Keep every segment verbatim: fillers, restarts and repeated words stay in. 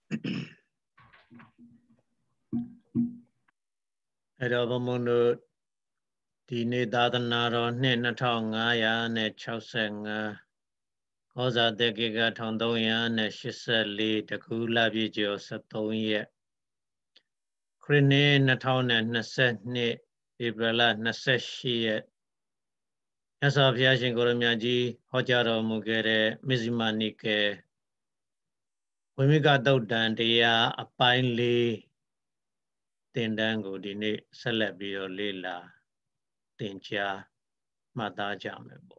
အဲ့တော့ဘုံဘုံတို့ဒီနေ့သာသနာတော်နှစ်နှစ်ထောင်ငါးရာနဲ့ခြောက်ဆယ်ငါးခောဇာတက္ကိကတစ်ထောင်သုံးရာနဲ့ရှစ်ဆယ်လေးတကူလပြည့်ကျော်ဆယ်သုံးရက်ခရစ်နှစ်နှစ်ထောင်နဲ့နှစ်ဆယ်နှစ်ဧပြီလနှစ်ဆယ်ရှစ်ရက်မြတ်စွာဘုရားရှင်ကိုရမြတ်ကြီးဟောကြားတော်မူခဲ့တဲ့မဇ္ဈိမနိကေဝိမိကသုတ်တံတရားအပိုင်းလေးသင်တန်းကိုဒီနေ့ဆက်လက်ပြီးတော့လေ့လာသင်ကြားမှတ်သားကြမယ်ပေါ့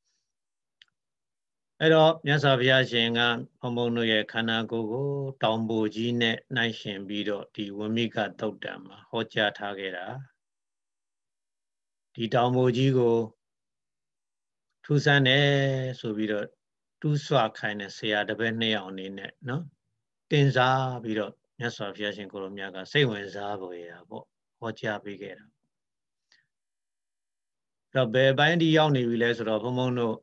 အဲ့တော့မြတ်စွာဘုရားရှင်ကဘုံဘုံတို့ရဲ့ခန္ဓာကိုယ်ကိုတောင်ပိုကြီးနဲ့နှိုင်းယှဉ်ပြီးတော့ဒီဝိမိကသုတ်တံမှာဟောကြားထားခဲ့တာဒီတောင်ပိုကြီးကိုထူးဆန်းတယ်ဆိုပြီးတော့တူးဆွခိုင်းတဲ့ဆရာတပည့်နှစ်ယောက်အနေနဲ့နော်တင်စားပြီးတော့မြတ်စွာဘုရားရှင်ကိုလိုမြတ်ကစိတ်ဝင်စားပေါ်ရပေါ့ဟောကြားပေးခဲ့တာအဲ့တော့ဘယ်ပိုင်းဒီရောက်နေပြီလဲဆိုတော့ဘုံဘုံတို့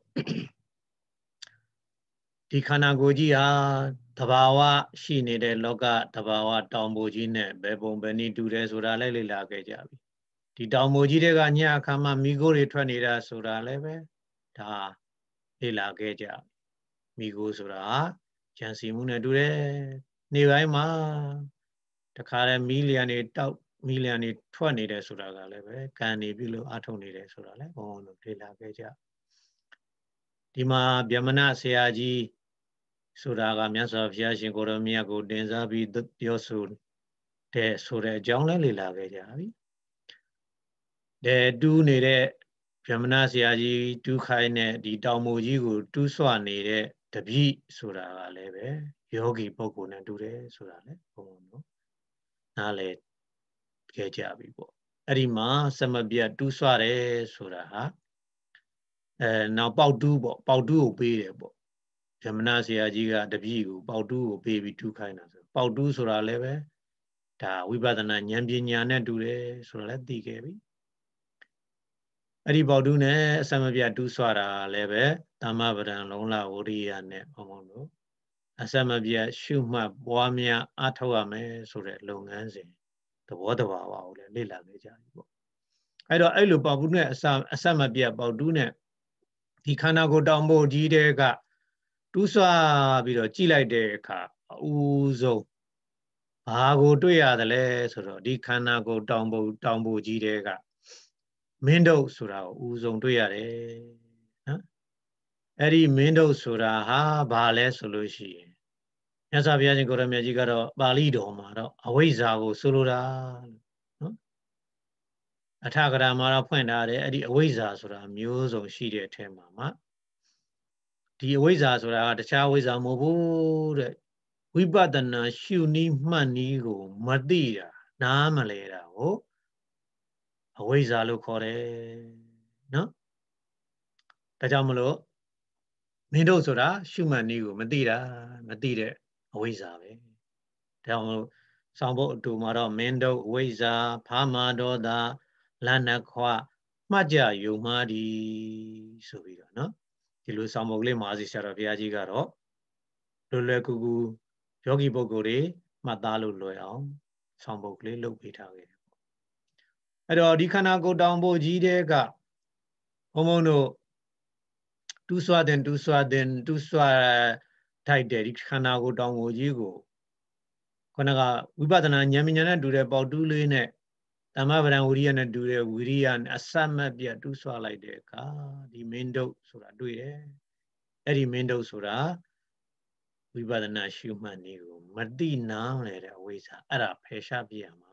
ဒီခန္ဓာကိုယ်ကြီးဟာတဘာဝရှိနေတဲ့လောကတဘာဝတောင်ပိုကြီးနဲ့ဘယ်ပုံဘယ်နည်းတူတယ်ဆိုတာလည်းလေ့လာခဲ့ကြပြီဒီတောင်ပိုကြီးတွေကညအခါမှမိခိုးတွေထွက်နေတာဆိုတာလည်းပဲဒါလေ့လာခဲ့ကြမိခိုးဆိုတာကြံစီမှုနဲ့တူတယ်နေ့ပိုင်းမှာတခါတည်းမီးလျံတွေတောက်မီးလျံတွေထွက်နေတယ်ဆိုတာကလည်းပဲကံနေပြီလို့အထုတ်နေတယ်ဆိုတာလည်းဘုံဘုံတို့လေ့လာခဲ့ကြဒီမှာဗျမနဆရာကြီးဆိုတာကမြတ်စွာဘုရားရှင်ကိုရောမြတ်ကိုတင်စားပြီးပြောဆိုတဲ့ဆိုတဲ့အကြောင်းလည်းလေ့လာခဲ့ကြပြီတဲ့တူးနေတဲ့ဗျမနဆရာကြီးတူးခိုင်းတဲ့ဒီတောင်မိုကြီးကိုတူးဆွနေတဲ့တပည့်ဆိုတာကလည်းပဲယောဂီပုဂ္ဂိုလ်နဲ့တူတယ်ဆိုတာလည်းဘုံဘုံတို့နားလေခဲ့ကြပြီပေါ့အဲ့ဒီမှာစမပြတ်တူးဆွတယ်ဆိုတာဟာအဲနောက်ပေါက်တူးပေါ့ပေါက်တူးကိုပေးတယ်ပေါ့ဗြဟ္မဏဆရာကြီးကတပည့်ကိုပေါက်တူးကိုပေးပြီးတူးခိုင်းတာဆိုပေါက်တူးဆိုတာလည်းပဲဒါဝိပဿနာဉာဏ်ပညာနဲ့တူတယ်ဆိုတာလည်းသိခဲ့ပြီအဲ့ဒီပေါက်တူးနဲ့အစမပြတ်တူးဆွတာလည်းပဲသမ္မပဒံလုံးလဝရိယနဲ့ဘုံဘုံတို့အစမပြတ်ရှုမှတ်ပွားများအားထုတ်ရမယ်ဆိုတဲ့လုပ်ငန်းစဉ်သဘောတဘာဝကိုလည်းလေ့လာခဲ့ကြပြီပေါ့အဲ့တော့အဲ့လိုပေါက်တူးနဲ့အစအစမပြတ်ပေါက်တူးနဲ့ဒီခန္ဓာကိုယ်တောင်ပိုကြီးတဲ့ကတူးဆွပြီးတော့ကြည့်လိုက်တဲ့အခါအဦးဆုံးဘာကိုတွေ့ရတယ်လဲဆိုတော့ဒီခန္ဓာကိုယ်တောင်ပိုတောင်ပိုကြီးတဲ့ကမင်းတို့ဆိုတာကိုဦးဆုံးတွေ့ရတယ်နော်အဲ့ဒီမင်းတို့ဆိုတာဟာဘာလဲဆိုလို့ရှိရင်မြတ်စွာဘုရားရှင်ကိုရမြတ်ကြီးကတော့ပါဠိတော်မှာတော့အဝိဇ္ဇာကိုဆိုလိုတာနော်အထကရာမှာတော့ဖွင့်ထားတယ်အဲ့ဒီအဝိဇ္ဇာဆိုတာမျိုးစုံရှိတဲ့အထက်မှာမှာဒီအဝိဇ္ဇာဆိုတာကတခြားအဝိဇ္ဇာမဟုတ်ဘူးတဲ့ဝိပဿနာရှုနည်းမှတ်နည်းကိုမသိတာနားမလဲတာကိုအဝိဇ္ဇာလို့ခေါ်တယ်နော်ဒါကြောင့်မလို့မင်းတို့ဆိုတာရှုမှတ်နည်းကိုမသိတာမသိတဲ့အဝိဇ္ဇာပဲဒါကြောင့်မလို့ဆောင်းဖို့အတူမှာတော့မင်းတို့အဝိဇ္ဇာဖာမာဒေါသလဏ္ဏခွမှတ်ကြယုံမှားဒီဆိုပြီးတော့နော်ဒီလိုဆောင်းဖို့ကလေးမဟာစီဆရာတော်ဘုရားကြီးကတော့လွယ်လွယ်ကူကူယောဂီပုဂ္ဂိုလ်တွေမှတ်သားလို့လွယ်အောင်ဆောင်းဖို့ကလေးလုပ်ပေးထားခဲ့တယ်အဲ့တော့ဒီခန္ဓာကိုယ်တောင်ပိုကြီးတဲ့ကဘုံဘုံတို့တူးဆွတဲ့တူးဆွတဲ့တူးဆွထိုက်တဲ့ဒီခန္ဓာကိုယ်တောင်ပိုကြီးကိုခဏကဝိပဿနာဉာဏ်ပညာနဲ့တူတဲ့ပေါတူးလေးနဲ့သမ္မပဒံဝိရိယနဲ့တူတဲ့ဝိရိယနဲ့အစမပြတ်တူးဆွလိုက်တဲ့အခါဒီမင်းတို့ဆိုတာတွေ့တယ်အဲ့ဒီမင်းတို့ဆိုတာဝိပဿနာရှုမှတ်နည်းကိုမတိနားမလဲတဲ့အဝိဇ္ဇာအဲ့ဒါဖယ်ရှားပြရမှာ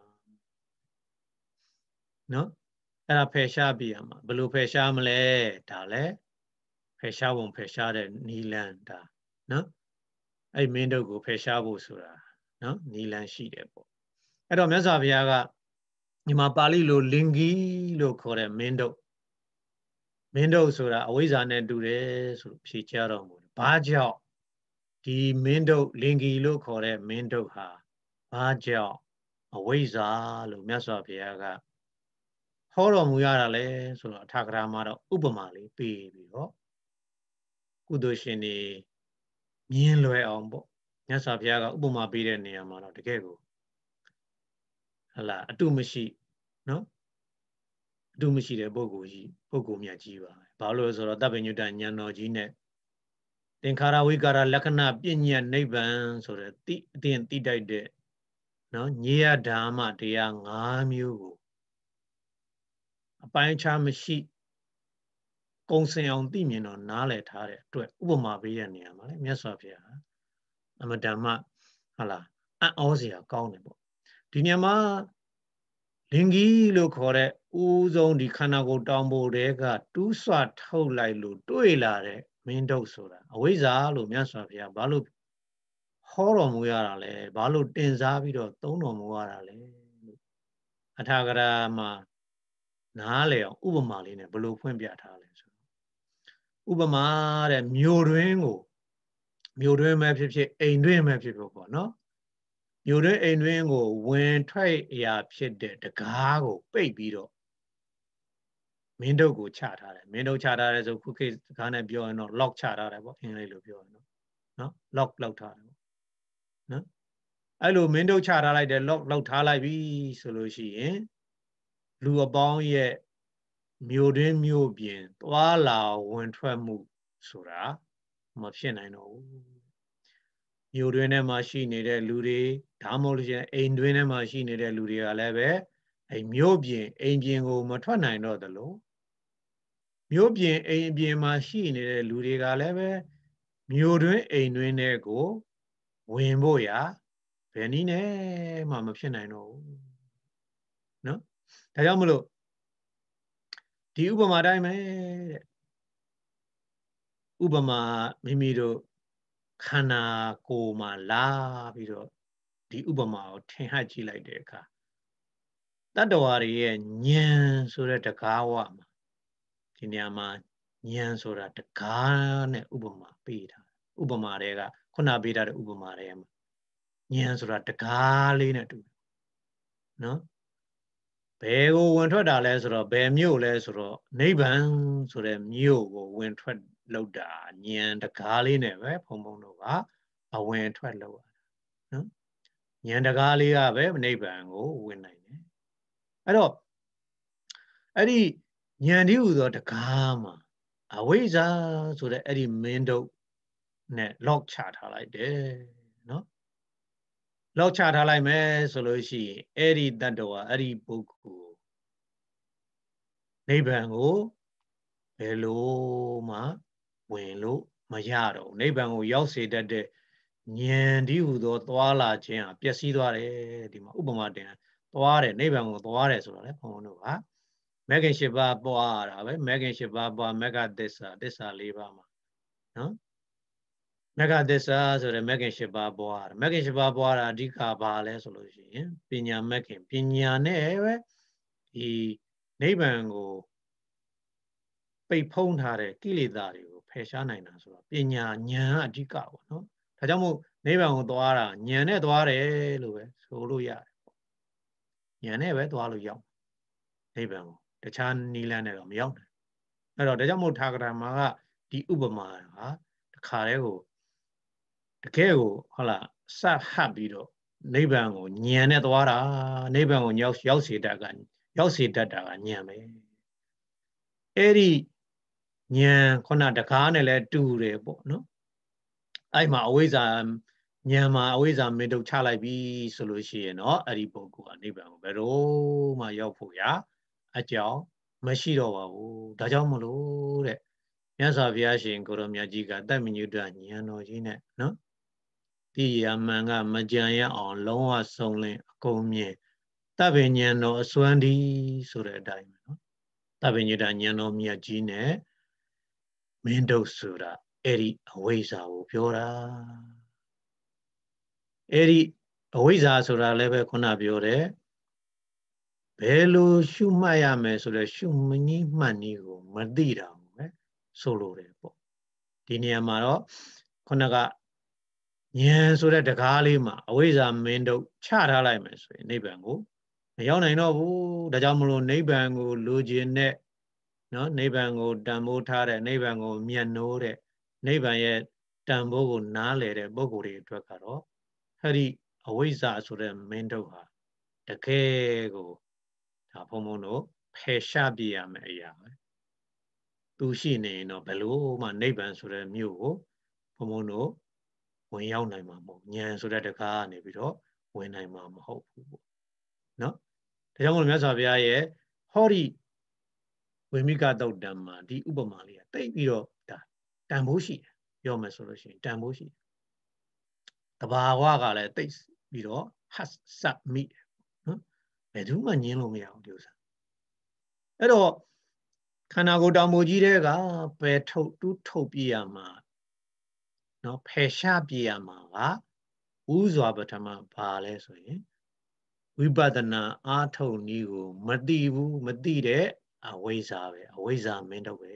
နော်အဲ့ဒါဖယ်ရှားပြရမှာဘယ်လိုဖယ်ရှားမလဲဒါလည်းဖယ်ရှားပုံဖယ်ရှားတဲ့နီလန်ဒါနော်အဲ့မင်းတို့ကိုဖယ်ရှားဖို့ဆိုတာနော်နီလန်ရှိတယ်ပေါ့အဲ့တော့မြတ်စွာဘုရားကဒီမှာပါဠိလိုလင်္ကီလို့ခေါ်တဲ့မင်းတို့မင်းတို့ဆိုတာအဝိဇ္ဇာနဲ့တူတယ်ဆိုဖြေချတော်မူတယ်ဘာကြောင့်ဒီမင်းတို့လင်္ကီလို့ခေါ်တဲ့မင်းတို့ဟာဘာကြောင့်အဝိဇ္ဇာလို့မြတ်စွာဘုရားကဟောတော်မူရတာလဲဆိုတော့အထာဂရမှာတော့ဥပမာလေးပေးပြီးတော့ကုသိုလ်ရှင်တွေမြင်လွယ်အောင်ပေါ့မြတ်စွာဘုရားကဥပမာပေးတဲ့နေရာမှာတော့တကယ်ကိုဟလာအတုမရှိနော်အတုမရှိတဲ့ပုဂ္ဂိုလ်ကြီးပုဂ္ဂိုလ်မြတ်ကြီးပါဘာလို့လဲဆိုတော့တပ္ပညုတဉာဏ်တော်ကြီးနဲ့သင်္ခါရဝိကာရလက္ခဏာပြဉ္ညာနိဗ္ဗာန်ဆိုတဲ့တိအတင်တိတိုက်တဲ့နော်ညေယဓမ္မတရား၅မျိုးကိုအပိုင်းခြားမရှိကုံစင်အောင်သိမြင်တော့နားလည်ထားတဲ့အတွက်ဥပမာပေးတဲ့နေရာမှာလေမြတ်စွာဘုရားအမတ္တမဟလာအံ့ဩစရာကောင်းတယ်ပေါ့ဒီနေရာမှာလင်ကြီးလို့ခေါ်တဲ့ဦးဆုံးဒီခန္ဓာကိုယ်တောင်ပေါ်တဲကတူးဆွထုတ်လိုက်လို့တွေ့လာတဲ့မင်းတို့ဆိုတာအဝိဇ္ဇာလို့မြတ်စွာဘုရားဘာလို့ဟောတော်မူရတာလဲဘာလို့တင်စားပြီးတော့သုံးတော်မူရတာလဲလို့အထာဂရမှာနားလေအောင်ဥပမာလေးနဲ့ဘယ်လိုဖွင့်ပြထားလဲဆိုဥပမာတဲ့မြို့တွင်းကိုမြို့တွင်းပဲဖြစ်ဖြစ်အိမ်တွင်းပဲဖြစ်ဖြစ်ပေါ့နော်မြို့တွင်းအိမ်တွင်းကိုဝင်ထွက်ရာဖြစ်တဲ့တကားကိုပိတ်ပြီးတော့မင်းတို့ကိုချထားတယ်မင်းတို့ချထားတယ်ဆိုခုခေတ်စကားနဲ့ပြောရင်တော့ lock ချထားတယ်ပေါ့အင်္ဂလိပ်လိုပြောရင်တော့နော် lock လောက်ထားတယ်ပေါ့နော်အဲ့လိုမင်းတို့ချထားလိုက်တယ် lock လောက်ထားလိုက်ပြီဆိုလို့ရှိရင်လူအပေါင်းရဲ့မြို့တွင်းမြို့ပြင်သွားလာဝင်ထွက်မှုဆိုတာမဖြစ်နိုင်တော့ဘူးမြို့တွင်းထဲမှာရှိနေတဲ့လူတွေဒါမှမဟုတ်လို့ရှိရင်အိမ်တွင်းထဲမှာရှိနေတဲ့လူတွေကလည်းပဲအဲ့မြို့ပြင်အိမ်ပြင်ကိုမထွက်နိုင်တော့သလိုမြို့ပြင်အိမ်ပြင်မှာရှိနေတဲ့လူတွေကလည်းပဲမြို့တွင်းအိမ်တွင်းတွေကိုဝင်ဖို့ရဘယ်နည်းနဲ့မှမဖြစ်နိုင်တော့ဘူးနော်ဒါကြောင့်မလို့ဒီဥပမာတိုင်းပဲတဲ့ဥပမာမိမိတို့ခန္ဓာကိုယ်မှာလာပြီးတော့ဒီဥပမာကိုထင်ဟပ်ကြည့်လိုက်တဲ့အခါတတ္တဝါတွေရဲ့ဉာဏ်ဆိုတဲ့တကားဝမှာဒီနေရာမှာဉာဏ်ဆိုတာတကားနဲ့ဥပမာပေးထားဥပမာတွေကခုနပေးထားတဲ့ဥပမာတွေမှာဉာဏ်ဆိုတာတကားလေးနဲ့တူနော်ဘယ်ကိုဝင်ထွက်တာလဲဆိုတော့ဘယ်မြို့လဲဆိုတော့နိဗ္ဗာန်ဆိုတဲ့မြို့ကိုဝင်ထွက်လောက်တာဉာဏ်တကားလေးနဲ့ပဲဘုံဘုံတို့ကအဝင်ထွက်လောက်ရတာနော်ဉာဏ်တကားလေးကပဲနိဗ္ဗာန်ကိုဝင်နိုင်တယ်အဲ့တော့အဲ့ဒီဉာဏ်ဒီဟူသောတကားမှာအဝိဇ္ဇာဆိုတဲ့အဲ့ဒီမင်းတို့နဲ့ lock ချထားလိုက်တယ်နော် lock ချထားလိုက်မယ်ဆိုလို့ရှိရင်အဲ့ဒီတတ္တဝါအဲ့ဒီပုဂ္ဂိုလ်နိဗ္ဗာန်ကိုဘယ်လိုမှဝင်လို့မရတော့နိဗ္ဗာန်ကိုရောက်စေတတ်တဲ့ဉာဏ်ဒီဟူသောသွားလာခြင်းဟာပျက်စီးသွားတယ်ဒီမှာဥပမာတင်သွားတယ်နိဗ္ဗာန်ကိုသွားတယ်ဆိုတော့လေဘုန်းဘုန်းတို့ကမဂ္ဂင်၈ပါးပွားတာပဲမဂ္ဂင်၈ပါးပွားမဂ္ဂသစ္စာသစ္စာ၄ပါးမှာနော်မဂ္ဂသစ္စာဆိုတဲ့မဂ္ဂင်၈ပါးပွားတာမဂ္ဂင်၈ပါးပွားတာအဓိကဘာလဲဆိုလို့ရှိရင်ပညာမဂ္ဂင်ပညာနဲ့ပဲဒီနိဗ္ဗာန်ကိုပိတ်ဖုံးထားတဲ့ကိလေသာတွေကိုဖယ်ရှားနိုင်တာဆိုတော့ပညာဉာဏ်ကအဓိကပေါ့နော်ဒါကြောင့်မို့နိဗ္ဗာန်ကိုသွားတာဉာဏ်နဲ့သွားတယ်လို့ပဲဆိုလို့ရတယ်ပေါ့ဉာဏ်နဲ့ပဲသွားလို့ရောက်နိဗ္ဗာန်ကိုတခြားနိလန်းနဲ့တော့မရောက်နိုင်အဲ့တော့ဒါကြောင့်မို့ထာဂရမကဒီဥပမာဟာတခါတည်းကိုတကယ်ကိုဟုတ်လားစဟပ်ပြီးတော့နိဗ္ဗာန်ကိုဉာဏ်နဲ့သွားတာနိဗ္ဗာန်ကိုရောက်ရောက်စေတတ်ကရောက်စေတတ်တာကဉာဏ်ပဲအဲ့ဒီဉာဏ်ခုနတကားနဲ့လဲတူတယ်ပေါ့နော်အဲ့မှာအဝိဇ္ဇာဉာဏ်မှာအဝိဇ္ဇာမင်းတို့ချလိုက်ပြီဆိုလို့ရှိရင်တော့အဲ့ဒီပုဂ္ဂိုလ်ကနိဗ္ဗာန်ကိုဘယ်တော့မှရောက်ဖို့ရအကြောင်းမရှိတော့ပါဘူးဒါကြောင့်မလို့တဲ့မြတ်စွာဘုရားရှင်ကိုရောမြတ်ကြီးကတတ္မညုတဉာဏ်တော်ကြီးနဲ့နော်တိယမန်ကမကြံရအောင်လုံးဝဆုံးလင်းအကုန်မြင်တပ္ပဉာဏ်တော်အစွမ်းဒီဆိုတဲ့အတိုင်းပဲနော်တပ္ပညုတဉာဏ်တော်မြတ်ကြီးနဲ့မင်းတို့ဆိုတာအဲ့ဒီအဝိဇ္ဇာကိုပြောတာအဲ့ဒီအဝိဇ္ဇာဆိုတာလည်းပဲခုနပြောတယ်ဘယ်လိုရှုမှတ်ရမယ်ဆိုတော့ရှုမနည်းမှတ်နည်းကိုမသိတာဘူးပဲဆိုလိုတယ်ပေါ့ဒီနေရာမှာတော့ခုနကဉာဏ်ဆိုတဲ့တကားလေးမှာအဝိဇ္ဇာမင်းတို့ချထားလိုက်မယ်ဆိုရင်နိဗ္ဗာန်ကိုမရောက်နိုင်တော့ဘူးဒါကြောင့်မလို့နိဗ္ဗာန်ကိုလိုချင်တဲ့နော်နိဗ္ဗာန်ကိုတန်ဖိုးထားတဲ့နိဗ္ဗာန်ကိုမြတ်နိုးတဲ့နိဗ္ဗာန်ရဲ့တန်ဖိုးကိုနားလေတဲ့ပုဂ္ဂိုလ်တွေအတွက်ကတော့အဲ့ဒီအဝိဇ္ဇာဆိုတဲ့မင်းတို့ဟာတကယ်ကိုဒါဘုံဘုံတို့ဖယ်ရှားပြရမယ်အရာပဲသူရှိနေရင်တော့ဘယ်လို့မှနိဗ္ဗာန်ဆိုတဲ့မြို့ကိုဘုံဘုံတို့ဝင်ရောက်နိုင်မှာမဟုတ်ဉာဏ်ဆိုတဲ့တကားကနေပြီးတော့ဝင်နိုင်မှာမဟုတ်ဘူးပေါ့နော်ဒါကြောင့်မို့မြတ်စွာဘုရားရဲ့ဟောဒီဝိမိကသုတ်တံမှာဒီဥပမာလေးကတိတ်ပြီးတော့ဒါတန်ဖိုးရှိတယ်ပြောမယ်ဆိုလို့ရှိရင်တန်ဖိုးရှိတယ်တဘာဝကလည်းတိတ်ပြီးတော့ဟတ်စပ်မိတယ်နော်ဘယ်သူမှညင်းလို့မရဘူးဒီဥစ္စာအဲ့တော့ခန္ဓာကိုယ်တောင်မူကြီးတဲ့ကပယ်ထုတ်တူးထုတ်ပြရမှာနော်ဖယ်ရှားပြရမှာကဥစွာပထမဘာလဲဆိုရင်ဝိပဿနာအားထုတ်နည်းကိုမသိဘူးမသိတဲ့အဝိဇ္ဇာပဲအဝိဇ္ဇာမင်းတို့ပဲ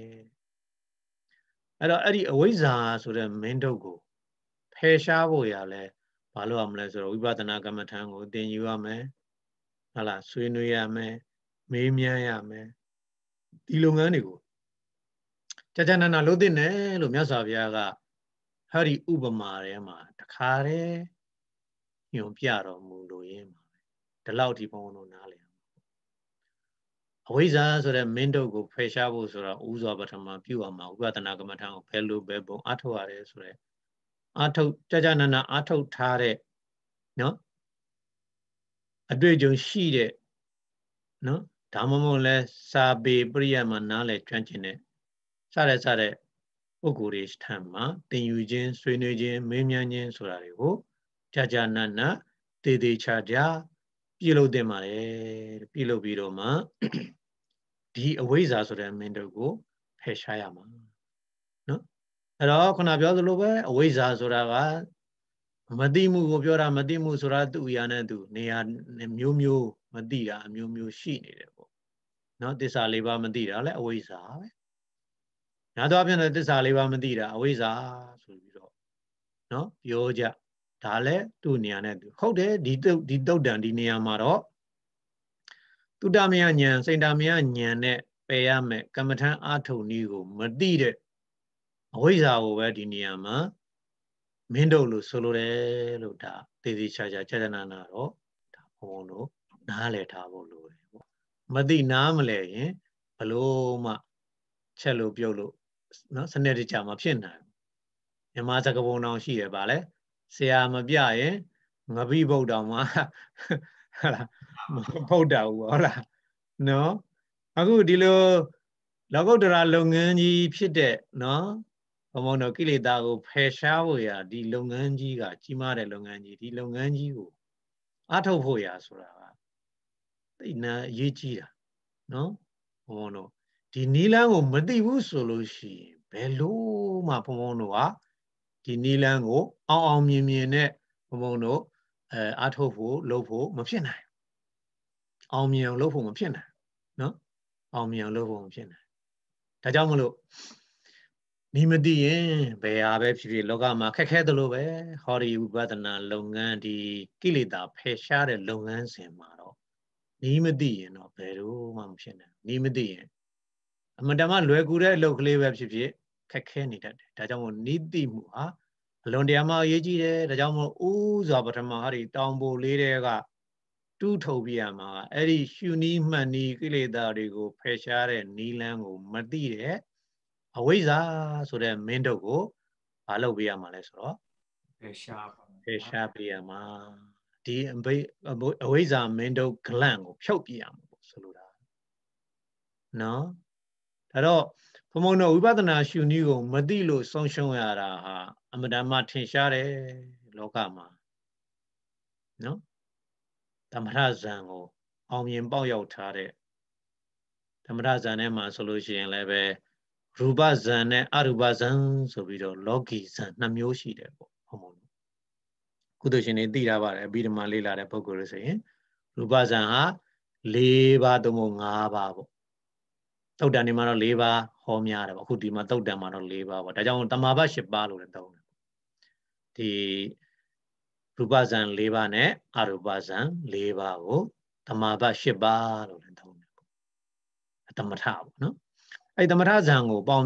အဲ့တော့အဲ့ဒီအဝိဇ္ဇာဆိုတဲ့မင်းတို့ကိုဖယ်ရှားဖို့ရလဲဘာလို့ရမလဲဆိုတော့ဝိပဿနာကမ္မထံကိုသင်ယူရမယ်ဟုတ်လားဆွေးနွေးရမယ်မေးမြန်းရမယ်ဒီလုပ်ငန်းတွေကိုကြာကြာနာနာလုပ်သင့်တယ်လို့မြတ်စွာဘုရားကဟာဒီဥပမာထဲမှာတခါတည်းညွန်ပြတော်မူလို့ရင်းပါပဲဒီလောက်ဒီဘုံတို့နားလည်အဝိဇ္ဇာဆိုတဲ့မင်းတို့ကိုဖယ်ရှားဖို့ဆိုတော့ဥစွာပထမပြုရမှာဝိပဿနာကမ္မထံကိုဖယ်လို့ပဲဘုံအထောက်ရတယ်ဆိုတော့အထုတ်ကြာကြာနာနာအထုတ်ထားတဲ့နော်အတွေ့အကြုံရှိတဲ့နော်ဒါမှမဟုတ်လဲစာပေပရိယမှာနားလည်ကျွမ်းကျင်တဲ့စတဲ့စတဲ့ပုဂ္ဂိုလ်တွေထံမှာသင်ယူခြင်းဆွေးနွေးခြင်းမေးမြန်းခြင်းဆိုတာတွေကိုကြာကြာနာနာတည်တည်ချာချာပြုလုပ်သင့်ပါတယ်ပြုလုပ်ပြီးတော့မှဒီအဝိဇ္ဇာဆိုတဲ့မင်းတို့ကိုဖယ်ရှားရမှာနော်အဲ့တော့ခုနပြောသလိုပဲအဝိဇ္ဇာဆိုတာကမသိမှုကိုပြောတာမသိမှုဆိုတာသူ့အရာနဲ့သူနေရာမျိုးမျိုးမသိတာအမျိုးမျိုးရှိနေတယ်ပေါ့နော်သစ္စာလေးပါးမသိတာလည်းအဝိဇ္ဇာပဲညာတော့ပြန်တဲ့သစ္စာလေးပါးမသိတာအဝိဇ္ဇာဆိုပြီးတော့နော်ပြောကြဒါလည်းသူ့နေရာနဲ့သူဟုတ်တယ်ဒီတုတ်ဒီတုတ်တန်ဒီနေရာမှာတော့တုတ္တမယဉာဏ်စိတ်တမယဉာဏ်နဲ့ပယ်ရမယ်ကမ္မထံအာထုံနည်းကိုမသိတဲ့အဝိဇ္ဇာကိုပဲဒီနေရာမှာမင်းတို့လို့ဆိုလိုတယ်လို့ဒါသေသေးချာချာចេတနာနာတော့ဒါဘုံဘုံတို့နားလည်ထားဖို့လိုတယ်ပေါ့မသိနားမလဲရင်ဘလို့မှချက်လို့ပြုတ်လို့နော်စနစ်တကျမဖြစ်နိုင်ဘူးမြမစကပုံတော်ရှိတယ်ဗာလဲဆရာမပြရင်ငပိဗုဒ္ဓမှာဟုတ်လားမဗုဒ္ဓဘူးဟုတ်လားနော်အခုဒီလိုလောကုတ္တရာလုပ်ငန်းကြီးဖြစ်တဲ့နော်ဘုံဘုံတို့ကိလေသာကိုဖယ်ရှားဖို့ရာဒီလုပ်ငန်းကြီးကကြီးမားတဲ့လုပ်ငန်းကြီးဒီလုပ်ငန်းကြီးကိုအထုတ်ဖို့ရာဆိုတာကသိနာအရေးကြီးတာနော်ဘုံဘုံတို့ဒီနီလန်းကိုမသိဘူးဆိုလို့ရှိရင်ဘယ်လို့မှဘုံဘုံတို့ကဒီနီလန်းကိုအောင်အောင်မြင်မြင်နဲ့ဘုံဘုံတို့အဲအထုတ်ဖို့လုပ်ဖို့မဖြစ်နိုင်အောင်မြင်အောင်လုပ်ဖို့မဖြစ်နိုင်နော်အောင်မြင်အောင်လုပ်ဖို့မဖြစ်နိုင်ဒါကြောင့်မလို့ဒီမသိရင်ဘယ်ဟာပဲဖြစ်ဖြစ်လောကမှာခက်ခဲသလိုပဲဟောဒီဝိပဿနာလုပ်ငန်းဒီကိလေသာဖယ်ရှားတဲ့လုပ်ငန်းစဉ်မှာတော့ဒီမသိရင်တော့ဘယ်တော့မှမဖြစ်နိုင်ဒီမသိရင်အမှန်တမ်းလွယ်ကူတဲ့အလုပ်ကလေးပဲဖြစ်ဖြစ်ခက်ခဲနေတတ်တယ်ဒါကြောင့်မို့နိတိမှုဟာအလွန်တရာမှအရေးကြီးတယ်ဒါကြောင့်မို့ဥစွာပထမဟာဒီတောင်ပိုလေးတွေကတူးထုတ်ပြရမှာအဲ့ဒီရှုနီးမှတ်နီးကိလေသာတွေကိုဖယ်ရှားတဲ့နီလန်းကိုမသိတဲ့အဝိဇ္ဇာဆိုတဲ့မင်းတို့ကိုမလုပ်ပြရမှာလဲဆိုတော့ဖယ်ရှားပါဖယ်ရှားပြရမှာဒီအဘိအဝိဇ္ဇာမင်းတို့ဂလန့်ကိုဖြုတ်ပြရမှာပေါ့ဆိုလိုတာနော်ဒါတော့ဘုံဘုံတို့ဝိပဿနာရှုနည်းကိုမသိလို့ဆုံးရှုံးရတာဟာအမတ္တမထင်ရှားတယ်လောကမှာနော်သမထဇံကိုအောင်မြင်ပေါက်ရောက်ထားတဲ့သမထဇံထဲမှာဆိုလို့ရှိရင်လည်းပဲရူပဇံနဲ့အရူပဇံဆိုပြီးတော့လောကီဇံနှစ်မျိုးရှိတယ်ပေါ့ဘုံဘုံကုသိုလ်ရှင်တွေသိတာပါတယ်အဘိဓမ္မာလေ့လာတဲ့ပုဂ္ဂိုလ်တွေဆိုရင်ရူပဇံဟာ၄ပါးသို့မဟုတ်၅ပါးပေါ့သုတ်တန်ဒီမှာတော့၄ပါးဟောများတယ်ပေါ့အခုဒီမှာသုတ်တန်မှာတော့၄ပါးပေါ့ဒါကြောင့်တမာဘ၈ပါးလို့လည်းသုံးတယ်ဒီရူပဇံ၄ပါးနဲ့အရူပဇံ၄ပါးကိုတမာဘ၈ပါးလို့လည်းသုံးတယ်ပေါ့သမထပေါ့နော်အဲ့သမထဇံကိုပေါ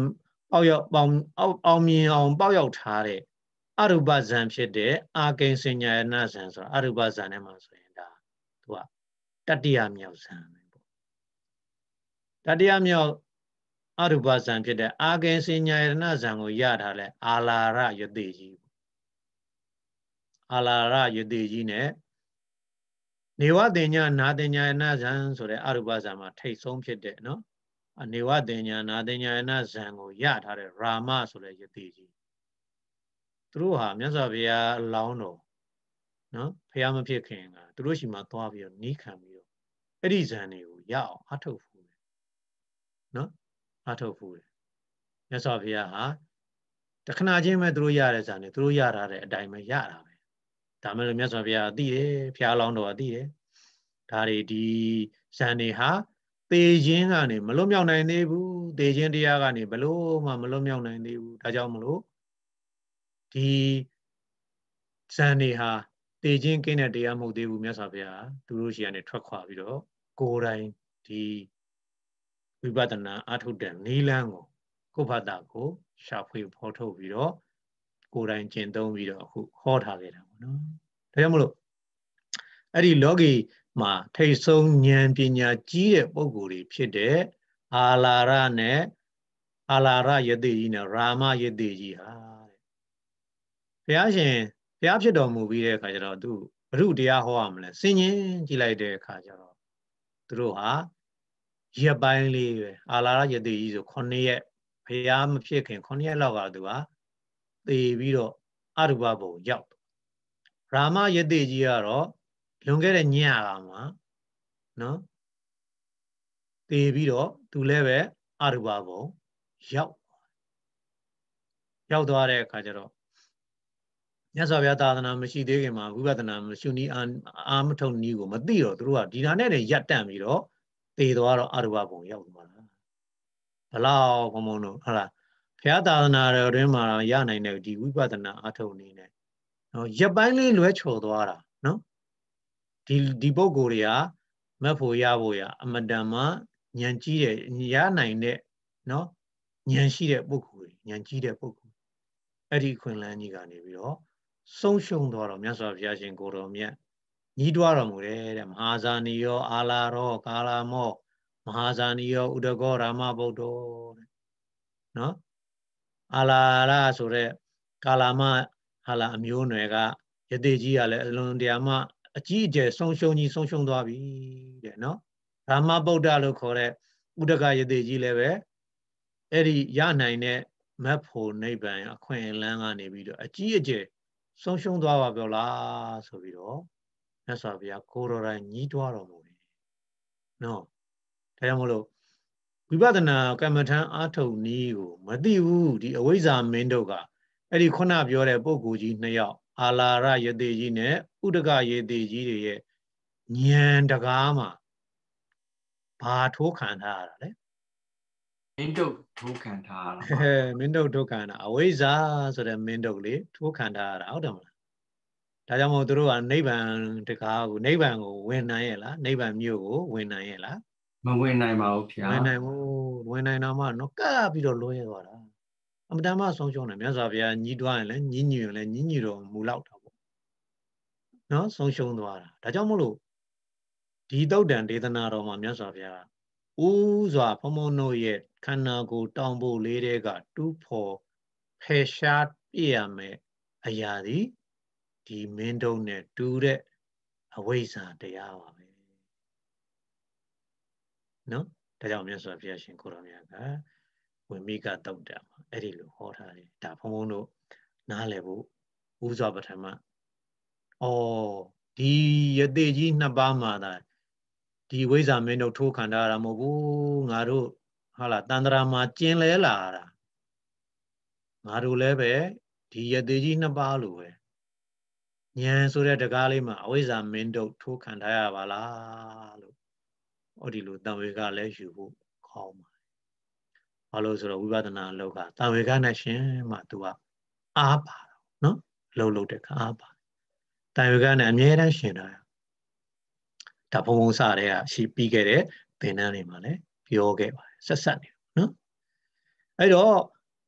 ပေါက်ရောက်ပေါင်အောင်မြင်အောင်ပေါက်ရောက်ထားတဲ့အရူပဇံဖြစ်တဲ့အာကိဉ္စဉ္ညာယနာဇံဆိုတာအရူပဇံထဲမှာဆိုရင်ဒါသူကတတိယမြောက်ဇံပဲပေါ့တတိယမြောက်အရူပဇံဖြစ်တဲ့အာကိဉ္စဉ္ညာယနာဇံကိုရထားလဲအာလာရယတိကြီးအာလာရယတိကြီးနဲ့နေဝတင်ညာနာတင်ညာယနာဇံဆိုတဲ့အရူပဇံမှာထိတ်ဆုံးဖြစ်တဲ့နော်နေဝတင်ညာနာတင်ညာယနာဇံကိုရထားတဲ့ရာမဆိုတဲ့ယတိကြီးသူတို့ဟာမြတ်စွာဘုရားအလောင်းတော်နော်ဘုရားမဖြစ်ခင်ကသူတို့ရှိမှသွားပြီးတော့နီးခံပြီးတော့အဲ့ဒီဇံတွေကိုရအောင်အထုတ်ဖူးတယ်နော်အထုတ်ဖူးတယ်မြတ်စွာဘုရားဟာတခဏချင်းပဲသူတို့ရတဲ့ဇံတွေသူတို့ရထားတဲ့အတိုင်းပဲရတာပဲဒါမှလည်းမြတ်စွာဘုရားသိတယ်ဘုရားအလောင်းတော်ကသိတယ်ဒါတွေဒီဇံတွေဟာသေခြင်းကနေမလွတ်မြောက်နိုင်သေးဘူးသေခြင်းတရားကနေဘလို့မှမလွတ်မြောက်နိုင်သေးဘူးဒါကြောင့်မလို့ဒီဇန်တွေဟာသေခြင်းကင်းတဲ့တရားမဟုတ်သေးဘူးမြတ်စွာဘုရားသူတို့ရှိကနေထွက်ခွာပြီးတော့ကိုယ်တိုင်ဒီဝိပဿနာအထုတ်တဲ့နိလန်းကိုကိုယ်ဖတ်တာကိုရှာဖွေဖော်ထုတ်ပြီးတော့ကိုယ်တိုင်ကျင့်သုံးပြီးတော့အခုဟောထားခဲ့တာပေါ့နော်ဒါကြောင့်မလို့အဲ့ဒီလောကီမှာထိတ်ဆုံးဉာဏ်ပညာကြီးတဲ့ပုဂ္ဂိုလ်တွေဖြစ်တဲ့အာလာရနဲ့အာလာရယတိကြီးနဲ့ရာမယတိကြီးဟာဘုရားရှင်ဘုရားဖြစ်တော်မူပြီးတဲ့အခါကျတော့သူဘုရုတရားဟောရမလဲစင်ញင်ကြည့်လိုက်တဲ့အခါကျတော့သူတို့ဟာရက်ပိုင်းလေးပဲအာလာရယတိကြီးဆိုခုနှစ်ရက်ဘုရားမဖြစ်ခင်ခုနှစ်ရက်လောက်ကသူဟာသေပြီးတော့အရူပဘုံရောက်ရာမယတိကြီးကတော့လွန်ခဲ့တဲ့ညကမှနော်သေပြီးတော့သူလည်းပဲအရူပဘုံရောက်ရောက်သွားတဲ့အခါကျတော့မြတ်စွာဘုရားသာသနာမရှိသေးခင်မှာဝိပဿနာမရှိနီးအာမထုံနီးကိုမသိတော့သူတို့ကဒီနာနဲ့လည်းရပ်တန့်ပြီးတော့သေသွားတော့အရူပဘုံရောက်သွားတာဘလောက်ဘုံဘုံတို့ဟုတ်လားဘုရားသာသနာတော်တွင်မှာရနိုင်တဲ့ဒီဝိပဿနာအထုံနီးနဲ့နော်ရပ်ပိုင်းလေးလွဲချော်သွားတာနော်ဒီဒီပုဂ္ဂိုလ်တွေကမက်ဖို့ရဖို့ရအမတန်မှဉာဏ်ကြီးတဲ့ရနိုင်တဲ့နော်ဉာဏ်ရှိတဲ့ပုဂ္ဂိုလ်ဉာဏ်ကြီးတဲ့ပုဂ္ဂိုလ်အဲ့ဒီခွင်လန်းကြီးကနေပြီးတော့ဆုံးရှုံးသွားတော့မြတ်စွာဘုရားရှင်ကိုတော်မြတ်ညီးတွားတော်မူတယ်တဲ့မဟာဇာနီယောအာလာရောကာလာမောမဟာဇာနီယောဥဒကောရာမဗုဒ္ဓတဲ့နော်အာလာရဆိုတဲ့ကာလာမဟာလာအမျိုးနွယ်ကယတိကြီးကလည်းအလွန်တရာမှအကြီးအကျယ်ဆုံးရှုံးကြီးဆုံးရှုံးသွားပြီတဲ့နော်ရာမဗုဒ္ဓလို့ခေါ်တဲ့ဥဒကယတိကြီးလည်းပဲအဲ့ဒီရနိုင်တဲ့မက်ဖို့နိဗ္ဗာန်အခွင့်အလမ်းကနေပြီးတော့အကြီးအကျယ်ဆုံးရှုံးသွားပါပြောလားဆိုပြီးတော့မြတ်စွာဘုရားကိုတော်တိုင်ညီးတွားတော်မူတယ်နော်ဒါကြောင့်မလို့ဝိပဿနာကမ္မထံအာထုံနည်းကိုမသိဘူးဒီအဝိဇ္ဇာမင်းတို့ကအဲ့ဒီခုနပြောတဲ့ပုဂ္ဂိုလ်ကြီးနှစ်ယောက်အာလာရယတိကြီးနဲ့ဥဒကယတိကြီးတွေရဲ့ဉာဏ်တကားမှာဘာထိုးခံထားရတာလဲမင်းတို့ထိုးခံထားရတာဟဲမင်းတို့ထိုးခံတာအဝိဇ္ဇာဆိုတဲ့မင်းတို့လေးထိုးခံထားရတာဟုတ်တယ်မလားဒါကြောင့်မို့သူတို့ကနိဗ္ဗာန်တကားကိုနိဗ္ဗာန်ကိုဝင်နိုင်ရဲ့လားနိဗ္ဗာန်မြို့ကိုဝင်နိုင်ရဲ့လားမဝင်နိုင်ပါဘူးဗျာဝင်နိုင်ဘူးဝင်နိုင်တော့မှတော့ကပ်ပြီးတော့လွှဲသွားတာအမတန်မှဆုံးရှုံးတယ်မြတ်စွာဘုရားညီးတွားရင်လည်းညီးညူရင်လည်းညီးညူတော်မူလောက်တာပေါ့နော်ဆုံးရှုံးသွားတာဒါကြောင့်မို့လို့ဒီတုတ်တန်ဒေသနာတော်မှာမြတ်စွာဘုရားဥစွာဘုံဘုံတို့ရဲ့ခန္ဓာကိုယ်တောင်ဖို့လေးတဲ့ကတူးဖော်ဖယ်ရှားပြည့်ရမယ်အရာဒီဒီမင်းတို့နဲ့တူတဲ့အဝိဇ္ဇာတရားပါပဲနော်ဒါကြောင့်မြတ်စွာဘုရားရှင်ကိုရောမြတ်ကဝိမိကတုတ်တံမှာအဲ့ဒီလိုဟောထားတယ်ဒါဘုံဘုံတို့နားလည်ဖို့ဥစွာပထမဩဒီယတိကြီးနှစ်ပါးမှာသာဒီဝိဇ္ဇာမင်းတို့ထိုးခံထားရတာမဟုတ်ဘူးငါတို့ဟာလားတန္တရာမှာကျင်လဲလာတာငါတို့လည်းပဲဒီယတိကြီးနှစ်ပါးလိုပဲဉာဏ်ဆိုတဲ့တကားလေးမှာအဝိဇ္ဇာမင်းတို့ထိုးခံထားရပါလားလို့ဟောဒီလိုတံဝေကလည်းယူဖို့ခေါင်းပါတယ်ဘာလို့ဆိုတော့ဝိပဿနာလောကတံဝေကနဲ့ရှင်မှ तू ကအားပါနော်လှုပ်လှုပ်တဲ့ခါအားပါတံဝေကနဲ့အမြဲတမ်းရှင်တာဒါဘုံဘုံစတဲ့ကရှိပြီးခဲ့တဲ့သင်္นานတွေမှာလည်းပြောခဲ့ပါတယ်ဆက်ဆက်နေနော်အဲ့တော့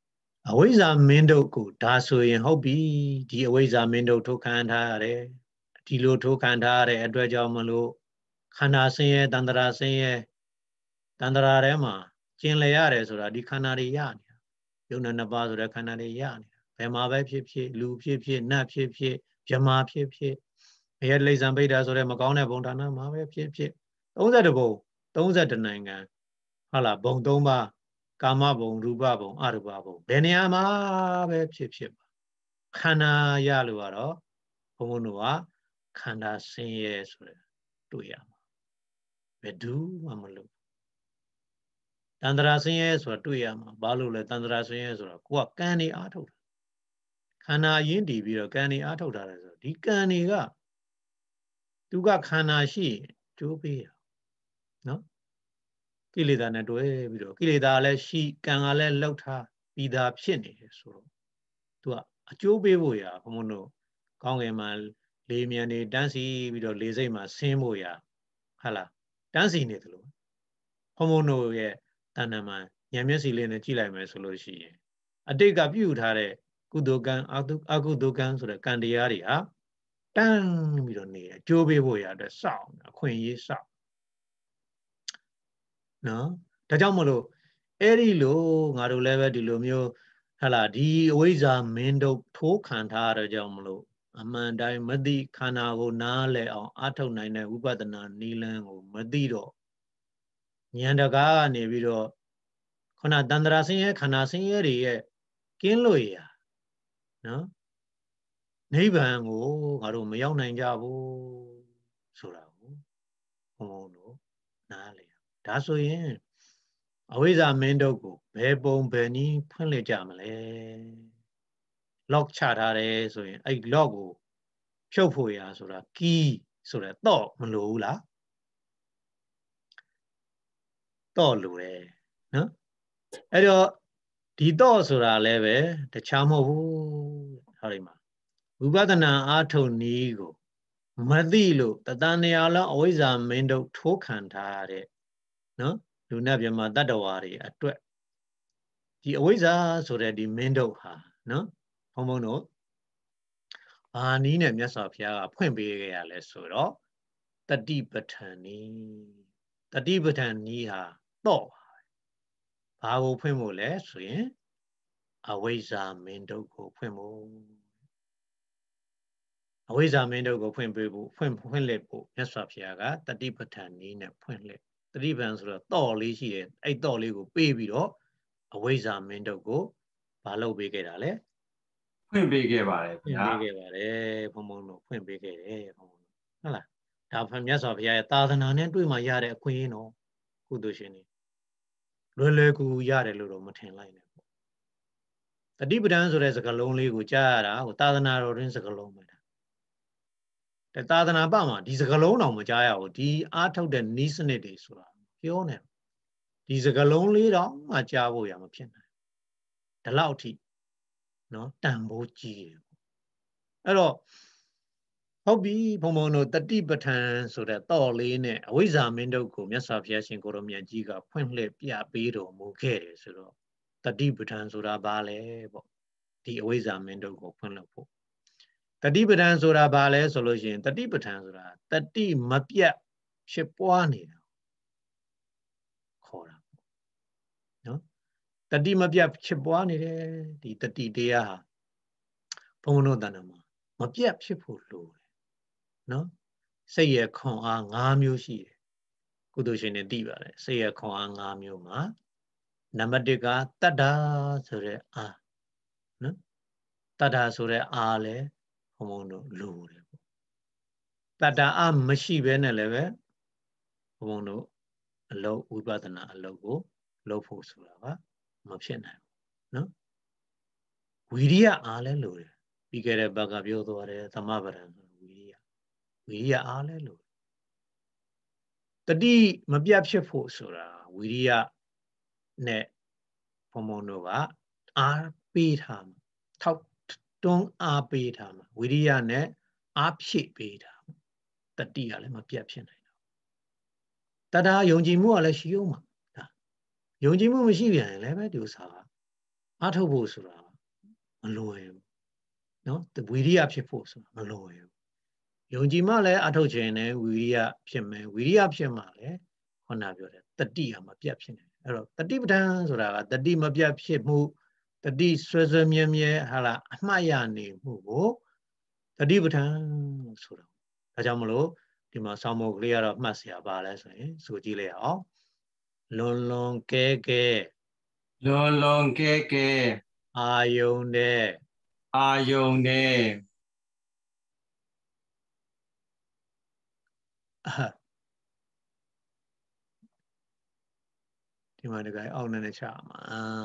အဝိဇ္ဇာမင်းတို့ကိုဒါဆိုရင်ဟုတ်ပြီဒီအဝိဇ္ဇာမင်းတို့ထုတ်ခံထားရတယ်ဒီလိုထုတ်ခံထားရတဲ့အတွက်ကြောင့်မလို့ခန္ဓာဆင်းရဲတန္တရာဆင်းရဲတန္တရာထဲမှာကျင်လည်ရတယ်ဆိုတာဒီခန္ဓာတွေရနေတာယုံနာနှစ်ပါးဆိုတဲ့ခန္ဓာတွေရနေတာဘယ်မှာပဲဖြစ်ဖြစ်လူဖြစ်ဖြစ်နတ်ဖြစ်ဖြစ်ဗြဟ္မာဖြစ်ဖြစ်ဘယလိဇံပိဋ္ဌာဆိုတဲ့မကောင်းတဲ့ဘုံဌာနမှာပဲဖြစ်ဖြစ်သုံးဆယ်ဘုံသုံးဆယ်နိုင်ငံဟုတ်လားဘုံသုံးပါးကာမဘုံရူပဘုံအရူပဘုံဘယ်နေရာမှာပဲဖြစ်ဖြစ်ပါခန္ဓာရလို့ကတော့ဘုံဘုံတို့ကခန္ဓာဆင်းရဲဆိုတဲ့တွေ့ရမှာဘယ်သူမှမလို့တန္တရာဆင်းရဲဆိုတာတွေ့ရမှာဘာလို့လဲတန္တရာဆင်းရဲဆိုတာကိုကကံနေအားထုတ်တာခန္ဓာရင်းတည်ပြီးတော့ကံနေအားထုတ်တာလဲဆိုဒီကံတွေကသူကခန္ဓာရှိကျိုးပေးရနော်ကိလေသာနဲ့တွဲပြီးတော့ကိလေသာလည်းရှိကံကလည်းလှုပ်ထားပြီးသားဖြစ်နေတယ်ဆိုတော့သူကအကျိုးပေးဖို့ရဘုံဘုံတို့ကောင်းကင်မှာလေမြန်နေတန်းစီပြီးတော့လေစိတ်မှာဆင်းဖို့ရဟာလားတန်းစီနေတယ်လို့ဘုံဘုံတို့ရဲ့တဏ္ဍာမှာဉာဏ်မျက်စိလေးနဲ့ကြည့်လိုက်မယ်ဆိုလို့ရှိရင်အတိတ်ကပြုထားတဲ့ကုသိုလ်ကံအကုသိုလ်ကံဆိုတဲ့ကံတရားတွေဟာတန်းပြီးတော့နေအကျိုးပေးဖို့ရအတွက်စောင့်အခွင့်အရေးစောင့်နော်ဒါကြောင့်မလို့အဲ့ဒီလိုငါတို့လည်းပဲဒီလိုမျိုးဟလာဒီအဝိဇ္ဇာမင်းတို့ထိုးခံထားရတဲ့ကြောင့်မလို့အမှန်တိုင်းမသိခန္ဓာကိုနားလည်အောင်အထုတ်နိုင်တဲ့ဝိပဿနာနိလန်းကိုမသိတော့ဉာဏ်တကားကနေပြီးတော့ခုနတန္တရာဆင်းရဲခန္ဓာဆင်းရဲတွေရဲ့ကင်းလို့ရနော်နိဗ္ဗာန်ကိုငါတို့မရောက်နိုင်ကြဘူးဆိုတာကိုဘုံဘုံတို့နားလည်ဒါဆိုရင်အဝိဇ္ဇာမင်းတို့ကိုဘယ်ပုံဘယ်နည်းဖွင့်လှစ်ကြမလဲလော့ချထားတယ်ဆိုရင်အဲ့လော့ကိုဖြုတ်ဖို့ရဆိုတာကီးဆိုတဲ့တော့မလိုဘူးလားတော့လိုတယ်နော်အဲ့တော့ဒီတော့ဆိုတာလည်းပဲတခြားမဟုတ်ဘူးဟောဒီမှာဝိပဿနာအားထုတ်နည်းကိုမသိလို့တတန်နေရာလုံးအဝိဇ္ဇာမင်းတို့ထိုးခံထားရတဲ့နော်လူနဲ့ပြမတတ္တဝါတွေအတွက်ဒီအဝိဇ္ဇာဆိုတဲ့ဒီမင်းတို့ဟာနော်ဘုံဘုံတို့ဘာနည်းနဲ့မြတ်စွာဘုရားကဖွင့်ပေးခဲ့ရလဲဆိုတော့တတိပဋ္ဌာန်နည်းတတိပဋ္ဌာန်နည်းဟာတော့ဘာကိုဖွင့်ဖို့လဲဆိုရင်အဝိဇ္ဇာမင်းတို့ကိုဖွင့်ဖို့အဝိဇ္ဇာမင်းတို့ကိုဖွင့်ပေးဖို့ဖွင့်ဖွင့်လက်ဖို့မြတ်စွာဘုရားကတတိပဋ္ဌာန်နည်းနဲ့ဖွင့်လက်တတိပဋ္ဌာန်ဆိုတော့တော့လေးရှိတယ်အဲ့တော့လေးကိုပေးပြီးတော့အဝိဇ္ဇာမင်းတို့ကိုဘာလုပ်ပေးခဲ့တာလဲဖွင့်ပေးခဲ့ပါတယ်ဗျာဖွင့်ပေးခဲ့ပါတယ်ဘုံဘုံတို့ဖွင့်ပေးခဲ့တယ်ဘုံဘုံဟုတ်လားဒါဖမြတ်စွာဘုရားရဲ့သာသနာနဲ့တွေ့မှရတဲ့အခွင့်အရေးနော်ကုသိုလ်ရှင်တွေလွယ်လွယ်ကူကူရတယ်လို့တော့မထင်လိုက်နဲ့ပေါ့တတိပဋ္ဌာန်ဆိုတဲ့စကားလုံးလေးကိုကြားရတာဟိုသာသနာတော်တွင်စကားလုံးပဲဒါသာသနာပမှာဒီစကားလုံးတော့မကြားရဘူးဒီအားထုတ်တဲ့နီးစနစ်တွေဆိုတာပြောနေဒီစကားလုံးလေးတော့မှကြားဖို့ရမဖြစ်နိုင်ဒီလောက်အထိနော်တန်ဖိုးကြီးတယ်အဲ့တော့ဟုတ်ပြီဘုံဘုံတို့တတိပဋ္ဌာန်ဆိုတဲ့တော့လေးနဲ့အဝိဇ္ဇာမင်းတို့ကိုမြတ်စွာဘုရားရှင်ကိုရောမြတ်ကြီးကဖွင့်လှစ်ပြပေးတော်မူခဲ့တယ်ဆိုတော့တတိပဋ္ဌာန်ဆိုတာဘာလဲပေါ့ဒီအဝိဇ္ဇာမင်းတို့ကိုဖွင့်လှစ်ဖို့တတိပဋ္ဌာန်ဆိုတာဘာလဲဆိုလို့ရှိရင်တတိပဋ္ဌာန်ဆိုတာတတိမပြတ်ဖြစ်ပွားနေတာခေါ်တာနော်တတိမပြတ်ဖြစ်ပွားနေတယ်ဒီတတိတရားဟာဘုံဘုံတို့တဏ္ဍာမှာမပြတ်ဖြစ်ဖို့လိုတယ်နော်စိတ်ရခွန်အား၅မျိုးရှိတယ်ကုသိုလ်ရှင်တွေသိပါတယ်စိတ်ရခွန်အား၅မျိုးမှာနံပါတ်၁ကတတ္တာဆိုတဲ့အားနော်တတ္တာဆိုတဲ့အားလဲဘုံဘုံတို့လိုတယ်ပေါ့တတ္တာအားမရှိဘဲနဲ့လည်းပဲဘုံဘုံတို့အလုံးဝိပဿနာအလုံးကိုလုပ်ဖို့ဆိုတာကမဖြစ်နိုင်ဘူးနော်ဝီရိယအားလဲလိုတယ်ပြီးခဲ့တဲ့ဘက်ကပြောသွားတယ်သမဗရံဆိုဝီရိယဝီရိယအားလဲလိုတတိမပြတ်ဖြစ်ဖို့ဆိုတာဝီရိယနဲ့ဘုံဘုံတို့ကအားပေးထားမှာထောက်တွန်းအားပေးထားမှာဝီရိယနဲ့အားဖြည့်ပေးထားမှာတတိကလည်းမပြတ်ဖြစ်နိုင်တော့တတယုံကြည်မှုကလည်းရှိအောင်မှာဒါယုံကြည်မှုမရှိပြန်ရင်လည်းပဲဒီဥစ္စာကအားထုတ်ဖို့ဆိုတာမလွယ်ဘူးနော်ဝီရိယဖြစ်ဖို့ဆိုတာမလွယ်ဘူးယုံကြည်မှလည်းအားထုတ်ခြင်းနဲ့ဝီရိယဖြစ်မယ်ဝီရိယဖြစ်မှလည်းခုနပြောတယ်တတိဟာမပြတ်ဖြစ်နေတယ်အဲ့တော့တတိပဋ္ဌာန်ဆိုတာကတတိမပြတ်ဖြစ်မှုတတိဆွဲဆွဲမြဲမြဲဟာလားအမှတ်ရနေမှုကိုတတိပဋ္ဌာန်ဆိုတာဒါကြောင့်မလို့ဒီမှာဆောင်းမုတ်ကလေးကတော့မှတ်เสียပါလဲဆိုရင်ဆိုကြည့်လိုက်အောင်လွန်လွန်ကဲကဲလွန်လွန်ကဲကဲအာယုန်တဲ့အာယုန်တဲ့ဒီမှာတကယ်အောက်နဲ့ချမှာ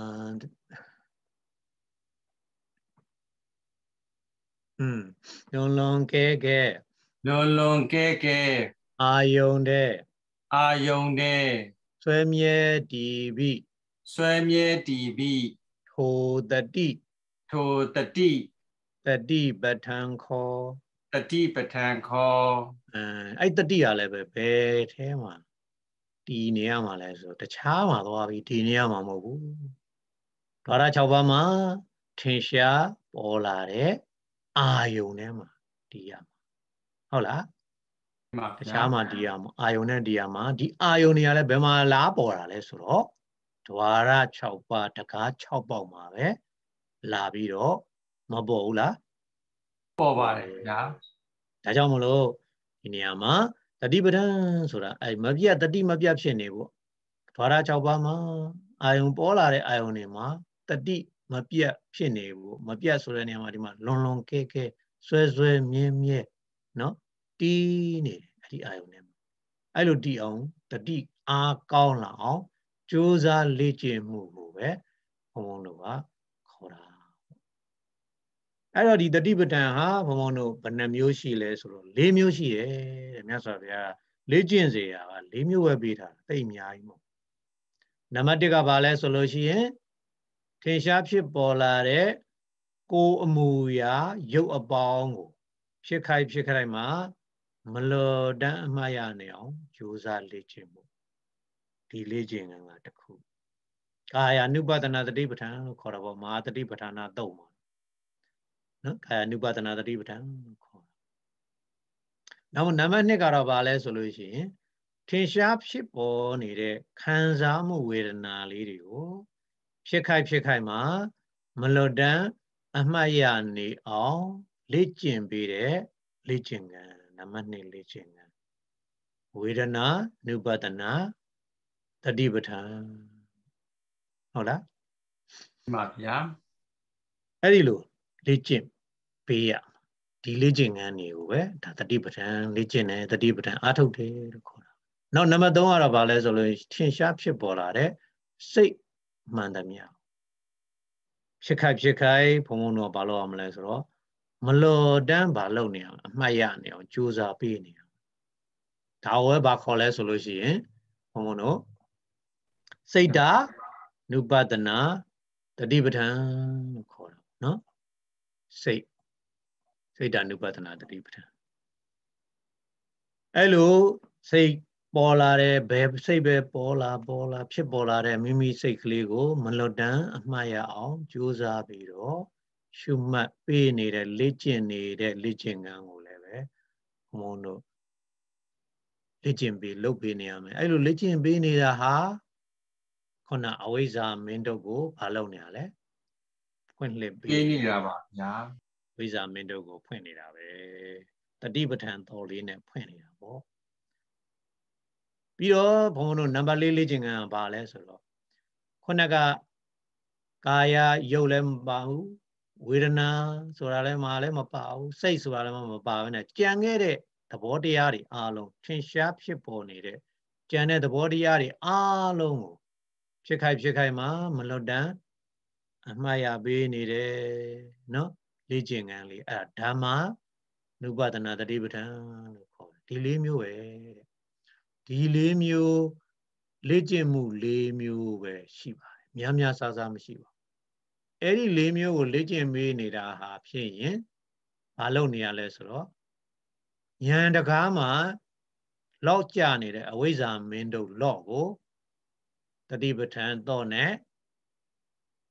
อืมလွန်လွန်ကဲကဲလွန်လွန်ကဲကဲအာယုန်တဲ့အာယုန်တဲ့ဆွဲမြဲတည်ပြီးဆွဲမြဲတည်ပြီးထိုတတိထိုတတိတတိပဋ္ဌာန်ခေါ်တတိပဋ္ဌာန်ခေါ်အဲအဲ့တတိကလည်းပဲဘယ်ထဲမှာတည်နေရမှာလဲဆိုတခြားမှာသွားပြီးတည်နေရမှာမဟုတ်ဘူးဓဝရ၆ပါးမှာထင်ရှားပေါ်လာတဲ့အာယုန်ထဲမှာတည်ရမှာဟုတ်လားတခြားမှာတည်ရမှာအာယုန်နဲ့တည်ရမှာဒီအာယုန်တွေကလည်းဘယ်မှာလားပေါ်တာလဲဆိုတော့ဓဝရ၆ပါးတကား၆ပေါက်မှာပဲလာပြီးတော့မပေါ်ဘူးလားပေါ်ပါတယ်ဗျာဒါကြောင့်မလို့ဒီနေရာမှာတတိပဋ္ဌာန်ဆိုတာအဲမပြတ်တတိမပြတ်ဖြစ်နေဖို့ဓဝရ၆ပါးမှာအာယုံပေါ်လာတဲ့အာယုံတွေမှာတတိမပြတ်ဖြစ်နေဖို့မပြတ်ဆိုတဲ့နေရာမှာဒီမှာလွန်လွန်ကဲကဲဆွဲဆွဲမြဲမြဲနော်တီးနေတယ်အဲ့ဒီအာယုံတွေမှာအဲ့လိုတီးအောင်တတိအားကောင်းလာအောင်ကြိုးစားလေ့ကျင့်မှုကိုပဲဘုံဘုံတို့ကခေါ်တာအဲ့တော့ဒီတတိပဋ္ဌာန်ဟာဘုံဘုံတို့ဘယ်နှမျိုးရှိလဲဆိုတော့၄မျိုးရှိတယ်တဲ့မြတ်စွာဘုရားလေ့ကျင့်စေရက၄မျိုးပဲပေးထားတာတိတ်အများကြီးမဟုတ်နံပါတ်၁ကဘာလဲဆိုလို့ရှိရင်ထင်ရှားဖြစ်ပေါ်လာတဲ့ကိုယ်အမူအရာရုပ်အပေါင်းကိုဖြစ်ခိုက်ဖြစ်ခိုက်မှာမလော်တန်းအမှားရနေအောင်ကြိုးစားလေ့ကျင့်မှုဒီလေ့ကျင့်ကတခုကာယ ानु ပဒနာတတိပဋ္ဌာန်လို့ခေါ်တာပေါ့မဟာတတိပဋ္ဌာနာတုံးမှာနော်ကာယ ानु ပဒနာတတိပဋ္ဌာန်လို့ခေါ်တာနောက်နံပါတ်၂ကတော့ဘာလဲဆိုလို့ရှိရင်ထင်ရှားဖြစ်ပေါ်နေတဲ့ခံစားမှုဝေဒနာလေးတွေကိုဖြစ်ခိုက်ဖြစ်ခိုက်မှာမလွတ်တမ်းအမှတ်ရနေအောင်လေ့ကျင့်ပေးတဲ့လေ့ကျင့်ခန်းနံပါတ်၂လေ့ကျင့်ခန်းဝေဒနာနုပဒနာတတိပဋ္ဌာန်ဟုတ်လားမှန်ပါဗျာအဲ့ဒီလိုလေ့ကျင့်ပေးရဒီလေ့ကျင့်ခန်းတွေကိုပဲဒါတတိပဋ္ဌာန်လေ့ကျင့်တယ်တတိပဋ္ဌာန်အားထုတ်တယ်လို့ခေါ်တာနောက်နံပါတ်၃ကတော့ဘာလဲဆိုလို့ထင်ရှားဖြစ်ပေါ်လာတဲ့စိတ်မှန်သမျှဖြစ်ခိုက်ဖြစ်ခိုက်ဘုံဘုံတော့ဘာလို့အောင်မလဲဆိုတော့မလော်တန်းဘာလုပ်နေအောင်အမှတ်ရနေအောင်ကြိုးစားပေးနေအောင်ဒါဝဲဘာခေါ်လဲဆိုလို့ရှိရင်ဘုံဘုံတို့စိတ်ဓာနုပဒနာတတိပဋ္ဌာန်လို့ခေါ်တာနော်စိတ်စိတ်ဓာနုပဒနာတတိပဋ္ဌာန်အဲ့လိုစိတ်ပေါ်လာတဲ့ဘယ်စိတ်ပဲပေါ်လာပေါ်လာဖြစ်ပေါ်လာတဲ့မိမိစိတ်ကလေးကိုမလွတ်တမ်းအမှားရအောင်ကြိုးစားပြီးတော့ရှုမှတ်ပေးနေတဲ့လေ့ကျင့်နေတဲ့လေ့ကျင့်ခန်းကိုလည်းပဲဘုံဘုံတို့လေ့ကျင့်ပေးလုပ်ပေးနေရမယ်အဲ့လိုလေ့ကျင့်ပေးနေတာဟာခုနအဝိဇ္ဇာမင်းတို့ကိုဘာလုပ်နေရလဲဖွင့်လှစ်ပေးနေတာပါဗျာဝိဇ္ဇာမင်းတို့ကိုဖွင့်နေတာပဲတတိပဋ္ဌာန်တော်လေးနဲ့ဖွင့်နေတာပေါ့ပြီးတော့ဘုံဘုံတို့နံပါတ်လေးလေ့ကျင့်ခန်းကဘာလဲဆိုတော့ခုနကကာယရုပ်လည်းမပါဘူးဝေဒနာဆိုတာလည်းမလည်းမပါဘူးစိတ်ဆိုတာလည်းမပါဘူးနဲ့ကြံခဲ့တဲ့သဘောတရားတွေအားလုံးထင်ရှားဖြစ်ပေါ်နေတဲ့ကြံတဲ့သဘောတရားတွေအားလုံးကိုဖြစ်ခိုက်ဖြစ်ခိုက်မှာမလွတ်တမ်းအမှားရပေးနေတယ်နော်လေ့ကျင့်ခန်းလေးအဲ့ဒါဓမ္မနုပဒနာတတိပဋ္ဌာန်လို့ခေါ်တယ်ဒီလေးမျိုးပဲတဲ့ဒီလေးမျိုးလေ့ကျင့်မှုလေးမျိုးပဲရှိပါတယ်များများစားစားမရှိပါဘူးအဲ့ဒီလေးမျိုးကိုလေ့ကျင့်ပေးနေတာဟာဖြစ်ရင်မလုပ်နေရလဲဆိုတော့ဉာဏ်တကားမှာလောက်ကြနေတဲ့အဝိဇ္ဇာမင်းတို့လော့ကိုတတိပဋ္ဌာန်တော့နဲ့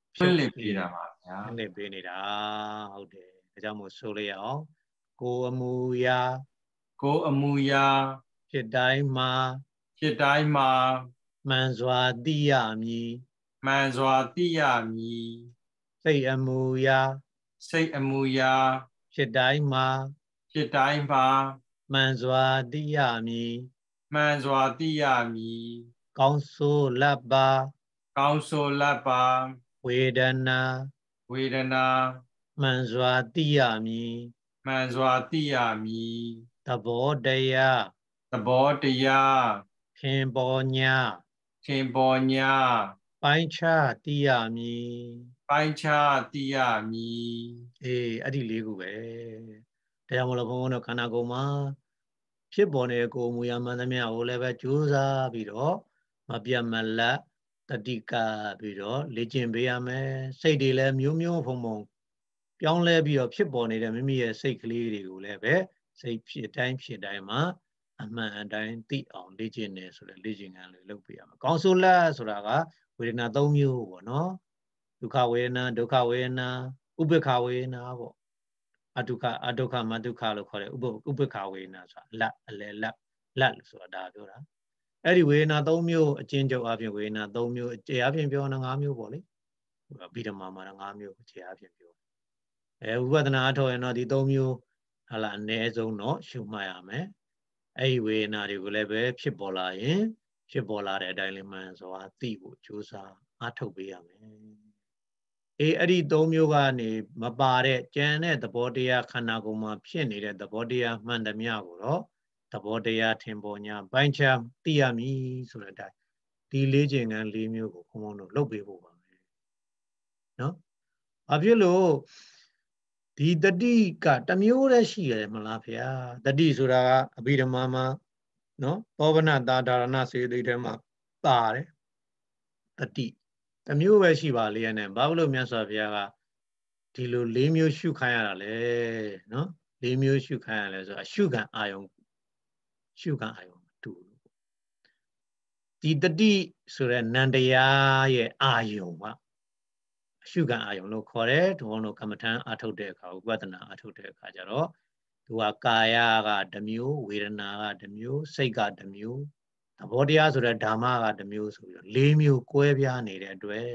ဖွင့်လှစ်ပေးတာပါဗျာဖွင့်လှစ်ပေးနေတာဟုတ်တယ်ဒါကြောင့်မို့ဆိုလိုက်အောင်ကိုအမူအရာကိုအမူအရာဖြစ်တိုင်းမှာဖြစ်တိုင်းမှာမှန်စွာသိရမည်မှန်စွာသိရမည်စိတ်အမူအရာစိတ်အမူအရာဖြစ်တိုင်းမှာဖြစ်တိုင်းမှာမှန်စွာသိရမည်မှန်စွာသိရမည်ကောင်းဆိုးလပ်ပါကောင်းဆိုလပ်ပါဝေဒနာဝေဒနာမှန်စွာသိရမည်မှန်စွာသိရမည်သဘောတရားသဘောတရားဖြင်ပေါ်ညာထင်ပေါ်ညာပိုင်းခြားသိရမည်ပိုင်းခြားသိရမည်အေးအဲ့ဒီလေးခုပဲဒါကြောင့်မလို့ဘုန်းဘုန်းတို့ခန္ဓာကိုယ်မှာဖြစ်ပေါ်နေတဲ့ကိုယ်မူရမှန်သမျှကိုလည်းပဲကြိုးစားပြီးတော့မပြတ်မလတ်တတိကပြီးတော့လေ့ကျင့်ပေးရမယ်စိတ်တွေလည်းမျိုးမျိုးဖုံဖုံပြောင်းလဲပြီးတော့ဖြစ်ပေါ်နေတဲ့မိမိရဲ့စိတ်ကလေးတွေကိုလည်းပဲစိတ်ဖြစ်တိုင်းဖြစ်တိုင်းမှာအမှန်အတိုင်းသိအောင်လေ့ကျင့်နေဆိုတဲ့လေ့ကျင့်ခန်းလေးလုပ်ပေးရမယ်ကောင်းဆိုးလတ်ဆိုတာကဝေဒနာ၃မျိုးပေါ့နော်ဒုက္ခဝေဒနာဒုက္ခဝေဒနာဥပ္ပခဝေဒနာပေါ့အဒုက္ခအဒုက္ခမဒုက္ခလို့ခေါ်တယ်ဥပ္ပဥပ္ပခဝေဒနာဆိုတာလတ်အလယ်လတ်လတ်လို့ဆိုတာဒါပြောတာအဲ့ဒီဝေဒနာ၃မျိုးအကျဉ်းချုပ်အပြင်ဝေဒနာ၃မျိုးတရားဖြင့်ပြောရင်၅မျိုးပေါ့လေဗိဓမာမှာ၅မျိုးတရားဖြင့်ပြောအဲဝိပဿနာအထောက်ရင်တော့ဒီ၃မျိုးဟာလာအနည်းဆုံးတော့ရှုမှတ်ရမယ်အဲ့ဒီဝေဒနာတွေကိုလည်းပဲဖြစ်ပေါ်လာရင်ဖြစ်ပေါ်လာတဲ့အတိုင်းလေးမှန်စွာသိဖို့ကြိုးစားအားထုတ်ပေးရမယ်အေးအဲ့ဒီ၃မျိုးကနေမပါတဲ့ကြံတဲ့သဘောတရားခန္ဓာကိုယ်မှာဖြစ်နေတဲ့သဘောတရားမှန်သမျှကိုတော့သဘောတရားထင်ပေါ်ညာပိုင်းခြားသိရမည်ဆိုတဲ့အတိုင်းဒီလေးချိန်က၄မျိုးကိုဘုံဘုံတို့လုပ်ပေးဖို့ပါပဲနော်ဘာဖြစ်လို့ဒီတတိကတမျိုးတည်းရှိရတယ်မလားဗျာတတိဆိုတာကအဘိဓမ္မာမှာနော်သောဗနတာဒါရဏစေတိထဲမှာပါတယ်တတိတမျိုးပဲရှိပါလေနဲ့ဘာလို့မြတ်စွာဘုရားကဒီလို၄မျိုးရှုခိုင်းရတာလဲနော်၄မျိုးရှုခိုင်းရလဲဆိုတော့ရှုခံအာယုံရှုခံအာယုံတူဒီတတိဆိုတဲ့နန္တရားရဲ့အာယုံကအရှုခံအာယုံလို့ခေါ်တယ်ဒီဘုံတို့ကမ္မထံအထုတ်တဲ့အခါဥပဒနာအထုတ်တဲ့အခါကျတော့သူကကာယကတစ်မျိုးဝေဒနာကတစ်မျိုးစိတ်ကတစ်မျိုးသဘောတရားဆိုတဲ့ဓမ္မကတစ်မျိုးဆိုပြီးတော့၄မျိုးကွဲပြားနေတဲ့အတွက်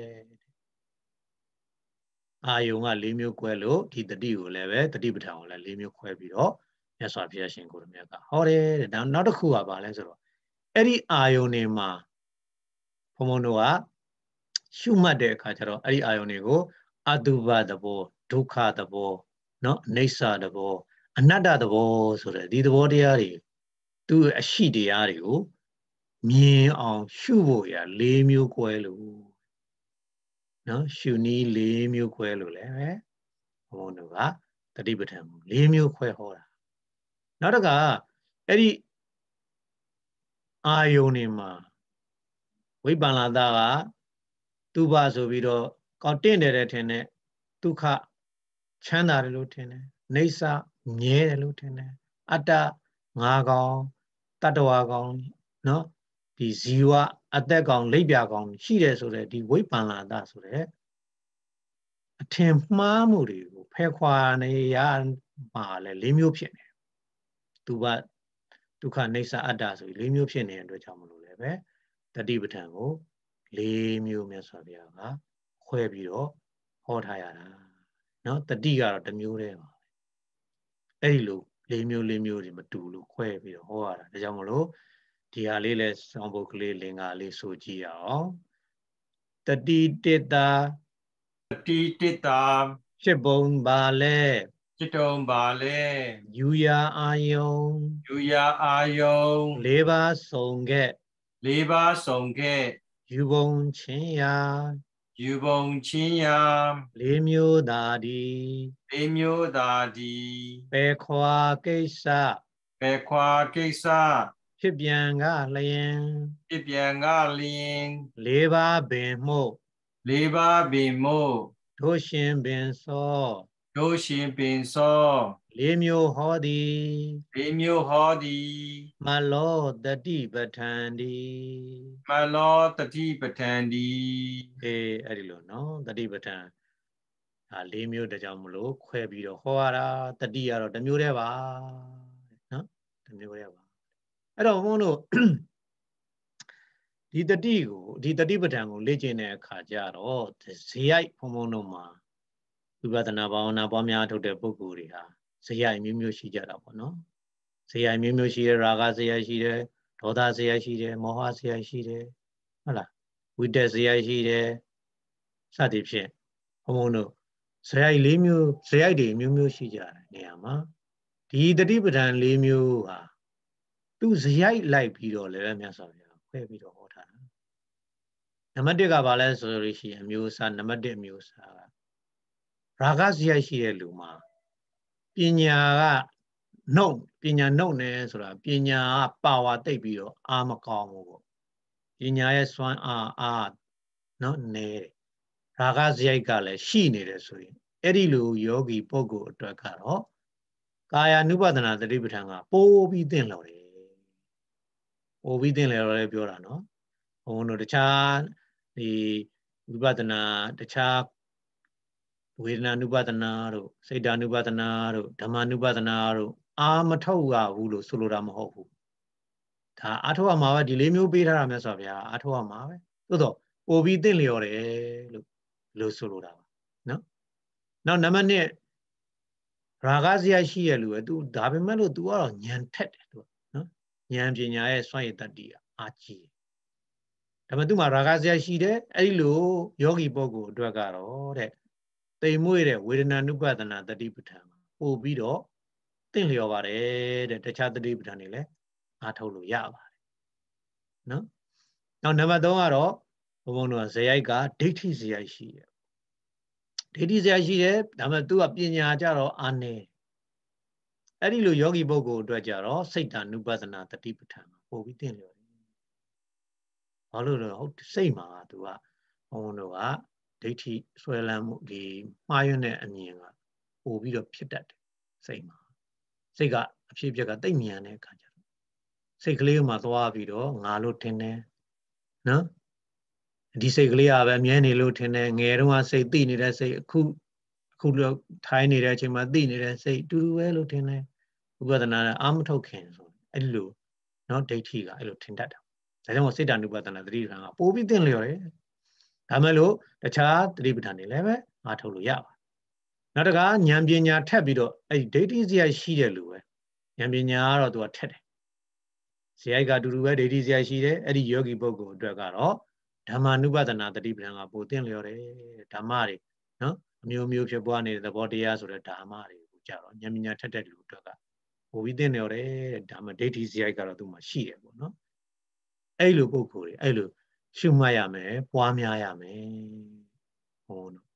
အာယုံက၄မျိုးကွဲလို့ဒီတတိကိုလည်းပဲတတိပဋ္ဌာန်ကိုလည်း၄မျိုးခွဲပြီးတော့မြတ်စွာဘုရားရှင်ကိုရမြတ်ကဟောတယ်တဲ့ဒါနောက်တစ်ခုကဘာလဲဆိုတော့အဲ့ဒီအာယုံတွေမှာဘုံဘုံတို့ကရှုမှတ်တဲ့အခါကျတော့အဲ့ဒီအာယုံတွေကိုအတုပသဘောဒုက္ခသဘောเนาะအိဋ္ဌသဘောအနတ္တသဘောဆိုတဲ့ဒီသဘောတရားတွေသူ့အရှိတရားတွေကိုမြင်အောင်ရှုဖို့ရ၄မျိုးကွဲလို့เนาะရှုနည်း၄မျိုးခွဲလို့လည်းပဲဘုံဘုံတို့ကတတိပဋ္ဌာန်၄မျိုးခွဲဟောတာနောက်တစ်ခါအဲ့ဒီအာယုန်တွေမှာဝိပ္ပန္နတာကသူဘဆိုပြီးတော့ကောက်တင့်တယ်တဲ့ထင်တဲ့ဒုက္ခချမ်းသာတယ်လို့ထင်တယ်အိဋ္ဌမြဲတယ်လို့ထင်တယ်အတ္တငါးကောင်တတ္တဝါကောင်เนาะဒီဇီဝအသက်ကောင်လိပ်ပြကောင်ရှိတယ်ဆိုတဲ့ဒီဝိပ္ပန္နတာဆိုတဲ့အထင်မှားမှုတွေကိုဖယ်ခွာနေရမှာလဲ၄မျိုးဖြစ်နေသူဘဒုက္ခအိဋ္ဌအတ္တဆိုပြီး၄မျိုးဖြစ်နေတဲ့အတွက်ကြောင့်မလို့လည်းပဲတတိပဋ္ဌာန်ကို၄မျိုးမြတ်စွာဘုရားကခွဲပြီးတော့ဟောထားရတာเนาะတတိကတော့တစ်မျိုးတည်းပါအဲ့ဒီလို၄မျိုး၄မျိုးတွေမတူလို့ခွဲပြီးတော့ဟောရတာဒါကြောင့်မလို့ဒီဟာလေးလဲစောင်းပုတ်ကလေးလင်္ကာလေးဆိုကြည့်ရအောင်တတိတ္တာတတိတ္တာဖြစ်ပုံပါလဲจิตတုံပါလဲယူရာအာယုံယူရာအာယုံ၄ပါးစုံခဲ့၄ပါးစုံခဲ့ယူပုံချင်းရာယူပုံချင်းရာ၄မျိုးသာဒီ၄မျိုးသာဒီပယ်ခွာကိစ္စပယ်ခွာကိစ္စဖြစ်ပြန်ကလျင်ဖြစ်ပြန်ကလျင်၄ပါးပင်မှု၄ပါးပင်မို့တို့ရှင်ပင်စောတို့ရှင်ပင်စောလေးမျိုးဟောသည်လေးမျိုးဟောသည်မလောတတိပဋ္ဌာန်ဒီမလောတတိပဋ္ဌာန်ဒီအေးအဲ့ဒီလိုနော်တတိပဋ္ဌာန်ဒါလေးမျိုးတကြောင်မလို့ခွဲပြီးတော့ဟောရတာတတိကတော့တစ်မျိုးတည်းပါနော်တစ်မျိုးတည်းပါအဲ့တော့ဘုန်းတို့ဒီတတိကိုဒီတတိပဋ္ဌာန်ကိုလေ့ကျင့်တဲ့အခါကျတော့ဇေယိုက်ဘုံဘုံတို့မှာဝိပဿနာဘာဝနာပွားများထုတ်တဲ့ပုဂ္ဂိုလ်တွေဟာဇေယိုက်မျိုးမျိုးရှိကြတာပေါ့နော်ဇေယိုက်မျိုးမျိုးရှိတယ်ရာဂဇေယိုက်ရှိတယ်ဒေါသဇေယိုက်ရှိတယ်မောဟဇေယိုက်ရှိတယ်ဟုတ်လားဝိတက်ဇေယိုက်ရှိတယ်စသည်ဖြင့်ဘုံဘုံတို့ဇေယိုက်လေးမျိုးဇေယိုက်တွေမျိုးမျိုးရှိကြတယ်နေရာမှာဒီတတိပဋ္ဌာန်လေးမျိုးဟာသူဇေယိုက်လိုက်ပြီးတော့လည်းမြတ်စွာဘုရားခွဲပြီးတော့ဟောထားတာနံပါတ်တစ်ကဘာလဲဆိုလို့ရှိရင်အမျိုးအစားနံပါတ်တစ်အမျိုးအစားကရာဂဇေယိုက်ရှိတဲ့လူမှာပညာကနှုတ်ပညာနှုတ်နေဆိုတာပညာကပါဝါတိတ်ပြီးတော့အာမကောင်းဘူးပေါ့ပညာရဲ့စွမ်းအားအားနော်နေတယ်ရာဂဇေယိုက်ကလည်းရှိနေတယ်ဆိုရင်အဲ့ဒီလိုယောဂီပုဂ္ဂိုလ်အတွက်ကတော့ကာယ ानु ပဒနာသတိပဋ္ဌာန်ကပိုးပြီးသင်လို့တယ်ပိုးပြီးသင်လို့လည်းပြောတာနော်ဘုန်းတို့တခြားဒီဝိပဿနာတခြားဝေဒနာ ानु ပဒနာတို့စိတ်ဓာ ानु ပဒနာတို့ဓမ္မ ानु ပဒနာတို့အာမထုတ်ရဘူးလို့ဆိုလိုတာမဟုတ်ဘူးဒါအာထုတ်ရမှာပဲဒီလေးမျိုးပေးထားတာမြတ်စွာဘုရားအာထုတ်ရမှာပဲသို့တော့ပိုပြီးသင်လျော်တယ်လို့လို့ဆိုလိုတာပါနော်နောက်နံပါတ်နှစ်ရာဂဇေယရှိရလူပဲ तू ဒါပေမဲ့လို့ तू ကတော့ဉာဏ်ထက်တယ် तू နော်ဉာဏ်ပညာရဲ့စွမ်းရည်တတ္တိအာကြီးဒါပေမဲ့ तू မှာရာဂဇေယရှိတယ်အဲ့ဒီလိုယောဂီပုဂ္ဂိုလ်အတွက်ကတော့တဲ့တိမ်မွေ့တဲ့ဝေဒနာနုပဒနာတတိပဋ္ဌာန်ပို့ပြီးတော့သင်လျော်ပါတယ်တဲ့တခြားတတိပဋ္ဌာန်တွေလည်းအားထုတ်လို့ရပါတယ်နော်နောက်နံပါတ်သုံးကတော့ဘုံဘုံတို့ဇေယိုက်ကဒိဋ္ဌိဇေယိုက်ရှိတယ်ဒိဋ္ဌိဇေယိုက်ရှိတယ်ဒါပေမဲ့ तू ကပညာကြတော့အာနေအဲ့ဒီလိုယောဂီပုဂ္ဂိုလ်အတွက်ကြတော့စိတ်တ ानु ပဒနာတတိပဋ္ဌာန်ပို့ပြီးသင်လျော်တယ်ဘာလို့လဲဟုတ်စိတ်မှာ तू ကဘုံဘုံတို့ကဒိဋ္ဌိဆွဲလန်းမှုဒီမှားယွင်းတဲ့အမြင်ကပို့ပြီးတော့ဖြစ်တတ်တယ်စိတ်မှာစိတ်ကအဖြစ်အပျက်ကတိတ်မြန်တဲ့အခါကျတော့စိတ်ကလေးမှာသွားပြီးတော့ငါလို့ထင်တယ်နော်ဒီစိတ်ကလေးကပဲမြဲနေလို့ထင်တယ်ငယ်တုန်းကစိတ်သိနေတဲ့စိတ်အခုအခုလို့ထိုင်းနေတဲ့အချိန်မှာသိနေတဲ့စိတ်တူတူပဲလို့ထင်တယ်ဥပဒနာနဲ့အာမထုတ်ခင်ဆိုအဲ့လိုနော်ဒိဋ္ဌိကအဲ့လိုထင်တတ်တာဒါကြောင့်စိတ်တ ानु ပဒနာတတိပဋ္ဌာန်ကပို့ပြီးသင်လျော်တယ်ဒါမဲ့လို့တခြားတတိပဋ္ဌာန်တွေလည်းပဲအားထုတ်လို့ရပါနောက်တကဉာဏ်ပညာထက်ပြီးတော့အဲ့ဒီဒိဋ္ဌိဇေယိုက်ရှိတဲ့လူပဲဉာဏ်ပညာကတော့သူကထက်တယ်ဇေယိုက်ကတူတူပဲဒိဋ္ဌိဇေယိုက်ရှိတယ်အဲ့ဒီယောဂီပုဂ္ဂိုလ်အတွက်ကတော့ဓမ္မ ानु ပဒနာတတိပဋ္ဌာန်ကပိုသင်လျော်တယ်ဓမ္မတွေနော်အမျိုးမျိုးဖြစ်ပွားနေတဲ့သဘောတရားဆိုတဲ့ဓမ္မတွေကိုကြတော့ဉာဏ်ပညာထက်တဲ့လူအတွက်ကပိုပြီးသင်လျော်တယ်ဓမ္မဒိဋ္ဌိဇေယိုက်ကတော့သူ့မှာရှိတယ်ပေါ့နော်အဲ့လိုပုဂ္ဂိုလ်တွေအဲ့လိုရှုမှတ်ရမယ်ပွားများရမယ်ဟောနော်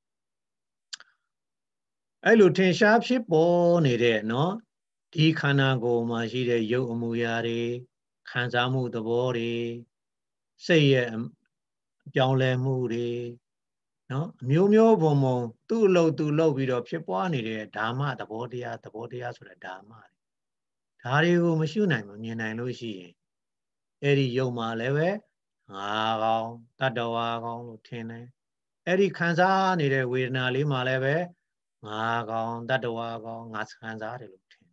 အဲ့လိုထင်ရှားဖြစ်ပေါ်နေတဲ့နော်ဒီခန္ဓာကိုယ်မှာရှိတဲ့ရုပ်အမူအရာတွေခံစားမှုသဘောတွေစိတ်ရဲ့အပြောင်းလဲမှုတွေနော်အမျိုးမျိုးပုံပုံသူ့အလုပ်သူ့လုပ်ပြီးတော့ဖြစ်ပွားနေတဲ့ဓမ္မသဘောတရားသဘောတရားဆိုတဲ့ဓမ္မတွေဒါတွေကိုမရှုနိုင်မမြင်နိုင်လို့ရှိရင်အဲ့ဒီရုပ်မှာလည်းပဲငါကောင်တတ္တဝါကောင်လို့ထင်တယ်အဲ့ဒီခံစားနေတဲ့ဝေဒနာလေးမှာလည်းပဲငါကောင်တတ္တဝါကောင်ငါခံစားတယ်လို့ထင်တယ်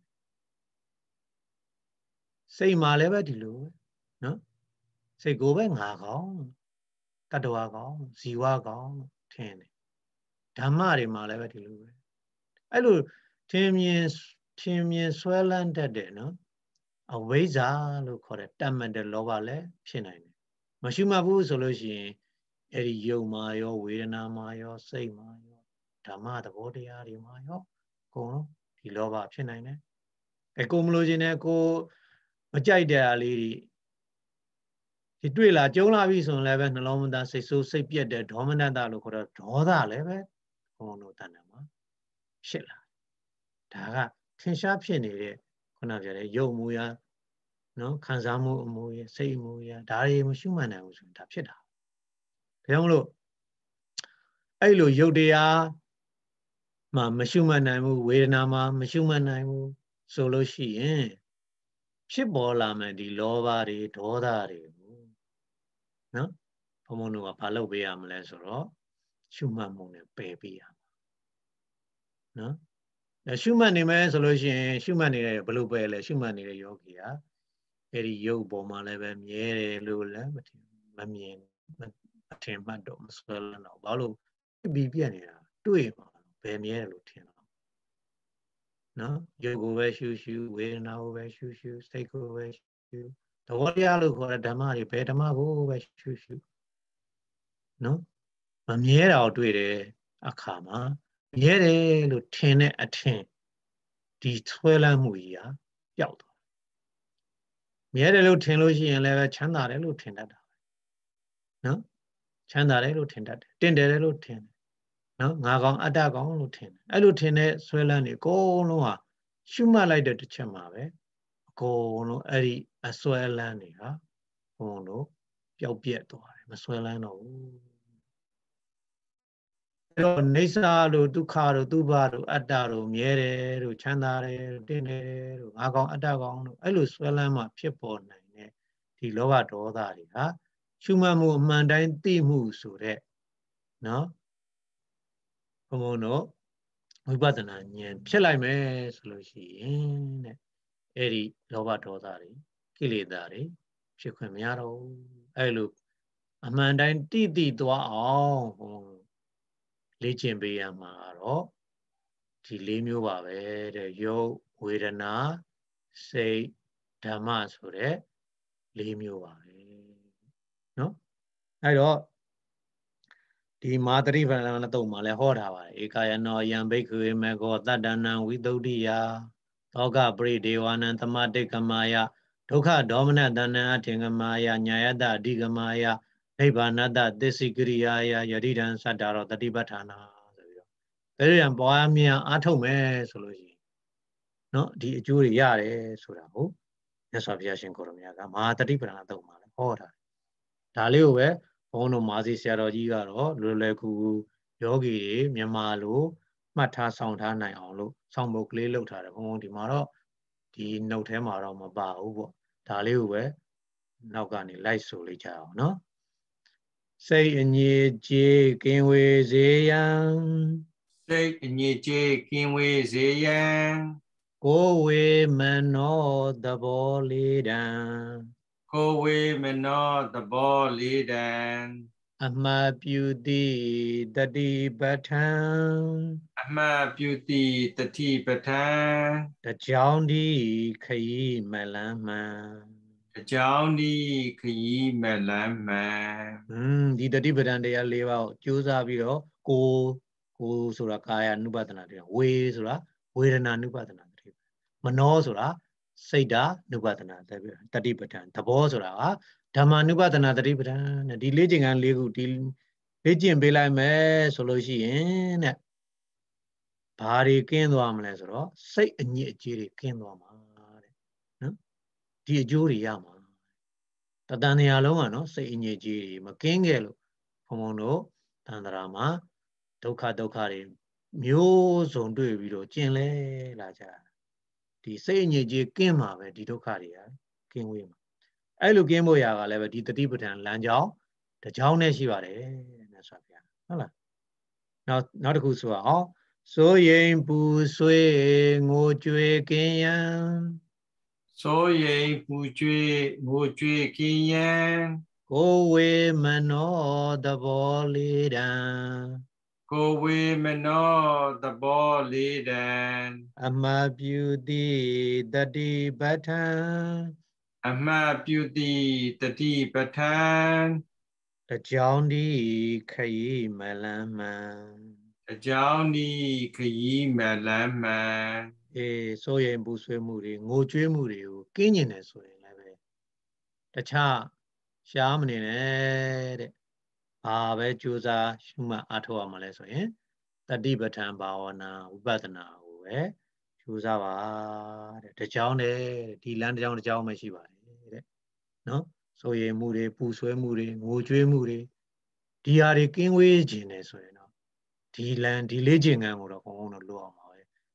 စိတ်မှာလည်းပဲဒီလိုပဲနော်စိတ်ကိုပဲငါကောင်တတ္တဝါကောင်ဇီဝကောင်ထင်တယ်ဓမ္မတွေမှာလည်းပဲဒီလိုပဲအဲ့လိုထင်မြင်ထင်မြင်ဆွဲလန်းတတ်တယ်နော်အဝိဇ္ဇာလို့ခေါ်တဲ့တတ်မှတ်တဲ့လောဘလည်းဖြစ်နိုင်တယ်မရှိမှဘူးဆိုလို့ရှိရင်အဲ့ဒီယုံမှာရောဝေဒနာမှာရောစိတ်မှာရောဓမ္မသဘောတရားတွေမှာရောအကုန်လုံးဒီလောဘဖြစ်နိုင်တယ်အဲကိုမလို့ခြင်းနဲ့ကိုမကြိုက်တဲ့အလေးတွေဒီတွေ့လာကြုံလာပြီဆိုရင်လည်းပဲနှလုံးမသားစိတ်ဆိုးစိတ်ပြက်တဲ့ဒေါမနတလို့ခေါ်တဲ့ဒေါသလည်းပဲဘုံတို့တဏ္ဍာမှာဖြစ်လာဒါကထင်ရှားဖြစ်နေတဲ့ခုနပြောတဲ့ယုံမူရာနော်ခံစားမှုအမူအရာစိတ်အမူအရာဒါတွေမရှုမှတ်နိုင်ဘူးဆိုရင်ဒါဖြစ်တာဒါကြောင့်မလို့အဲ့လိုယုတ်တရားမှာမရှိမှတ်နိုင်ဘူးဝေဒနာမှာမရှိမှတ်နိုင်ဘူးဆိုလို့ရှိရင်ဖြစ်ပေါ်လာမယ်ဒီလောဘတွေဒေါသတွေကိုနော်ဘုံဘုံတို့ကဘာလုပ်ပေးရမလဲဆိုတော့ရှုမှတ်မှုနဲ့ပယ်ပေးရမှာနော်ရှုမှတ်နေမယ်ဆိုလို့ရှိရင်ရှုမှတ်နေတဲ့ဘလို့ပယ်လဲရှုမှတ်နေတဲ့ယောဂီဟာအဲ့ဒီရုပ်ပေါ်မှာလည်းပဲမြဲတယ်လို့လည်းမထင်မမြင်မထင်မှတ်တော့မဆွဲလန်းတော့ဘာလို့ပြီးပြက်နေတာတွေ့မှာဘယ်မြဲတယ်လို့ထင်တော့နော်ရုပ်ကိုပဲရှုရှုဝေဒနာကိုပဲရှုရှုစိတ်ကိုပဲရှုသဘောတရားလို့ခေါ်တဲ့ဓမ္မတွေဘယ်ဓမ္မကိုပဲရှုရှုနော်မမြဲတာကိုတွေ့တယ်အခါမှာမြဲတယ်လို့ထင်တဲ့အထင်ဒီဆွဲလန်းမှုကြီးဟာပျောက်သွားမြဲတယ်လို့ထင်လို့ရှိရင်လည်းပဲချမ်းသာတယ်လို့ထင်တတ်တာပဲနော်ချမ်းသာတယ်လို့ထင်တတ်တယ်တင့်တယ်လို့ထင်တယ်နော်ငါကောင်အတ္တကောင်လို့ထင်တယ်အဲ့လိုထင်တဲ့ဆွဲလန်းနေအကုန်လုံးဟာရှုမှတ်လိုက်တဲ့တစ်ချက်မှာပဲအကုန်လုံးအဲ့ဒီအဆွဲလန်းနေဟာဘုံတို့ပျောက်ပြက်သွားတယ်မဆွဲလန်းတော့ဘူးအဲ့တော့နေစာတို့ဒုက္ခတို့သူဘတို့အတ္တတို့မြဲတယ်တို့ချမ်းသာတယ်တင့်တယ်တို့ငါကောင်အတ္တကောင်တို့အဲ့လိုဆွဲလန်းမှဖြစ်ပေါ်နိုင်တဲ့ဒီလောဘဒေါသတွေဟာရှုမှတ်မှုအမှန်တိုင်းသိမှုဆိုတဲ့နော်ဘုံဘုံတို့ဝိပဿနာဉာဏ်ဖြစ်လိုက်မယ်ဆိုလို့ရှိရင်တဲ့အဲ့ဒီလောဘဒေါသတွေကိလေသာတွေဖြစ်ခွင့်မရတော့ဘူးအဲ့လိုအမှန်တိုင်းတိတိသွားအောင်ဘုံလေ့ကျင့်ပေးရမှာတော့ဒီလေးမျိုးပါပဲတဲ့ယုတ်ဝေဒနာစိတ်ဓမ္မဆိုတဲ့လေးမျိုးပါပဲเนาะအဲ့တော့ဒီမာတရိပဏာတုံမှာလည်းဟောထားပါတယ်ဧကာယနောယံဘိက္ခဝေမေကောတတ္တနံဝိသုဒ္ဓိယသောကပရိဒေဝနံသမတိကမာယဒုက္ခဒေါမနတဏံအထင်ကမာယညာယတအဓိကမာယနိဗ္ဗာနတသစ္စိကရိယာယယတိတံသတ္တရောတတိပဋ္ဌာနာဆိုပြီးတော့ဒါရံပွားများအားထုတ်မယ်ဆိုလို့ရှိရင်เนาะဒီအကျိုးတွေရတယ်ဆိုတာကိုမြတ်စွာဘုရားရှင်ကိုရမြတ်ကမဟာတတိပဋ္ဌာနာတုံမှာလည်းဟောထားတယ်ဒါလေးကိုပဲဘုန်းတော်မာစီဆရာတော်ကြီးကတော့လွယ်လွယ်ကူကူယောဂီတွေမြန်မာလိုမှတ်ထားဆောင်ထားနိုင်အောင်လို့ဆောင်းပုတ်ကလေးလုပ်ထားတယ်ဘုန်းဘုန်းဒီမှာတော့ဒီနှုတ်ထဲမှာတော့မပါဘူးပေါ့ဒါလေးကိုပဲနောက်ကနေလိုက်ဆိုလိုက်ကြအောင်နော်စိတ်အငြိကြေးကင်းဝေစေရန်စိတ်အငြိကြေးကင်းဝေစေရန်ကိုဝေမနောသဘောလေးတံကိုဝေမနောသဘောလေးတံအမှတ်ပြုသည်တတိပဋ္ဌာန်အမှတ်ပြုသည်တတိပဋ္ဌာန်တကြောင်ဒီခရီးမလန်းမှန်တကြောင်ဒီခရီးမလန်းမှန်อืมဒီတတိပဋ္ဌာန်တရား၄ပါးကိုကြိုးစားပြီးတော့ကိုကိုဆိုတာကာယ ानु ပဒနာတရားဝေဆိုတာဝေဒနာ ानु ပဒနာတရားမနောဆိုတာစိတ်ဓာ ानु ပဒနာတတိပဋ္ဌာန်သဘောဆိုတာကဓမ္မ ानु ပဒနာတတိပဋ္ဌာန်တဲ့ဒီလေးကျင့်ခန်း၄ခုဒီလေ့ကျင့်ပေးလိုက်မယ်ဆိုလို့ရှိရင်တဲ့ဘာတွေကင်းသွားမလဲဆိုတော့စိတ်အညစ်အကြေးတွေကင်းသွားမှာတဲ့နော်ဒီအကျိုးတွေရမှာတတန်တရားလုံးကနော်စိတ်အညစ်အကြေးတွေမကင်းခဲ့လို့ဘုံဘုံတို့တန်ត្រာမှာဒုက္ခဒုက္ခတွေမျိုးစုံတွေ့ပြီးတော့ကျင်လဲလာကြဒီစိတ်အညစ်အကြေးကင်းမှာပဲဒီဒုက္ခတွေကကင်းဝေးမှာအဲ့လိုကင်းဖို့ရာကလည်းပဲဒီတတိပဋ္ဌာန်လမ်းကြောင်းတစ်ကြောင်းနဲ့ရှိပါတယ်မြတ်စွာဘုရားဟုတ်လားနောက်နောက်တစ်ခုဆိုအောင်စိုးရင်ပူဆွေးငိုကြွေကင်းရန်စိုးရိမ်ပူကြွေးငိုကြွေးကင်းရန်ကိုဝေမနောသဘောလေးတံကိုဝေမနောသဘောလေးတံအမှတ်ပြုသည်တတိပဋ္ဌာန်အမှတ်ပြုသည်တတိပဋ္ဌာန်တကြောင်ဒီခရီးမလန်းမှန်အကြောင်းဒီခရီးမလန်းမှန်အေးစိုးရိမ်ပူဆွေးမှုတွေငိုကြွေးမှုတွေကိုကင်းကျင်တယ်ဆိုရင်လည်းပဲတခြားရှားမနေနဲ့တဲ့ဘာပဲကြိုးစားရှုမှတ်အားထုတ်ရမှာလဲဆိုရင်တတိပဋ္ဌာန်ဘာဝနာဝိပဿနာကိုပဲကြိုးစားပါတဲ့တကြောင်တည်းဒီလမ်းတစ်ကြောင်တစ်ကြောင်ပဲရှိပါတယ်တဲ့နော်စိုးရိမ်မှုတွေပူဆွဲမှုတွေငိုကြွေးမှုတွေဒီဟာတွေကင်းဝေးခြင်းတယ်ဆိုရင်တော့ဒီလမ်းဒီလေးကျင့်ခန်းကိုတော့ဘုံဘုံတို့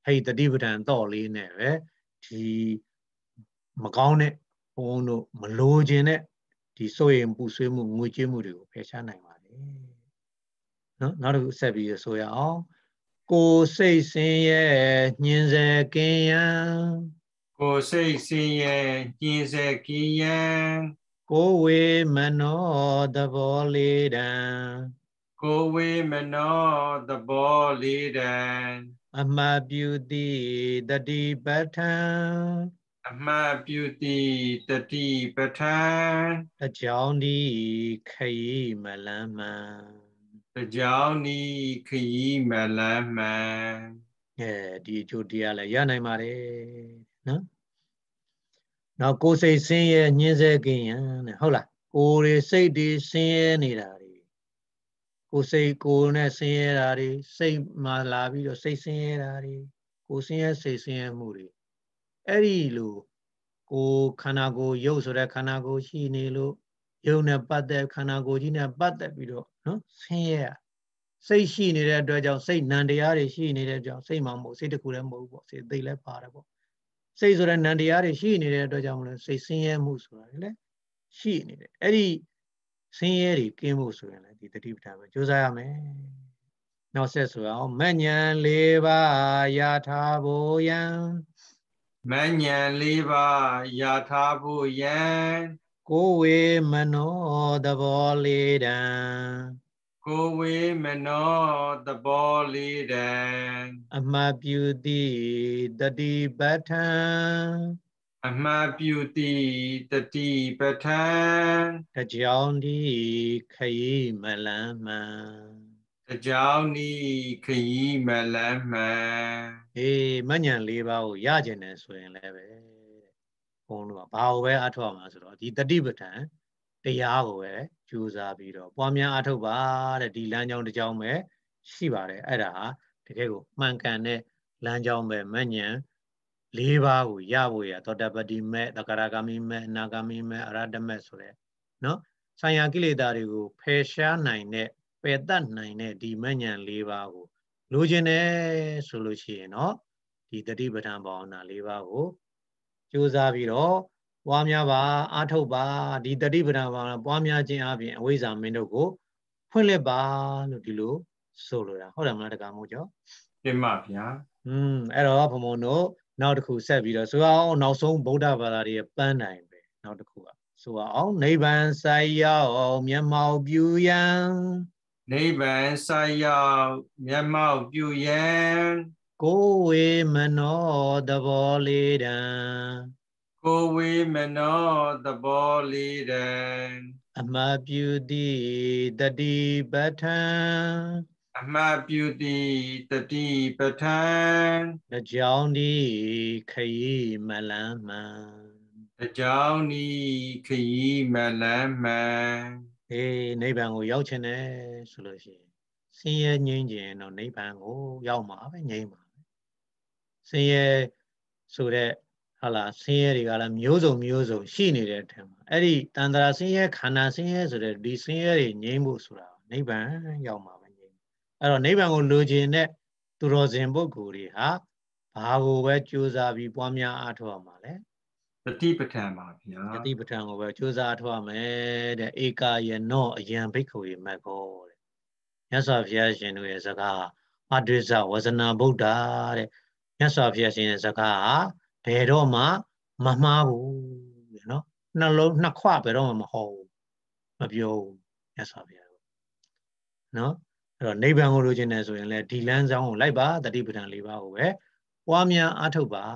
ဟဲ့တတိပဋ္ဌာန်တော့လေးနဲ့ပဲဒီမကောင်းတဲ့ဘုံတို့မလိုချင်တဲ့ဒီစိုးရင်ပူဆွေးမှုငွေကြေးမှုတွေကိုဖယ်ရှားနိုင်ပါတယ်နော်နောက်တစ်ခုဆက်ပြီးဆိုရအောင်ကိုယ်စိတ်ဆင်းရဲညှင်းဆဲကင်းရန်ကိုယ်စိတ်ဆင်းရဲညှင်းဆဲကင်းရန်ကိုယ်ဝေမနောသဘောလေးတံကိုယ်ဝေမနောသဘောလေးတံအမှတ်ပြုသည်တတိပဋ္ဌာန်အမှတ်ပြုသည်တတိပဋ္ဌာန်အကြောင်းဒီခရီးမလန်းမှန်တကြောင်းဤခရီးမလန်းမှန်အဲဒီအကျိုးတရားလည်းရနိုင်ပါတယ်နော်နောက်ကိုယ်စိတ်ဆင်းရဲညှင်းဆဲကင်းရန်တဲ့ဟုတ်လားကိုယ်တွေစိတ်တွေဆင်းရဲနေတာတွေကိုယ်စိတ်ကိုယ်နဲ့ဆင်းရဲတာတွေစိတ်မှလာပြီးတော့စိတ်ဆင်းရဲတာတွေကိုယ်ဆင်းရဲစိတ်ဆင်းရဲမှုတွေအဲ့ဒီလိုကိုယ်ခန္ဓာကိုယ်ရုပ်ဆိုတဲ့ခန္ဓာကိုယ်ရှိနေလို့ရုပ်နဲ့ပတ်သက်ခန္ဓာကိုယ်ကြီးနဲ့ပတ်သက်ပြီးတော့နော်ဆင်းရဲစိတ်ရှိနေတဲ့အတွက်ကြောင့်စိတ်နံတရားတွေရှိနေတဲ့ကြောင့်စိတ်မှမဟုတ်စိတ်တစ်ခုလည်းမဟုတ်ဘူးပေါ့စိတ်သိလည်းပါတယ်ပေါ့စိတ်ဆိုတဲ့နံတရားတွေရှိနေတဲ့အတွက်ကြောင့်မလို့စိတ်ဆင်းရဲမှုဆိုတာလေရှိနေတယ်အဲ့ဒီဆင်းရဲတွေကင်းဖို့ဆိုရင်လည်းဒီတတိပဋ္ဌာန်ပဲကြိုးစားရမယ်နောက်ဆက်ဆိုအောင်မဉ္ဇဉ်၄ပါးယာထားဖို့ယံမဉ္ဇဉ်၄ပါးယာထားဖို့ယံကိုယ်ဝေမနောသဘောလေးတံကိုယ်ဝေမနောသဘောလေးတံအမှတ်ပြုသည်တတိပဋ္ဌာန်အမှတ်ပြုသည်တတိပဋ္ဌာန်တကြောင်ဒီခရီးမလန်းမှန်တကြောင်ဤခရီးမလန်းမှန်အေးမဉ္ဇဉ်၄ပါးကိုရကျင်တယ်ဆိုရင်လည်းပဲဘုန်းတော်ကဘာကိုပဲအထောက်မှာဆိုတော့ဒီတတိပဋ္ဌာန်တရားကိုပဲကြိုးစားပြီးတော့ပွားများအထောက်ပါတဲ့ဒီလမ်းကြောင်းတစ်ကြောင်းပဲရှိပါတယ်အဲ့ဒါဟာတကယ်ကိုမှန်ကန်တဲ့လမ်းကြောင်းပဲမဉ္ဇဉ်၄ပါးကိုရဖို့ရသောတပတိမေသကရာဂမိမေအနာဂမိမေအရဟတမေဆိုတဲ့နော်ဆံရကိလေသာတွေကိုဖယ်ရှားနိုင်တဲ့ပယ်တတ်နိုင်တဲ့ဒီမဉ္ဇဉ်၄ပါးကိုလိုချင်တယ်ဆိုလို့ရှိရင်တော့ဒီတတိပဋ္ဌာန်ဘာဝနာ၄ပါးကိုကြိုးစားပြီးတော့ပွားများပါအားထုတ်ပါဒီတတိပဋ္ဌာန်ဘာဝနာပွားများခြင်းအပြင်အဝိဇ္ဇာမင်းတို့ကိုဖွင့်လှစ်ပါလို့ဒီလိုဆိုလိုတာဟုတ်တယ်မလားတက္ကမို့ကျော်တင်ပါဗျာอืมအဲ့တော့ဘုံဘုံတို့နောက်တစ်ခုဆက်ပြီးတော့ဆိုအောင်နောက်ဆုံးဗုဒ္ဓဘာသာတွေပန်းတိုင်ပဲနောက်တစ်ခုကဆိုအောင်နိဗ္ဗာန်ဆိုင်ရောက်မျက်မှောက်ပြုရန်နိဗ္ဗာန်ဆိုင်ရောက်မျက်မှောက်ပြုရန်ကိုယ်ဝေမနောသဘောလေးတံကိုယ်ဝေမနောသဘောလေးတံအမှတ်ပြုသည်တတိပဋ္ဌာန်အမှတ်ပြုသည်တတိပဋ္ဌာန်တကြောင်ဒီခရီးမလန်းမှန်တကြောင်ဒီခရီးမလန်းမှန်အေးနိဗ္ဗာန်ကိုရောက်ချင်တယ်ဆိုလို့ရှိရင်ဆင်းရဲငြိမ်းခြင်းတော့နိဗ္ဗာန်ကိုရောက်မှာပဲငြိမ်းမှာပဲဆင်းရဲဆိုတဲ့ဟာလားဆင်းရဲတွေကလည်းမျိုးစုံမျိုးစုံရှိနေတဲ့အထက်မှာအဲ့ဒီတန်ត្រာဆင်းရဲခန္ဓာဆင်းရဲဆိုတဲ့ဒီဆင်းရဲတွေငြိမ်းဖို့ဆိုတာနိဗ္ဗာန်ရောက်မှာပဲငြိမ်းအဲ့တော့နိဗ္ဗာန်ကိုလိုချင်တဲ့သူတော်စင်ပုဂ္ဂိုလ်တွေဟာဘာကိုပဲကြိုးစားပြီးပွားများအားထုတ်အောင်ပါလဲတတိပဋ္ဌာန်ပါဗျာတတိပဋ္ဌာန်ကိုပဲကြိုးစားအားထုတ်ရမယ်တဲ့ဧကာယနောအယံဘိက္ခဝေမဂ္ဂောတဲ့မြတ်စွာဘုရားရှင်တို့ရဲ့စကားအဒွိဇဝဇနာဗုဒ္ဓတဲ့မြတ်စွာဘုရားရှင်ရဲ့စကားဟာဘယ်တော့မှမမှားဘူးနော်နှလုံးနှစ်ခွဘယ်တော့မှမဟုတ်ဘူးမပြောဘူးမြတ်စွာဘုရားနော်အဲ့တော့နိဗ္ဗာန်ကိုလိုချင်တယ်ဆိုရင်လည်းဒီလမ်းကြောင်းကိုလိုက်ပါတတိပဋ္ဌာန်၄ပါးကိုပဲပွားများအားထုတ်ပါ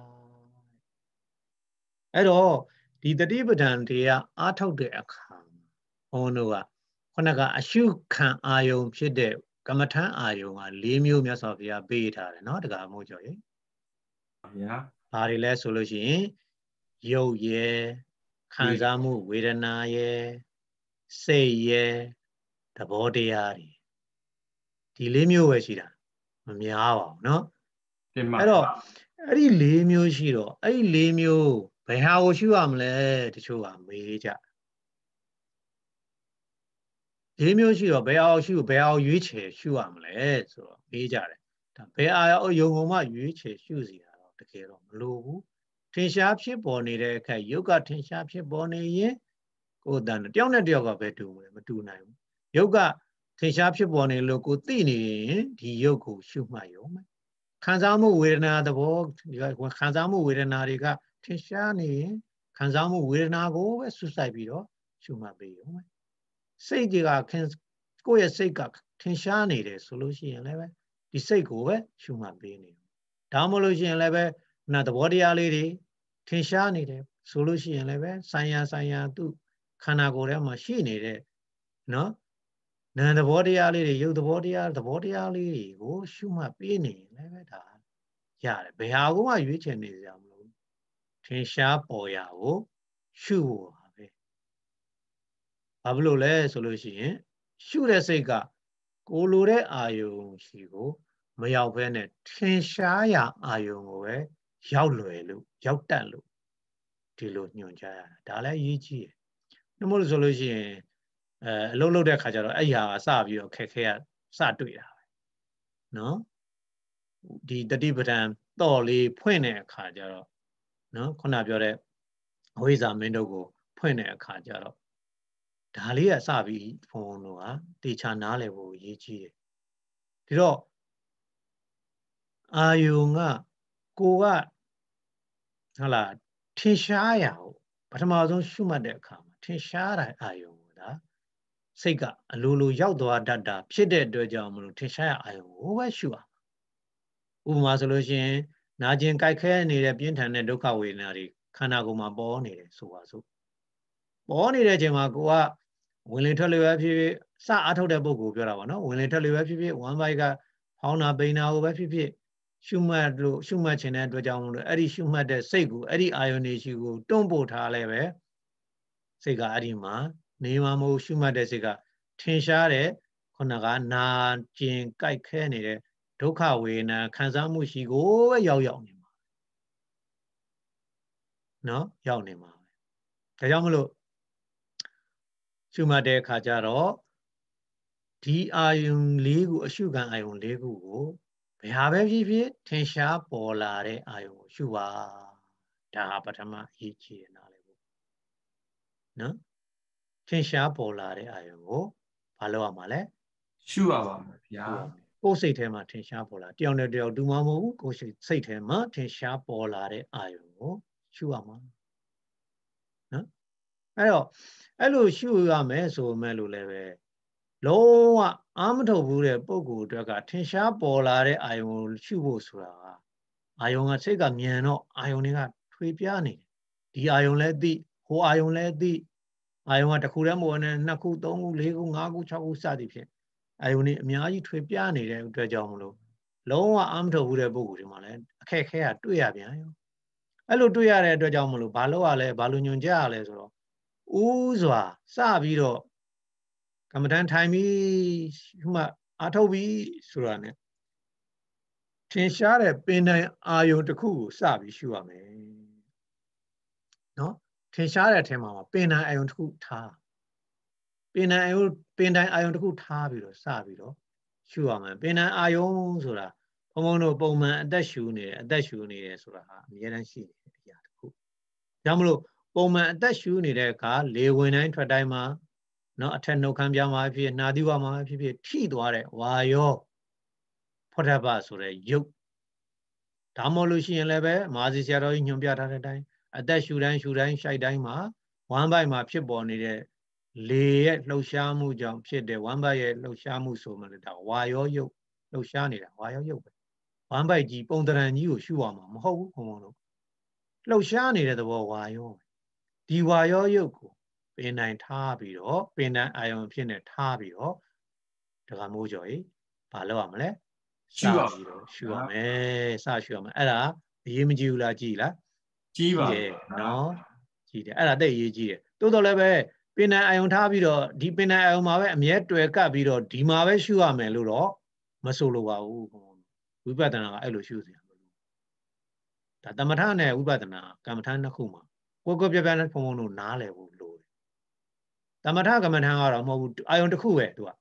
အဲ့တော့ဒီတတိပဋ္ဌာန်တရားအားထုတ်တဲ့အခါဘုန်းတို့ကခုနကအရှုခံအာယုံဖြစ်တဲ့ကမ္မထံအာယုံက၄မျိုးမြတ်စွာဘုရားပေးထားတယ်နော်တက္ကမို့ကျော်ရေဗျာဘာတွေလဲဆိုလို့ရှိရင်ရုပ်ရယ်ခံစားမှုဝေဒနာရယ်စိတ်ရယ်သဘောတရားတွေဒီ၄မျိုးပဲရှိတာမများပါဘူးเนาะအဲ့တော့အဲ့ဒီ၄မျိုးရှိတော့အဲ့ဒီ၄မျိုးဘယ်ဟာကိုရှုရမလဲတချို့ကမေးကြ၄မျိုးရှိတော့ဘယ်အောင်ရှုဘယ်အောင်ရွေးချယ်ရှုရမလဲဆိုတော့မေးကြတယ်ဒါဘယ်အာယုံကိုမှရွေးချယ်ရှုစီတာတော့တကယ်တော့မလိုဘူးထင်ရှားဖြစ်ပေါ်နေတဲ့အခါယုတ်ကထင်ရှားဖြစ်ပေါ်နေရင်ကိုယ်တန်တယောက်နဲ့တယောက်ကပဲတူမယ်မတူနိုင်ဘူးယုတ်ကထင်ရှားဖြစ်ပေါ်နေလို့ကိုသိနေရင်ဒီယုတ်ကိုရှုမှတ်ရုံပဲခံစားမှုဝေဒနာသဘောခံစားမှုဝေဒနာတွေကထင်ရှားနေရင်ခံစားမှုဝေဒနာကိုပဲဆွစိုက်ပြီးတော့ရှုမှတ်ပေးရုံပဲစိတ်တွေကကိုယ့်ရဲ့စိတ်ကထင်ရှားနေတယ်ဆိုလို့ရှိရင်လည်းပဲဒီစိတ်ကိုပဲရှုမှတ်ပေးနေတယ်ဒါမှမဟုတ်လို့ရှိရင်လည်းပဲနာသဘောတရားလေးတွေထင်ရှားနေတယ်ဆိုလို့ရှိရင်လည်းပဲဆိုင်ရာဆိုင်ရာသူခန္ဓာကိုယ်ထဲမှာရှိနေတဲ့နော်နာသဘောတရားလေးတွေရုပ်သဘောတရားသဘောတရားလေးတွေကိုရှုမှတ်ပေးနေရင်လည်းပဲဒါရတယ်ဘယ်ဟာကိုမှရွေးချယ်နေကြမလို့ထင်ရှားပေါ်ရာကိုရှုဖို့ပါပဲဘာဖြစ်လို့လဲဆိုလို့ရှိရင်ရှုတဲ့စိတ်ကကိုလိုတဲ့အာယုံရှိကိုမရောက်ဘဲနဲ့ထင်ရှားရာအာယုံကိုပဲရောက်လွယ်လို့ရောက်တတ်လို့ဒီလိုညွှန်ကြားရတာဒါလည်းအရေးကြီးတယ်နှမို့လို့ဆိုလို့ရှိရင်အဲအလုပ်လုပ်တဲ့ခါကျတော့အဲ့ဟာစပြီးတော့ခက်ခဲရစတွေ့တာပဲနော်ဒီတတိပဒံတော့လေးဖွင့်တဲ့အခါကျတော့နော်ခုနပြောတဲ့အဝိဇ္ဇာမင်းတို့ကိုဖွင့်တဲ့အခါကျတော့ဒါလေးကစပြီးဘုံဘုံတို့ဟာတေချာနားလည်ဖို့အရေးကြီးတယ်ဒီတော့အာယုံကကိုကဟုတ်လားထင်ရှားရအောင်ပထမဆုံးရှုမှတ်တဲ့အခါမှာထင်ရှားတဲ့အာယုံကိုဒါစိတ်ကအလိုလိုရောက်သွားတတ်တာဖြစ်တဲ့အတွက်ကြောင့်မလို့ထင်ရှားရအာယုံကိုပဲရှုအောင်ဥပမာဆိုလို့ရှိရင်နာကျင်ကြိုက်ခဲနေတဲ့ပြင်းထန်တဲ့ဒုက္ခဝေဒနာတွေခန္ဓာကိုယ်မှာပေါ်နေတယ်ဆိုပါစို့ပေါ်နေတဲ့အချိန်မှာကိုကဝင်လေထွက်လေပဲဖြစ်ဖြစ်စအားထုတ်တဲ့ပုဂ္ဂိုလ်ပြောတာပါနော်ဝင်လေထွက်လေပဲဖြစ်ဖြစ်ဝမ်းပိုက်ကဖောင်းတာပိန်တာကိုပဲဖြစ်ဖြစ်ရှုမှတ်လို့ရှုမှတ်ခြင်းတဲ့အတွက်ကြောင့်မလို့အဲ့ဒီရှုမှတ်တဲ့စိတ်ကိုအဲ့ဒီအာယုန်တွေရှိကိုတွန်းပို့ထားလဲပဲစိတ်ကအဲ့ဒီမှာနေမှာမဟုတ်ရှုမှတ်တဲ့စိတ်ကထင်ရှားတဲ့ခုနကနာကျင်ကြိုက်ခဲနေတဲ့ဒုက္ခဝေဒနာခံစားမှုရှိကိုပဲရောက်ရောက်နေမှာနော်ရောက်နေမှာပဲဒါကြောင့်မလို့ရှုမှတ်တဲ့အခါကျတော့ဒီအာယုံလေးခုအရှုခံအာယုံလေးခုကိုဘယ်ဟာပဲဖြစ်ဖြစ်ထင်ရှားပေါ်လာတဲ့အာယုံကိုရှုပါဒါဟာပထမအရေးကြီးတယ်နားလည်ဖို့နော်ထင်ရှားပေါ်လာတဲ့အာယုံကိုဘာလုပ်ရမှာလဲရှုရပါမယ်ဗျာကိုယ်စိတ်ထဲမှာထင်ရှားပေါ်လာတယောက်နဲ့တယောက်တူမှမဟုတ်ဘူးကိုယ်စိတ်ထဲမှာထင်ရှားပေါ်လာတဲ့အာယုံကိုရှုရမှာနော်အဲ့တော့အဲ့လိုရှုရမယ်ဆိုမဲ့လို့လည်းပဲလုံးဝအာမထုတ်ဘူးတဲ့ပုံကိုယ်အတွက်ကထင်ရှားပေါ်လာတဲ့အာယုံကိုရှုဖို့ဆိုတာကအာယုံကစိတ်ကမြန်တော့အာယုံတွေကထွေပြားနေတယ်ဒီအာယုံလည်းသိဟိုအာယုံလည်းသိအာယုံကတစ်ခုတည်းမဟုတ်နဲ့နှစ်ခုသုံးခုလေးခုငါးခုခြောက်ခုစသည်ဖြင့်အာယုန်นี่အများကြီးထွေပြားနေတဲ့အတွက်ကြောင့်မလို့လုံးဝအာမထုတ်ဘူးတဲ့ပုံကိုယ်ဒီမှာလည်းအခက်ခဲကတွေ့ရပြန်ရောအဲ့လိုတွေ့ရတဲ့အတွက်ကြောင့်မလို့ဘာလို့ရလဲဘာလို့ညွန်ကြရလဲဆိုတော့ဥစွာစပြီးတော့ကမ္မဋ္ဌာန်းထိုင်ပြီးဥမာအာထုတ်ပြီးဆိုတာ ਨੇ ထင်ရှားတဲ့ပင်တိုင်အာယုန်တစ်ခုကိုစပြီးရှုရမယ်နော်ထင်ရှားတဲ့အထက်မှာပင်တိုင်အာယုန်တစ်ခုထားပင်တိုင်အာယုန်ပင်တိုင်အာယုန်တစ်ခုထားပြီးတော့စပြီးတော့ရှုရမယ်ပင်တိုင်အာယုန်ဆိုတာဘုံဘုံတို့ပုံမှန်အသက်ရှူနေတယ်အသက်ရှူနေတယ်ဆိုတာဟာအများတန်းရှိနေတဲ့အရာတစ်ခုဒါမလို့ပုံမှန်အသက်ရှူနေတဲ့အခါလေဝင်တိုင်းထွက်တိုင်းမှာနော်အထက်နှုတ်ခမ်းပြားမှာဖြစ်နှာသီးဝါမှာဖြစ်ဖြစ်ထိသွားတဲ့ဝါယောဖောထဘဆိုတဲ့ယုတ်ဒါမှမဟုတ်လို့ရှိရင်လည်းပဲမာဇီဆရာတော်ကြီးညွှန်ပြထားတဲ့အတိုင်းအသက်ရှူတိုင်းရှူတိုင်းရှိုက်တိုင်းမှာဝမ်းပိုက်မှာဖြစ်ပေါ်နေတဲ့လေရဲ့လှုပ်ရှားမှုကြောင့်ဖြစ်တဲ့ဝမ်းပိုက်ရဲ့လှုပ်ရှားမှုဆိုမှလည်းဒါဝါယောယုတ်လှုပ်ရှားနေတာဝါယောယုတ်ပဲဝမ်းပိုက်ကြီးပုံတရံကြီးကိုရှုရမှာမဟုတ်ဘူးဘုံဘုံတို့လှုပ်ရှားနေတဲ့သဘောဝါယောဒီဝါယောယုတ်ကိုပင်တိုင်ထားပြီးတော့ပင်တိုင်အာယုံဖြစ်နေထားပြီးတော့ဒကာမိုးကျော်ကြီးဘာလုပ်ရမလဲရှုရပြီးတော့ရှုရမယ်စရှုရမယ်အဲ့ဒါအရေးမကြီးဘူးလားကြည်လားကြီးပါနော်ကြည်တယ်အဲ့ဒါတိတ်အရေးကြီးတယ်တိုးတော်လည်းပဲပင်တိုင်အာယုံထားပြီးတော့ဒီပင်တိုင်အာယုံမှာပဲအမြဲတွေ့ကပ်ပြီးတော့ဒီမှာပဲရှုရမယ်လို့တော့မဆိုလိုပါဘူးဝိပဿနာကအဲ့လိုရှုစရာမလိုဒါတမထနဲ့ဝိပဿနာကမ္မထနှစ်ခုမှာကိုယ်ကိုယ်ပြပြနဲ့ဖုံဖုံတို့နားလည်ဖို့လိုတယ်တမထကမ္မထကတော့မဟုတ်ဘူးအာယုံတစ်ခုပဲသူက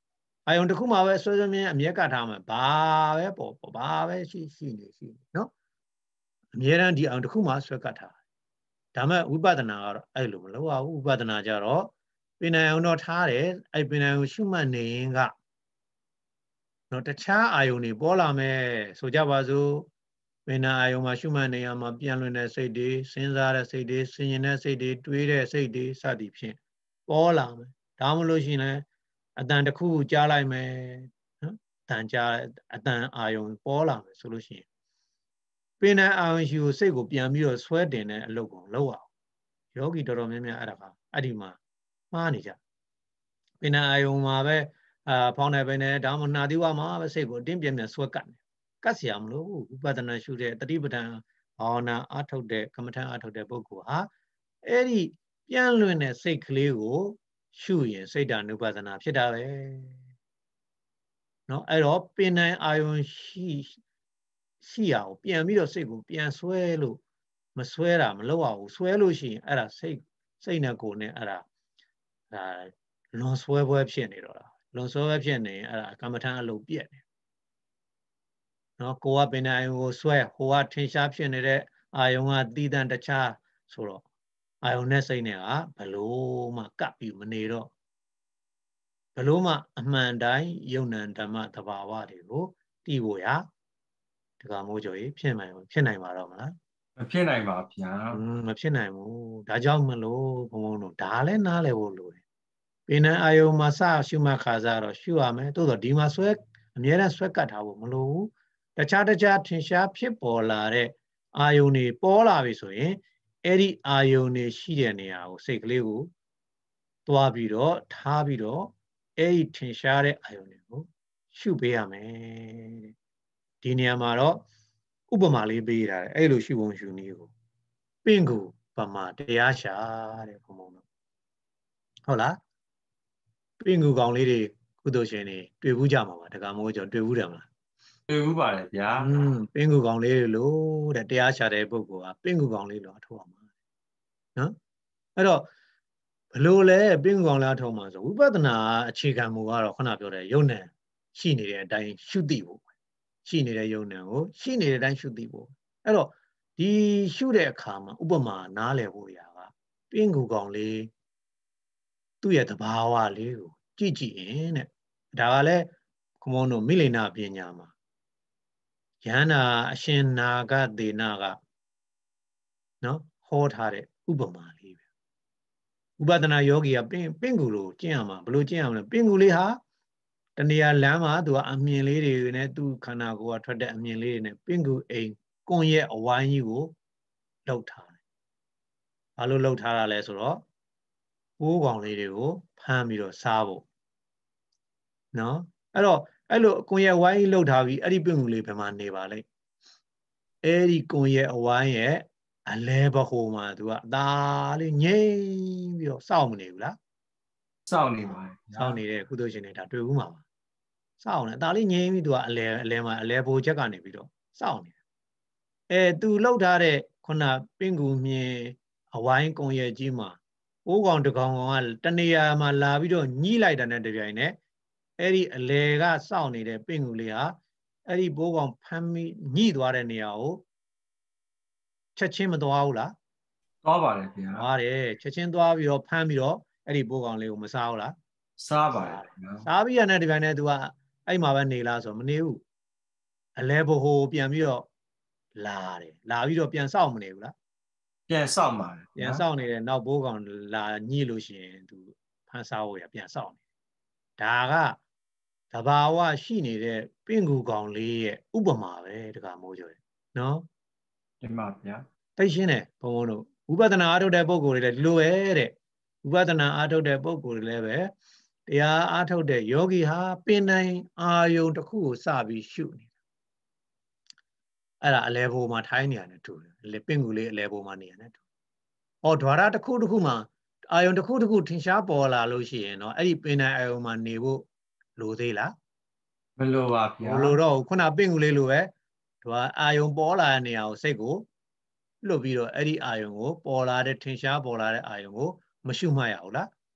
အာယုံတစ်ခုမှပဲဆွဲဆွဲမြဲအမြဲကတ်ထားမှာဘာပဲပေါ့ဘာပဲရှိရှိနေရှိနော်အမြဲတမ်းဒီအာယုံတစ်ခုမှဆွဲကတ်ထားဒါမဲ့ဝိပဿနာကတော့အဲ့လိုမလုပ်ရဘူးဝိပဿနာကြတော့ပင်နိုင်အောင်တော့ထားတယ်အဲ့ပင်နိုင်အောင်ရှုမှတ်နေရင်ကနော်တခြားအာယုံတွေပေါ်လာမယ်ဆိုကြပါစို့ပင်နိုင်အာယုံမှာရှုမှတ်နေရမှာပြန်လွင်တဲ့စိတ်တွေစဉ်းစားတဲ့စိတ်တွေဆင်ញင်တဲ့စိတ်တွေတွေးတဲ့စိတ်တွေစသည်ဖြင့်ပေါ်လာမယ်ဒါမှမလို့ရှိရင်အတန်တစ်ခုကြားလိုက်မယ်နော်အတန်ကြားအတန်အာယုံပေါ်လာမယ်ဆိုလို့ရှိရင်ပင်နိုင်အာယုံရှိကိုစိတ်ကိုပြန်ပြီးတော့ဆွဲတင်တဲ့အလုပ်ကိုလုပ်အောင်ယောဂီတော်တော်များများအဲ့ဒါကအဲ့ဒီမှာမှားနေကြပင်နိုင်အာယုံမှာပဲအာဖောင်းနေပဲနဲ့ဒါမှမဟုတ်နှာသီးဝါမှာပဲစိတ်ကိုအတင်းပြန်ပြန်ဆွဲကတ်နေကတ်เสียမလို့ဥပဒနာရှုတဲ့တတိပဋ္ဌာန်ဘာဝနာအထုတ်တဲ့ကမ္မထအထုတ်တဲ့ပုဂ္ဂိုလ်ဟာအဲ့ဒီပြန်လွင်တဲ့စိတ်ကလေးကိုရှုရင်စိတ်ဓာနုပဒနာဖြစ်တာပဲเนาะအဲ့တော့ပင်နိုင်အာယုံရှိရှိရအောင်ပြန်ပြီးတော့စိတ်ကိုပြန်ဆွဲလို့မဆွဲတာမလုပ်ရဘူးဆွဲလို့ရှိရင်အဲ့ဒါစိတ်စိတ်နဲ့ကိုယ်နဲ့အဲ့ဒါဒါလွန်ဆွဲပွဲဖြစ်နေတော့တာလွန်ဆွဲပွဲဖြစ်နေရင်အဲ့ဒါကမ္မထအလုပ်ပြည့်တယ်နော်ကိုကပင်နိုင်အာယုံကိုဆွဲဟိုကထင်ရှားဖြစ်နေတဲ့အာယုံကတည်တံ့တခြားဆိုတော့အာယုံနဲ့စိတ်နဲ့ကဘလို့မှကပ်ပြီးမနေတော့ဘလို့မှအမှန်တိုင်းယုံ nant ဓမ္မသဘာဝတွေကိုတည်ဖို့ရတက္ကမိုးကျော်ကြီးဖြစ်နိုင်ဖြစ်နိုင်ပါတော့မလားမဖြစ်နိုင်ပါဗျာอืมမဖြစ်နိုင်ဘူးဒါကြောင့်မလို့ဘုံဘုံတို့ဒါလည်းနားလည်ဖို့လိုတယ်ပင်နိုင်အာယုံမှာစရှုမှတ်ခါစားတော့ရှုရမယ်တိုးတော့ဒီမှာဆွဲအမြဲတမ်းဆွဲကတ်ထားဖို့မလိုဘူးတခြားတခြားထင်ရှားဖြစ်ပေါ်လာတဲ့အာယုန်တွေပေါ်လာပြီဆိုရင်အဲ့ဒီအာယုန်တွေရှိတဲ့နေရာကိုစိတ်ကလေးကိုသွားပြီးတော့ထားပြီးတော့အဲ့ဒီထင်ရှားတဲ့အာယုန်တွေကိုရှုပေးရမယ်ဒီနေရာမှာတော့ဥပမာလေးပေးထားတယ်အဲ့လိုရှုပုံရှုနည်းကိုပင့်ကူပမာတရားရှာတဲ့ဘုံဘုံတို့ဟုတ်လားပင့်ကူကောင်လေးတွေကုသိုလ်ရှင်တွေတွေ့ဘူးကြမှာပါတက္ကမိုးကျော်တွေ့ဘူးတယ်မလားတွေ့ဘူးပါတယ်ဗျာอืมပင်ကူကောင်လေးလို့တဲ့တရားရှာတဲ့ပုဂ္ဂိုလ်ကပင်ကူကောင်လေးလို့အထောက်အောင်ပါနော်အဲ့တော့ဘလို့လဲပင်ကူကောင်လားထောက်မှာဆိုဝိပဿနာအခြေခံမူကတော့ခုနပြောတဲ့ယုံ nant ရှိနေတဲ့အတိုင်းရှုသိဖို့ရှိနေတဲ့ယုံ nant ကိုရှိနေတဲ့အတိုင်းရှုသိဖို့အဲ့တော့ဒီရှုတဲ့အခါမှာဥပမာနားလည်ဖို့ရာကပင်ကူကောင်လေးသူ့ရဲ့သဘာဝလေးကိုကြည့်ကြည့်ရင်တဲ့ဒါကလည်းခမုန်းတို့မိလိန်နာပညာမှာယန္နာအရှင်နာဂသေနကနော်ဟောထားတဲ့ဥပမာလေးပဲဥပဒနာယောဂီကပင်ပင်ကူလို့ကျင့်ရမှာဘလို့ကျင့်ရမလဲပင်ကူလေးဟာတနေရာလမ်းမှာသူကအမြင်လေးတွေနဲ့သူ့ခန္ဓာကိုယ်ကထွက်တဲ့အမြင်လေးတွေနဲ့ပင်ကူအိမ်ကွန်ရဲ့အဝိုင်းကြီးကိုလှုပ်ထားတယ်ဘာလို့လှုပ်ထားတာလဲဆိုတော့ပိုးကောင်လေးတွေကိုဖမ်းပြီးတော့စားဖို့နော်အဲ့တော့အဲ့လိုကွန်ရဲ့ဝိုင်းကြီးလှုပ်ထားပြီးအဲ့ဒီပင်ကူလေးဘယ်မှာနေပါလဲအဲ့ဒီကွန်ရဲ့အဝိုင်းရဲ့အလဲဘဟိုမှာသူကအသာလေးငြိမ်ပြီးတော့စောင့်မနေဘူးလားစောင့်နေပါတယ်စောင့်နေတဲ့ကုသိုလ်ရှင်တွေဒါတွေ့ဘူးမှာပါစောင့်နေအသာလေးငြိမ်ပြီးသူကအလဲအလဲမှာအလဲဘိုချက်ကနေပြီးတော့စောင့်နေအဲသူလှုပ်ထားတဲ့ခုနပင်ကူမြင်အဝိုင်းကွန်ရဲ့ကြီးမှာအိုးကောင်တကောင်ကောင်ကတနေရာမှာလာပြီးတော့ညှိလိုက်တာနဲ့တပြိုင်နက်အဲ့ဒီအလဲကစောင့်နေတဲ့ပင်ကူလေးဟာအဲ့ဒီဘိုးကောင်ဖမ်းပြီးညှိသွားတဲ့နေရာကိုချက်ချင်းမသွားဘူးလားသွားပါတယ်ဗျာသွားတယ်ချက်ချင်းသွားပြီးတော့ဖမ်းပြီးတော့အဲ့ဒီဘိုးကောင်လေးကိုမစားဘူးလားစားပါတယ်ဗျာစားပြီးရတဲ့ဒီပိုင်းနဲ့ तू ကအဲ့မှာပဲနေလားဆိုမနေဘူးအလဲဘဟိုပြန်ပြီးတော့လာတယ်လာပြီးတော့ပြန်စောင့်မနေဘူးလားပြန်စောင့်ပါတယ်ပြန်စောင့်နေတဲ့နောက်ဘိုးကောင်လာညှိလို့ရှိရင် तू ဖမ်းစားဖို့ရပြန်စောင့်နေဒါကသဘာဝရှိနေတဲ့ပင့်ကူကောင်လေးရဲ့ဥပမာပဲတကမိုးကျော်နော်ဒီမှာဗျာသိရှင်းတယ်ဘုံဘုံတို့ဝိပဿနာအားထုတ်တဲ့ပုဂ္ဂိုလ်တွေလည်းဒီလိုပဲတဲ့ဝိပဿနာအားထုတ်တဲ့ပုဂ္ဂိုလ်တွေလည်းပဲတရားအားထုတ်တဲ့ယောဂီဟာပင်နိုင်အာယုံတစ်ခုကိုစပြီးရှုနေတာအဲ့ဒါအလဲဘိုမှာထိုင်းနေရတယ်တူတယ်ပင့်ကူလေးအလဲဘိုမှာနေရတယ်တူဟောဓာရတစ်ခုတစ်ခုမှာအာယုံတစ်ခုတစ်ခုထင်ရှားပေါ်လာလို့ရှိရင်တော့အဲ့ဒီပင်နိုင်အာယုံမှာနေဖို့လိုသေးလားမလိုပါဗျာမလိုတော့ခုနပင့်ကူလေးလိုပဲသူကအာယုံပေါ်လာတဲ့နေရာကိုစိတ်ကိုလွတ်ပြီးတော့အဲ့ဒီအာယုံကိုပေါ်လာတဲ့ထင်ရှားပေါ်လာတဲ့အာယုံကိုမရှုမှတ်ရဘူးလား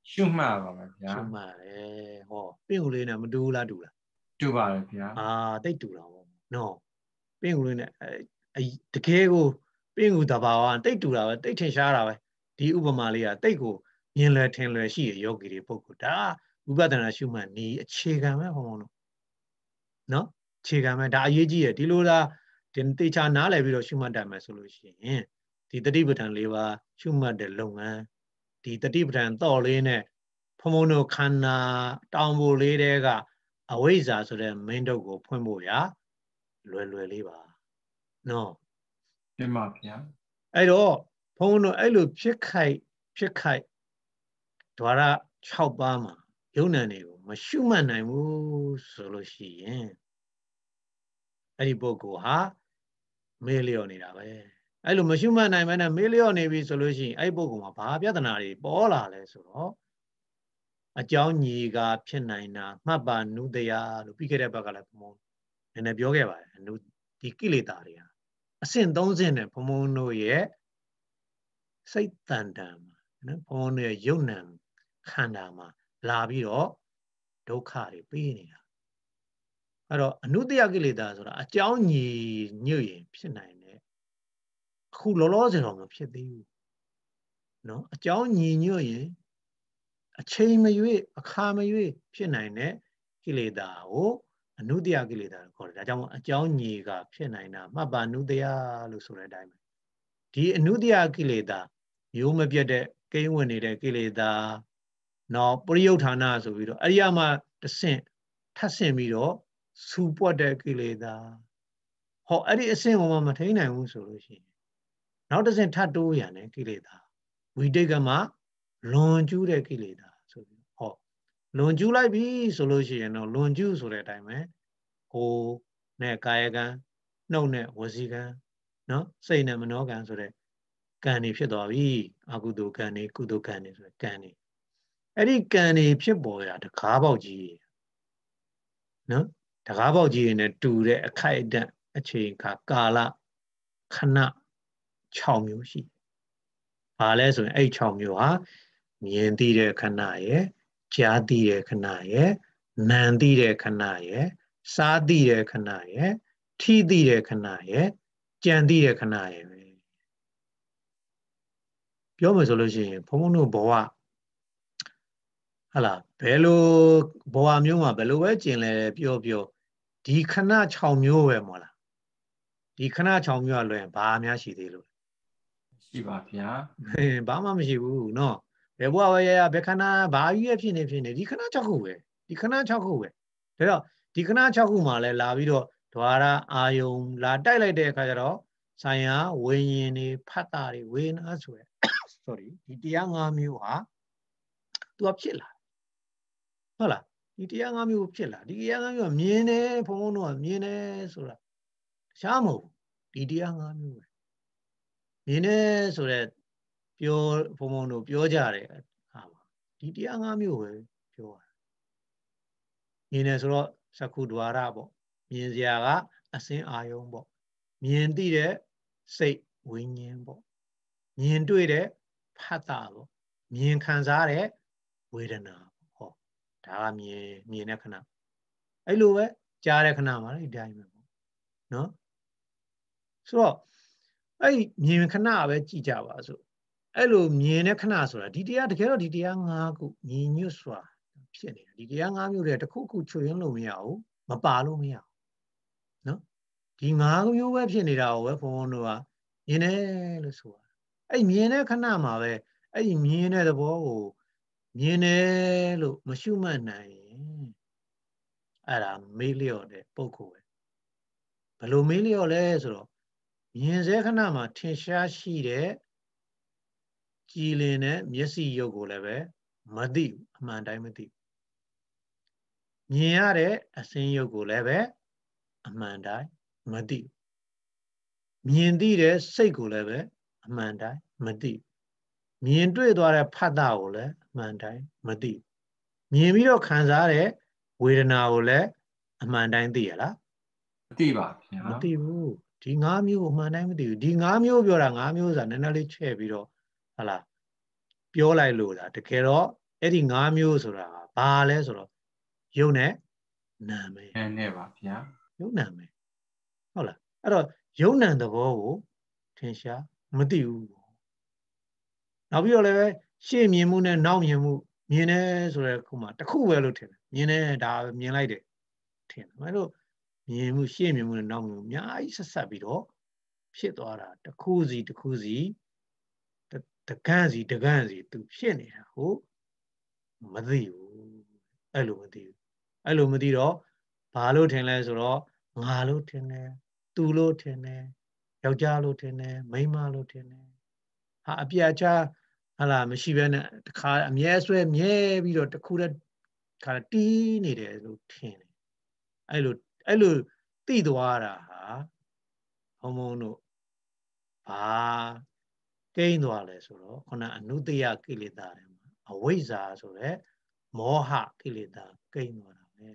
ရှုမှတ်ပါမယ်ဗျာရှုမှတ်တယ်ဟောပင့်ကူလေးနဲ့မတူလားတူလားတူပါတယ်ဗျာအာတိတ်တူတာပေါ့နော်ပင့်ကူလေးနဲ့အဲတကယ်ကိုပင့်ကူတဘာဝတိတ်တူတာပဲတိတ်ထင်ရှားတာပဲဒီဥပမာလေးကတိတ်ကိုမြင်လွယ်ထင်လွယ်ရှိရယောဂီတွေပုဂ္ဂိုလ်ဒါဝိပဿနာရှုမှတ်နေအခြေခံပဲဟောလို့နော်အခြေခံပဲဒါအရေးကြီးရဒီလိုလားဒီတေချာနားလည်ပြီးတော့ရှုမှတ်တတ်မယ်ဆိုလို့ရှိရင်ဒီတတိပဋ္ဌာန်၄ပါးရှုမှတ်တဲ့လုပ်ငန်းဒီတတိပဋ္ဌာန်တော့လေးနဲ့ဖုံဖုံတို့ခန္ဓာတောင်ပိုလေးတဲကအဝိဇ္ဇာဆိုတဲ့မင်းတို့ကိုဖွင့်ဖို့ရလွယ်လွယ်လေးပါနော်ပြန်ပါဗျာအဲ့တော့ဘုန်းတို့အဲ့လိုဖြစ်ခိုက်ဖြစ်ခိုက်ဓဝရ၆ပါးမှာယုံနံတွေကိုမရှုမှတ်နိုင်ဘူးဆိုလို့ရှိရင်အဲ့ဒီပုဂ္ဂိုလ်ဟာမေးလျော့နေတာပဲအဲ့လိုမရှုမှတ်နိုင်မနဲ့မေးလျော့နေပြီဆိုလို့ရှိရင်အဲ့ဒီပုဂ္ဂိုလ်မှာဘာပြဿနာတွေပေါ်လာလဲဆိုတော့အကြောင်းညီကဖြစ်နိုင်တာမှတ်ပါနုတရားလို့ပြီးခဲ့တဲ့ဘက်ကလည်းဘုံဘုံနည်းနည်းပြောခဲ့ပါတယ်နုဒီကိလေသာတွေဟာအဆင့်သုံးဆင့်နဲ့ဘုံဘုံတို့ရဲ့စိတ်တန်တန်မှာနော်ဘုံဘုံတို့ရဲ့ယုံနံခန္ဓာမှာလာပြီးတော့ဒုက္ခတွေပေးနေတာအဲ့တော့အနုတ္တယကိလေသာဆိုတာအကြောင်းညီညွတ်ရင်ဖြစ်နိုင်တယ်အခုလောလောဆယ်တော့မဖြစ်သေးဘူးနော်အကြောင်းညီညွတ်ရင်အချိန်မရွေးအခါမရွေးဖြစ်နိုင်တဲ့ကိလေသာကိုအနုတ္တယကိလေသာခေါ်တယ်ဒါကြောင့်အကြောင်းညီကဖြစ်နိုင်တာမှတ်ပါနုတ္တယလို့ဆိုတဲ့အတိုင်းပဲဒီအနုတ္တယကိလေသာမျိုးမပြတ်တဲ့ကိန်းဝင်နေတဲ့ကိလေသာနော်ပရိယုဌာဏဆိုပြီးတော့အရိယာမတဆင့်ထပ်ဆင့်ပြီးတော့စူပွက်တဲ့ကိလေသာဟောအဲ့ဒီအဆင့်ကိုမှမထိန်နိုင်ဘူးဆိုလို့ရှိရင်နောက်တစ်ဆင့်ထပ်တိုးရန်တဲ့ကိလေသာဝိတိတ်ကမှလွန်ကျူးတဲ့ကိလေသာဆိုပြီးဟောလွန်ကျူးလိုက်ပြီဆိုလို့ရှိရင်တော့လွန်ကျူးဆိုတဲ့အတိုင်းပဲကိုယ်နဲ့ကာယကံနှုတ်နဲ့ဝစီကံနော်စိတ်နဲ့မနောကံဆိုတဲ့ကံတွေဖြစ်သွားပြီအကုသိုလ်ကံတွေကုသိုလ်ကံတွေဆိုတဲ့ကံတွေအဲ့ဒီကံတွေဖြစ်ပေါ်ရတကားပေါက်ကြီးနော်တကားပေါက်ကြီးနဲ့တူတဲ့အခိုက်အတန့်အချိန်ခါကာလခဏ၆မျိုးရှိဘာလဲဆိုရင်အဲ့၆မျိုးဟာမြင်သိတဲ့ခဏရယ်ကြားသိတဲ့ခဏရယ်နာမ်သိတဲ့ခဏရယ်စားသိတဲ့ခဏရယ်ထိသိတဲ့ခဏရယ်ကြံသိတဲ့ခဏရယ်ပဲပြောမယ်ဆိုလို့ရှိရင်ဘုန်းဘုန်းတို့ဘဝဟာလားဘယ်လိုဘဝမျိုးမှာဘယ်လိုပဲကျင်လဲပြောပြောဒီခဏ၆မျိုးပဲမဟုတ်လားဒီခဏ၆မျိုးကလွယ်ဘာများရှိသေးလို့ရှိပါဗျာဘာမှမရှိဘူးเนาะဘယ်ဘဝပဲရရဘယ်ခဏဘာကြီးရဖြစ်နေဖြစ်နေဒီခဏ၆ခုပဲဒီခဏ၆ခုပဲဒါတော့ဒီခဏ၆ခုမှာလဲလာပြီးတော့ဓဝရအာယုံလာတိုက်လိုက်တဲ့အခါကျတော့ဆိုင်ရာဝိညာဉ်တွေဖတ်တာတွေဝေနာဆိုရယ် sorry ဒီတရား၅မျိုးဟာသူကဖြစ်လာဟုတ်လားဒီတရား၅မျိုးဖြစ်လာဒီတရား၅မျိုးကမြင်တယ်ဘုံဘုံတို့ကမြင်တယ်ဆိုတာတခြားမဟုတ်ဒီတရား၅မျိုးပဲမြင်တယ်ဆိုတော့ပြောဘုံဘုံတို့ပြောကြတယ်ဟာပါဒီတရား၅မျိုးပဲပြောတာမြင်တယ်ဆိုတော့သက္ခုဒွါရပေါ့မြင်စရာကအစင်းအာယုံပေါ့မြင်သိတဲ့စိတ်ဝိညာဉ်ပေါ့မြင်တွေ့တဲ့ဖတ်တာပေါ့မြင်ခံစားတဲ့ဝေဒနာဟောဒါကမြင်မြင်တဲ့ခဏအဲ့လိုပဲကြားတဲ့ခဏမှာဒီတိုင်းပဲပေါ့နော်ဆိုတော့အဲ့မြင်ခဏပဲကြည့်ကြပါစို့အဲ့လိုမြင်တဲ့ခဏဆိုတာဒီတရားတကယ်တော့ဒီတရား၅ခုညီညွတ်စွာဖြစ်နေတာဒီတရား၅မျိုးတည်းတစ်ခုခုချွတ်ရင်းလို့မရဘူးမပါလို့မရဘူးနော်ဒီ၅မျိုးပဲဖြစ်နေတာကိုပဲဘုံဘုံတို့ကမြင်တယ်လို့ဆိုတာအဲ့မြင်တဲ့ခဏမှာပဲအဲ့မြင်တဲ့သဘောကိုမြင်တယ်လို့မရှုမှတ်နိုင်ရင်အဲ့ဒါမေးလျော့တဲ့ပုဂ္ဂိုလ်ပဲဘယ်လိုမေးလျော့လဲဆိုတော့မြင်စေခဏမှာထင်ရှားရှိတဲ့ကြည်လင်တဲ့မျက်စိရုပ်ကိုလည်းပဲမသိဘူးအမှန်တိုင်းမသိဘူးမြင်ရတဲ့အစင်းရုပ်ကိုလည်းပဲအမှန်တိုင်းမသိဘူးမြင်သိတဲ့စိတ်ကိုလည်းပဲအမှန်တိုင်းမသိဘူးမြင်တွေ့သွားတဲ့ဖတ်တာကိုလည်းအမှန်တိုင်းမသိဘူးမြင်ပြီးတော့ခံစားတဲ့ဝေဒနာကိုလည်းအမှန်တိုင်းသိရလားမသိပါဗျာမသိဘူးဒီ၅မျိုးကိုအမှန်တိုင်းမသိဘူးဒီ၅မျိုးပြောတာ၅မျိုးဆိုတာနည်းနည်းလေးချဲ့ပြီးတော့ဟလာပြောလိုက်လို့လားတကယ်တော့အဲ့ဒီ၅မျိုးဆိုတာဘာလဲဆိုတော့ယုံနဲ့နာမယ်နဲ့နဲ့ပါဗျာယုံနာမယ်ဟုတ်လားအဲ့တော့ယုံနံသဘောကိုထင်ရှားမသိဘူးနောက်ပြီးတော့လည်းပဲရှေ့မြင်မှုနဲ့နောက်မြင်မှုမြင်တယ်ဆိုတဲ့ခုမှတစ်ခုပဲလို့ထင်တယ်မြင်တယ်ဒါမြင်လိုက်တယ်ထင်တယ်အဲ့လိုမြင်မှုရှေ့မြင်မှုနဲ့နောက်မြင်မှုအများကြီးဆက်ဆက်ပြီးတော့ဖြစ်သွားတာတစ်ခုစီတစ်ခုစီတကန့်စီတကန့်စီသူဖြစ်နေတာဟုတ်မသိဘူးအဲ့လိုမသိဘူးအဲ့လိုမသိတော့ဘာလို့ထင်လဲဆိုတော့ငါလို့ထင်တယ်သူလို့ထင်တယ်ယောက်ျားလို့ထင်တယ်မိန်းမလို့ထင်တယ်ဟာအပြတ်ချဟာလာမရှိဘဲနဲ့တခါအမြဲဆွဲမြဲပြီးတော့တခုတည်းခါတီးနေတယ်လို့ထင်တယ်အဲ့လိုအဲ့လိုသိသွားတာဟာဘုံဘုံတို့ဘာကိန်းသွားလဲဆိုတော့ခုနအနုတ္တယကိလေသာတွေမှာအဝိဇ္ဇာဆိုတဲ့မောဟကိလေသာကိန်းသွားတာပဲ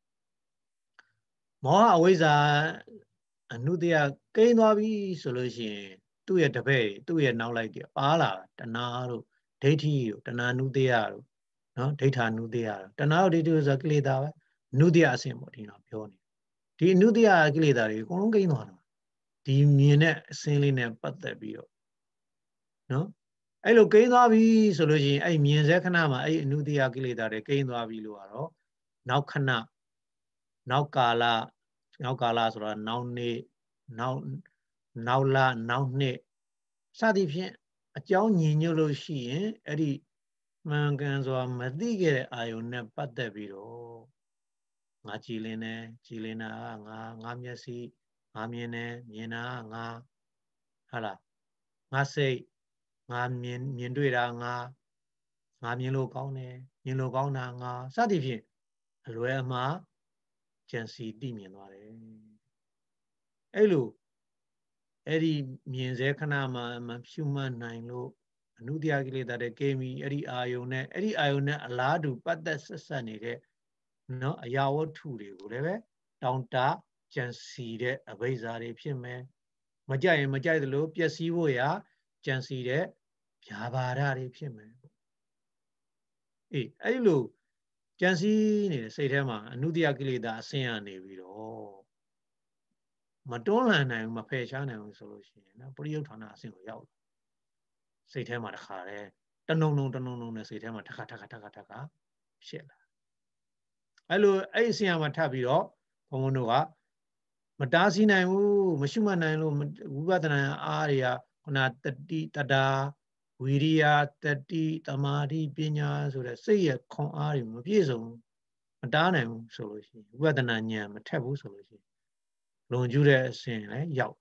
မောဟအဝိဇ္ဇာအနုတ္တယကိန်းသွားပြီဆိုလို့ရှိရင်သူ့ရဲ့တပည့်သူ့ရဲ့နောက်လိုက်တွေပါလာတဏှာတို့ဒိဋ္ဌိတို့တဏှာနုတ္တယတို့နော်ဒိဋ္ဌာနုတ္တယတို့တဏှာတို့ဒိဋ္ဌိတို့ဆိုကိလေသာပဲနုတ္တယအဆင့်ပေါ့ဒီတော့ပြောနေဒီအနုတ္တယကိလေသာတွေအကုန်လုံးကိန်းသွားတာဒီမြင်တဲ့အစင်းလေးနဲ့ပတ်သက်ပြီးတော့နော်အဲ့လိုကိန်းသွားပြီဆိုလို့ရှိရင်အဲ့မြင်စေခဏမှာအဲ့အနုတ္တယကိလေသာတွေကိန်းသွားပြီလို့ကတော့နောက်ခဏနောက်ကာလနောက်ကာလဆိုတော့နောက်နေ့နောက်နောက်လနောက်နှစ်စသည်ဖြင့်အကြောင်းညီညွတ်လို့ရှိရင်အဲ့ဒီမှန်ကန်စွာမသိခဲ့တဲ့အာယုန်နဲ့ပတ်သက်ပြီးတော့ငါကြည်လင်တယ်ကြည်လင်တာကငါငါမျက်စိငါမြင်တယ်မြင်တာကငါဟာလားငါစိတ်ငါမြင်မြင်တွေ့တာငါငါမြင်လို့ကောင်းတယ်မြင်လို့ကောင်းတာငါစသည်ဖြင့်အလွယ်အမှားကြံစီသိမြင်သွားတယ်အဲ့လိုအဲ့ဒီမြင်စေခဏမှာမဖြူမှတ်နိုင်လို့အနုတ္တယကိလေသာတွေကိမီအဲ့ဒီအာယုန်နဲ့အဲ့ဒီအာယုန်နဲ့အလားတူပတ်သက်ဆက်ဆက်နေတဲ့နော်အရာဝတ္ထုတွေကိုလည်းပဲတောင်းတကြံစီတဲ့အဘိဇ္ဇာတွေဖြစ်မယ်မကြိုက်ရင်မကြိုက်သလိုပျက်စီးဖို့ရာကြံစီတဲ့ဗျာပါဒတွေဖြစ်မယ်အေးအဲ့လိုကြံစီနေတဲ့စိတ်ထဲမှာအနုတ္တယကိလေသာအဆင်းရနေပြီးတော့မတွန်းလှန်နိုင်ဘူးမဖယ်ရှားနိုင်ဘူးဆိုလို့ရှိရင်နော်ပရိယုဌာဏအဆင့်ကိုရောက်စိတ်ထဲမှာတခါတည်းတနုံနုံတနုံနုံနဲ့စိတ်ထဲမှာထခါထခါထခါထခါဖြစ်လာအဲ့လိုအဲ့အဆင့်အမှာထပ်ပြီးတော့ဘုံဘုံတို့ကမတားဆီးနိုင်ဘူးမရှုမှတ်နိုင်လို့ဝိပဿနာအားတွေကခုနတတိတတာဝီရိယတတိတမာတိပညာဆိုတဲ့စိတ်ရဲ့ခွန်အားတွေမပြည့်စုံမတားနိုင်ဘူးဆိုလို့ရှိရင်ဝိပဿနာဉာဏ်မထက်ဘူးဆိုလို့ရှိရင်လွန်ကျူးတဲ့အဆင့်လည်းရောက်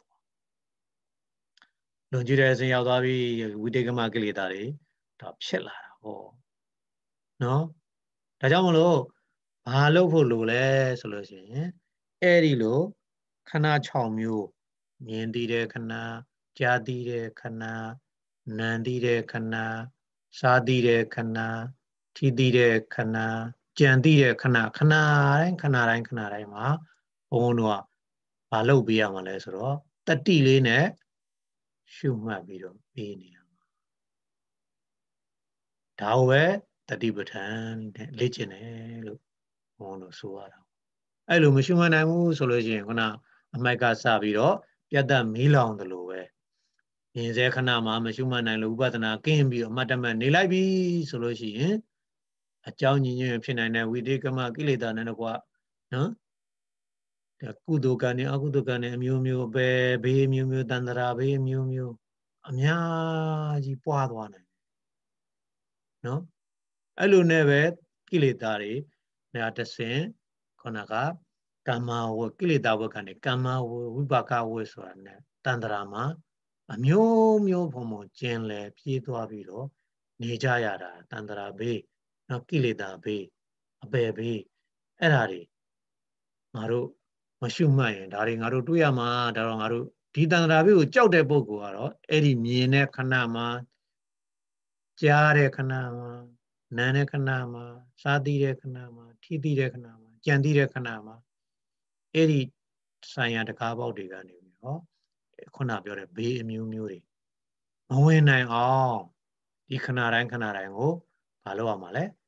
လွန်ကျူးတဲ့အဆင့်ရောက်သွားပြီးဝိတေကမကိလေသာတွေဒါဖြစ်လာတာဟောနော်ဒါကြောင့်မလို့ဘာလုပ်ဖို့လိုလဲဆိုလို့ရှိရင်အဲ့ဒီလိုခဏ၆မျိုးမြင်သိတဲ့ခဏကြားသိတဲ့ခဏနားသိတဲ့ခဏစားသိတဲ့ခဏထိသိတဲ့ခဏကြံသိတဲ့ခဏခဏတိုင်းခဏတိုင်းခဏတိုင်းမှာဘုန်းဘုန်းတို့ကဘာလုပ်ပေးရမှာလဲဆိုတော့တတိလေးနဲ့ရှုမှတ်ပြီးတော့ပေးနေရမှာဒါကိုပဲတတိပဋ္ဌာန်တဲ့လေ့ကျင့်တယ်လို့ဘုန်းဘုန်းတို့ဆိုရတာအဲ့လိုမရှုမှတ်နိုင်ဘူးဆိုလို့ရှိရင်ခုနအမိုက်ကစပြီးတော့ပြတ်သက်မီးလောင်တယ်လို့ပဲမြင်စေခဏမှာမရှုမှတ်နိုင်လို့ဥပဒနာကင်းပြီးတော့အမတ်တမဲ့နေလိုက်ပြီဆိုလို့ရှိရင်အကြောင်းညီညွတ်ဖြစ်နိုင်တဲ့ဝိတေကမကိလေသာနဲ့တော့ကွာနော်ကုသိုလ်ကံနဲ့အကုသိုလ်ကံနဲ့အမျိုးမျိုးပဲဘေးမျိုးမျိုးတန္တရာဘေးမျိုးမျိုးအများကြီးပွားသွားနိုင်တယ်နော်အဲ့လိုနဲ့ပဲကိလေသာတွေညာတဆင်ခုနကကမ္မဝကိလေသာဝကနေကမ္မဝဝိပါကဝဆိုတာ ਨੇ တန္တရာမှာအမျိုးမျိုးဘုံဘုံကျင်လဲပြေးသွားပြီးတော့နေကြရတာတန္တရာဘေးနော်ကိလေသာဘေးအပယ်ဘေးအဲ့ဒါတွေငါတို့မရှုမှတ်ရင်ဒါတွေငါတို့တွေ့ရမှာဒါတော့ငါတို့ဒီတန္တရာဘေးကိုကြောက်တဲ့ပုဂ္ဂိုလ်ကတော့အဲ့ဒီမြင်တဲ့ခဏမှာကြားတဲ့ခဏမှာနားတဲ့ခဏမှာစားသိတဲ့ခဏမှာထိသိတဲ့ခဏမှာကြံသိတဲ့ခဏမှာအဲ့ဒီဆိုင်ရာတကားပေါက်တွေကနေပြီးတော့ခုနပြောတဲ့ဘေးအမျိုးမျိုးတွေမဝင်နိုင်အောင်ဒီခဏတိုင်းခဏတိုင်းကိုမလုပ်ရမှာလဲ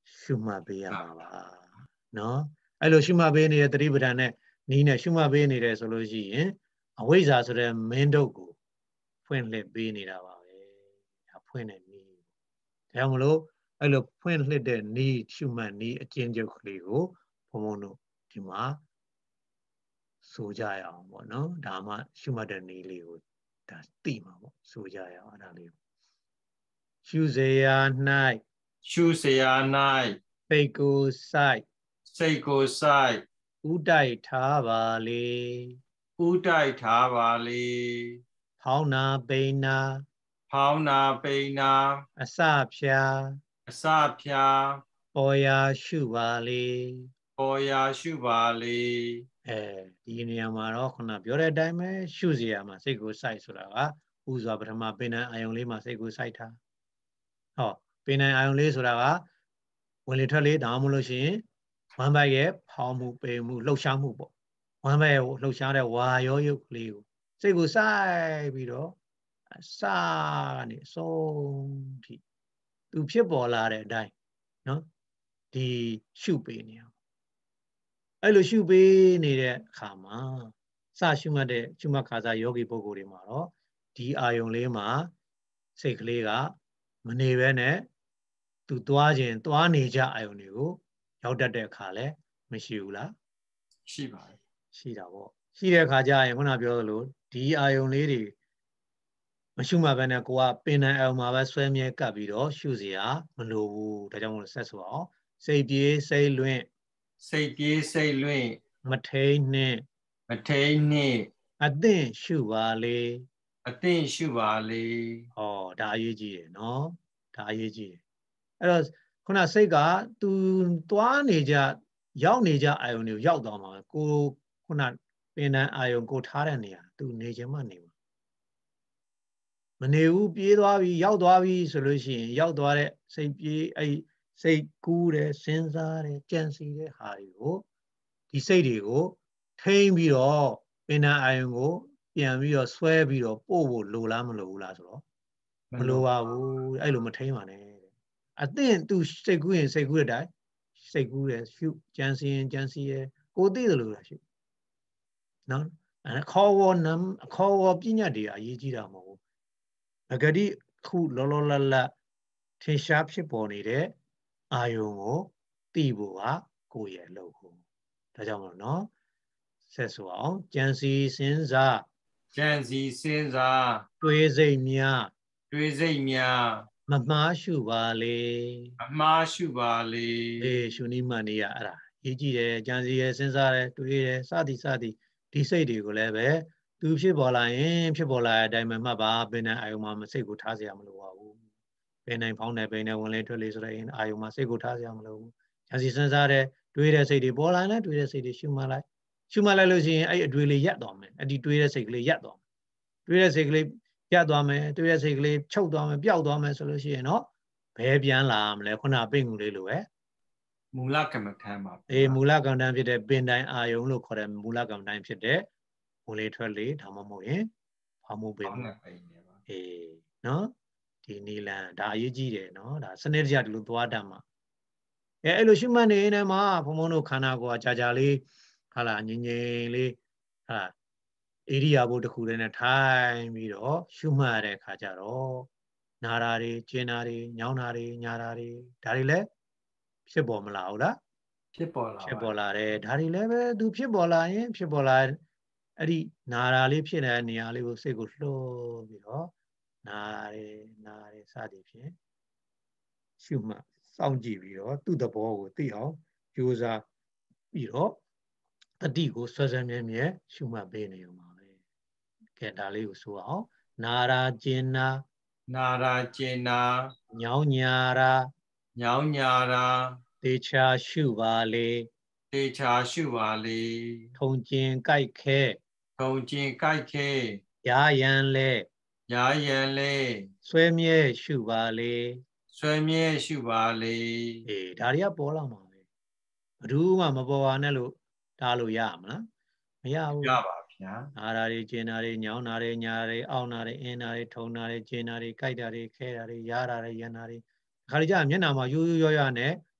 ရှုမှတ်ပေးရမှာပါနော်အဲ့လိုရှုမှတ်ပေးနေတဲ့သတိပဋ္ဌာန်နဲ့နီးနဲ့ရှုမှတ်ပေးနေတယ်ဆိုလို့ရှိရင်အဝိဇ္ဇာဆိုတဲ့မင်းတို့ကိုဖွင့်လှစ်ပေးနေတာပါပဲဒါဖွင့်တဲ့နီးဒါကြောင့်မလို့အဲ့လိုဖွင့်လှစ်တဲ့နီးရှုမှတ်နီးအကျဉ်းချုပ်ကလေးကိုဘုံဘုံတို့ဒီမှာဆိုကြရအောင်ပေါ့နော်ဒါမှရှုမှတ်တဲ့နီးလေးကိုဒါသိမှာပေါ့ဆိုကြရအောင်အဲ့ဒါလေးရှုစရာ၌ရှုစရာ၌စိတ်ကိုစိုက်စိတ်ကိုစိုက်ဥတိုက်ထားပါလေဥတိုက်ထားပါလေဖောင်းနာပိန်နာဖောင်းနာပိန်နာအစဖြာအစဖြာပေါ်ရာရှုပါလေပေါ်ရာရှုပါလေအဲဒီနေရာမှာတော့ခုနပြောတဲ့အတိုင်းပဲရှုစရာမှာစိတ်ကိုစိုက်ဆိုတာကဥစွာပထမပိန်နာအာယုံလေးမှာစိတ်ကိုစိုက်ထားဟောပိန်နာအာယုံလေးဆိုတာကဝင်လေထွက်လေဒါမှမဟုတ်လို့ရှိရင်ဝမ်းဘက်ရဲ့ဖောင်းမှုပိန်မှုလှုပ်ရှားမှုပေါ့ဝမ်းဘက်ရဲ့လှုပ်ရှားတဲ့ဝါရောယုတ်ကလေးကိုစိတ်ကိုစိုက်ပြီးတော့အစကနေအဆုံးထိသူဖြစ်ပေါ်လာတဲ့အတိုင်းနော်ဒီရှုပေးနေအောင်အဲ့လိုရှုပေးနေတဲ့အခါမှာစရှုမှတ်တဲ့ရှုမှတ်ခါစားယောဂီပုဂ္ဂိုလ်တွေမှာတော့ဒီအာယုံလေးမှာစိတ်ကလေးကမနေဘဲနဲ့သူသွားခြင်းသွားနေကြအာယုံတွေကိုရောက်တတ်တဲ့အခါလဲမရှိဘူးလားရှိပါတယ်ရှိတာပေါ့ရှိတဲ့အခါကျရင်ခုနပြောသလိုဒီအာယုံလေးတွေမရှုမှတ်ဘဲနဲ့ကိုကပင်နိုင်အောင်မှာပဲဆွဲမြဲကပ်ပြီးတော့ရှုစရာမလိုဘူးဒါကြောင့်မို့လို့ဆက်ဆိုအောင်စိတ်ပြေးစိတ်လွင့်စိတ်ပြေးစိတ်လွင့်မထိန်နှင့်မထိန်နှင့်အသင့်ရှုပါလေအသင့်ရှုပါလေဟောဒါအရေးကြီးတယ်နော်ဒါအရေးကြီးတယ်အဲ့တော့ခုနစိတ်ကသူသွားနေကြရောက်နေကြအာယုံတွေကိုရောက်သွားမှာကိုခုနပင်နိုင်အာယုံကိုထားတဲ့နေရာသူနေခြင်းမှနေမှာမနေဘူးပြေးသွားပြီရောက်သွားပြီဆိုလို့ရှိရင်ရောက်သွားတဲ့စိတ်ပြေးအဲ့စိတ်ကူးတယ်စဉ်းစားတယ်ကြံစည်တဲ့ဟာတွေကိုဒီစိတ်တွေကိုထိမ့်ပြီးတော့ပင်နိုင်အာယုံကိုပြန်ပြီးတော့ဆွဲပြီးတော့ပို့ဖို့လိုလားမလိုဘူးလားဆိုတော့မလိုပါဘူးအဲ့လိုမထိမ့်ပါနဲ့အသင့်သူစိတ်ကူးရင်စိတ်ကူးတဲ့အတိုင်းစိတ်ကူးတယ်ရှုကြံစည်ရင်ကြံစည်ရကိုသိတယ်လို့လားရှုနော်အခေါ်ဝေါ်နံအခေါ်ဝေါ်ပညာတွေအရေးကြီးတာမဟုတ်ဘူးအဂတိခုလောလောလတ်လတ်ထင်ရှားဖြစ်ပေါ်နေတဲ့အာယုံကိုသိဖို့ကကိုယ့်ရဲ့အလုပ်ကိုဒါကြောင့်မလို့နော်ဆက်ဆိုအောင်ကြံစည်စဉ်းစားကြံစည်စဉ်းစားတွေးစိတ်များတွေးစိတ်များမမှားရှုပါလေမမှားရှုပါလေအေးရှုနိမနေရအဲ့ဒါရေးကြည့်တယ်ကြံစည်ရစဉ်းစားတယ်တွေးတယ်စသည်စသည်ဒီစိတ်တွေကိုလည်းပဲသူဖြစ်ပေါ်လာရင်ဖြစ်ပေါ်လာတဲ့အတိုင်းပဲမှတ်ပါပင်နိုင်အာယုံမှာမစိတ်ကိုထားစရာမလိုပါဘူးပင်နိုင်ဖောင်းတယ်ပင်နိုင်ဝင်လေထွက်လေဆိုတဲ့အာယုံမှာစိတ်ကိုထားစရာမလိုဘူးကြံစည်စဉ်းစားတယ်တွေးတဲ့စိတ်တွေပေါ်လာရင်တွေးတဲ့စိတ်တွေရှုမှတ်လိုက်ရှုမှတ်လိုက်လို့ရှိရင်အဲ့အတွေးလေးရပ်သွားမယ်အဲ့ဒီတွေးတဲ့စိတ်ကလေးရပ်သွားမယ်တွေးတဲ့စိတ်ကလေးရပ်သွားမယ်တွေးတဲ့စိတ်ကလေးချုပ်သွားမယ်ပျောက်သွားမယ်ဆိုလို့ရှိရင်တော့ဘယ်ပြန်လာမလဲခုနပိတ်ငူလေးလိုပဲမူလကမ္မထမ်းပါအေးမူလကမ္မထမ်းဖြစ်တဲ့ပင်တိုင်းအာယုံလို့ခေါ်တဲ့မူလကမ္မထမ်းဖြစ်တဲ့ဝင်လေထွက်လေဒါမှမဟုတ်ရင်ဖောင်းမှုပိတ်မှုအေးနော်ဒီနီလန်ဒါအရေးကြီးတယ်နော်ဒါစနစ်တကျဒီလိုသွားတတ်မှာအဲအဲ့လိုရှုမှတ်နေနေမှာဘုံဘုံတို့ခန္ဓာကိုယ်ကြာကြာလေးဟာလာငြိမ်ငြိမ်လေးဟာဣရိယာပုတစ်ခုတည်းနဲ့ထိုင်ပြီးတော့ရှုမှတ်ရတဲ့အခါကျတော့နာတာတွေကျင်တာတွေညောင်းတာတွေညာတာတွေဒါတွေလည်းဖြစ်ပေါ်မလာဘူးလားဖြစ်ပေါ်လာဖြစ်ပေါ်လာတယ်ဒါတွေလည်းပဲသူဖြစ်ပေါ်လာရင်ဖြစ်ပေါ်လာအဲ့ဒီနာတာလေးဖြစ်နေတဲ့နေရာလေးကိုစိတ်ကိုလှုပ်ပြီးတော့နာတယ်နာတယ်စသည်ဖြင့်ရှုမှတ်စောင့်ကြည့်ပြီးတော့သူ့သဘောကိုသိအောင်ကြိုးစားပြီးတော့တတိကိုဆွဲဆွဲမြဲမြဲရှုမှတ်ပေးနေအောင်ပါပဲကဲဒါလေးကိုဆိုအောင်နာရာကျင်နာနာရာကျင်နာညောင်းညာရာညောင်းညာရာတေချာရှုပါလေတေချာရှုပါလေထုံကျင်ကြိုက်ခဲထုံကျင်ကြိုက်ခဲရာယံလဲရာယံလဲဆွဲမြဲရှုပါလေဆွဲမြဲရှုပါလေအေးဒါတွေကပေါ်လာမှာပဲဘယ်သူမှမပေါ်ပါနဲ့လို့တားလို့ရမလားမရဘူးရပါဗျာအာရာတွေကျင်တာတွေညောင်းတာတွေညာတွေအောင်းတာတွေအင်းတာတွေထုံတာတွေကျင်တာတွေကြိုက်တာတွေခဲတာတွေရားတာတွေရန်တာတွေခါကြမျက်နှာမှာရိုးရိုးရွရွနဲ့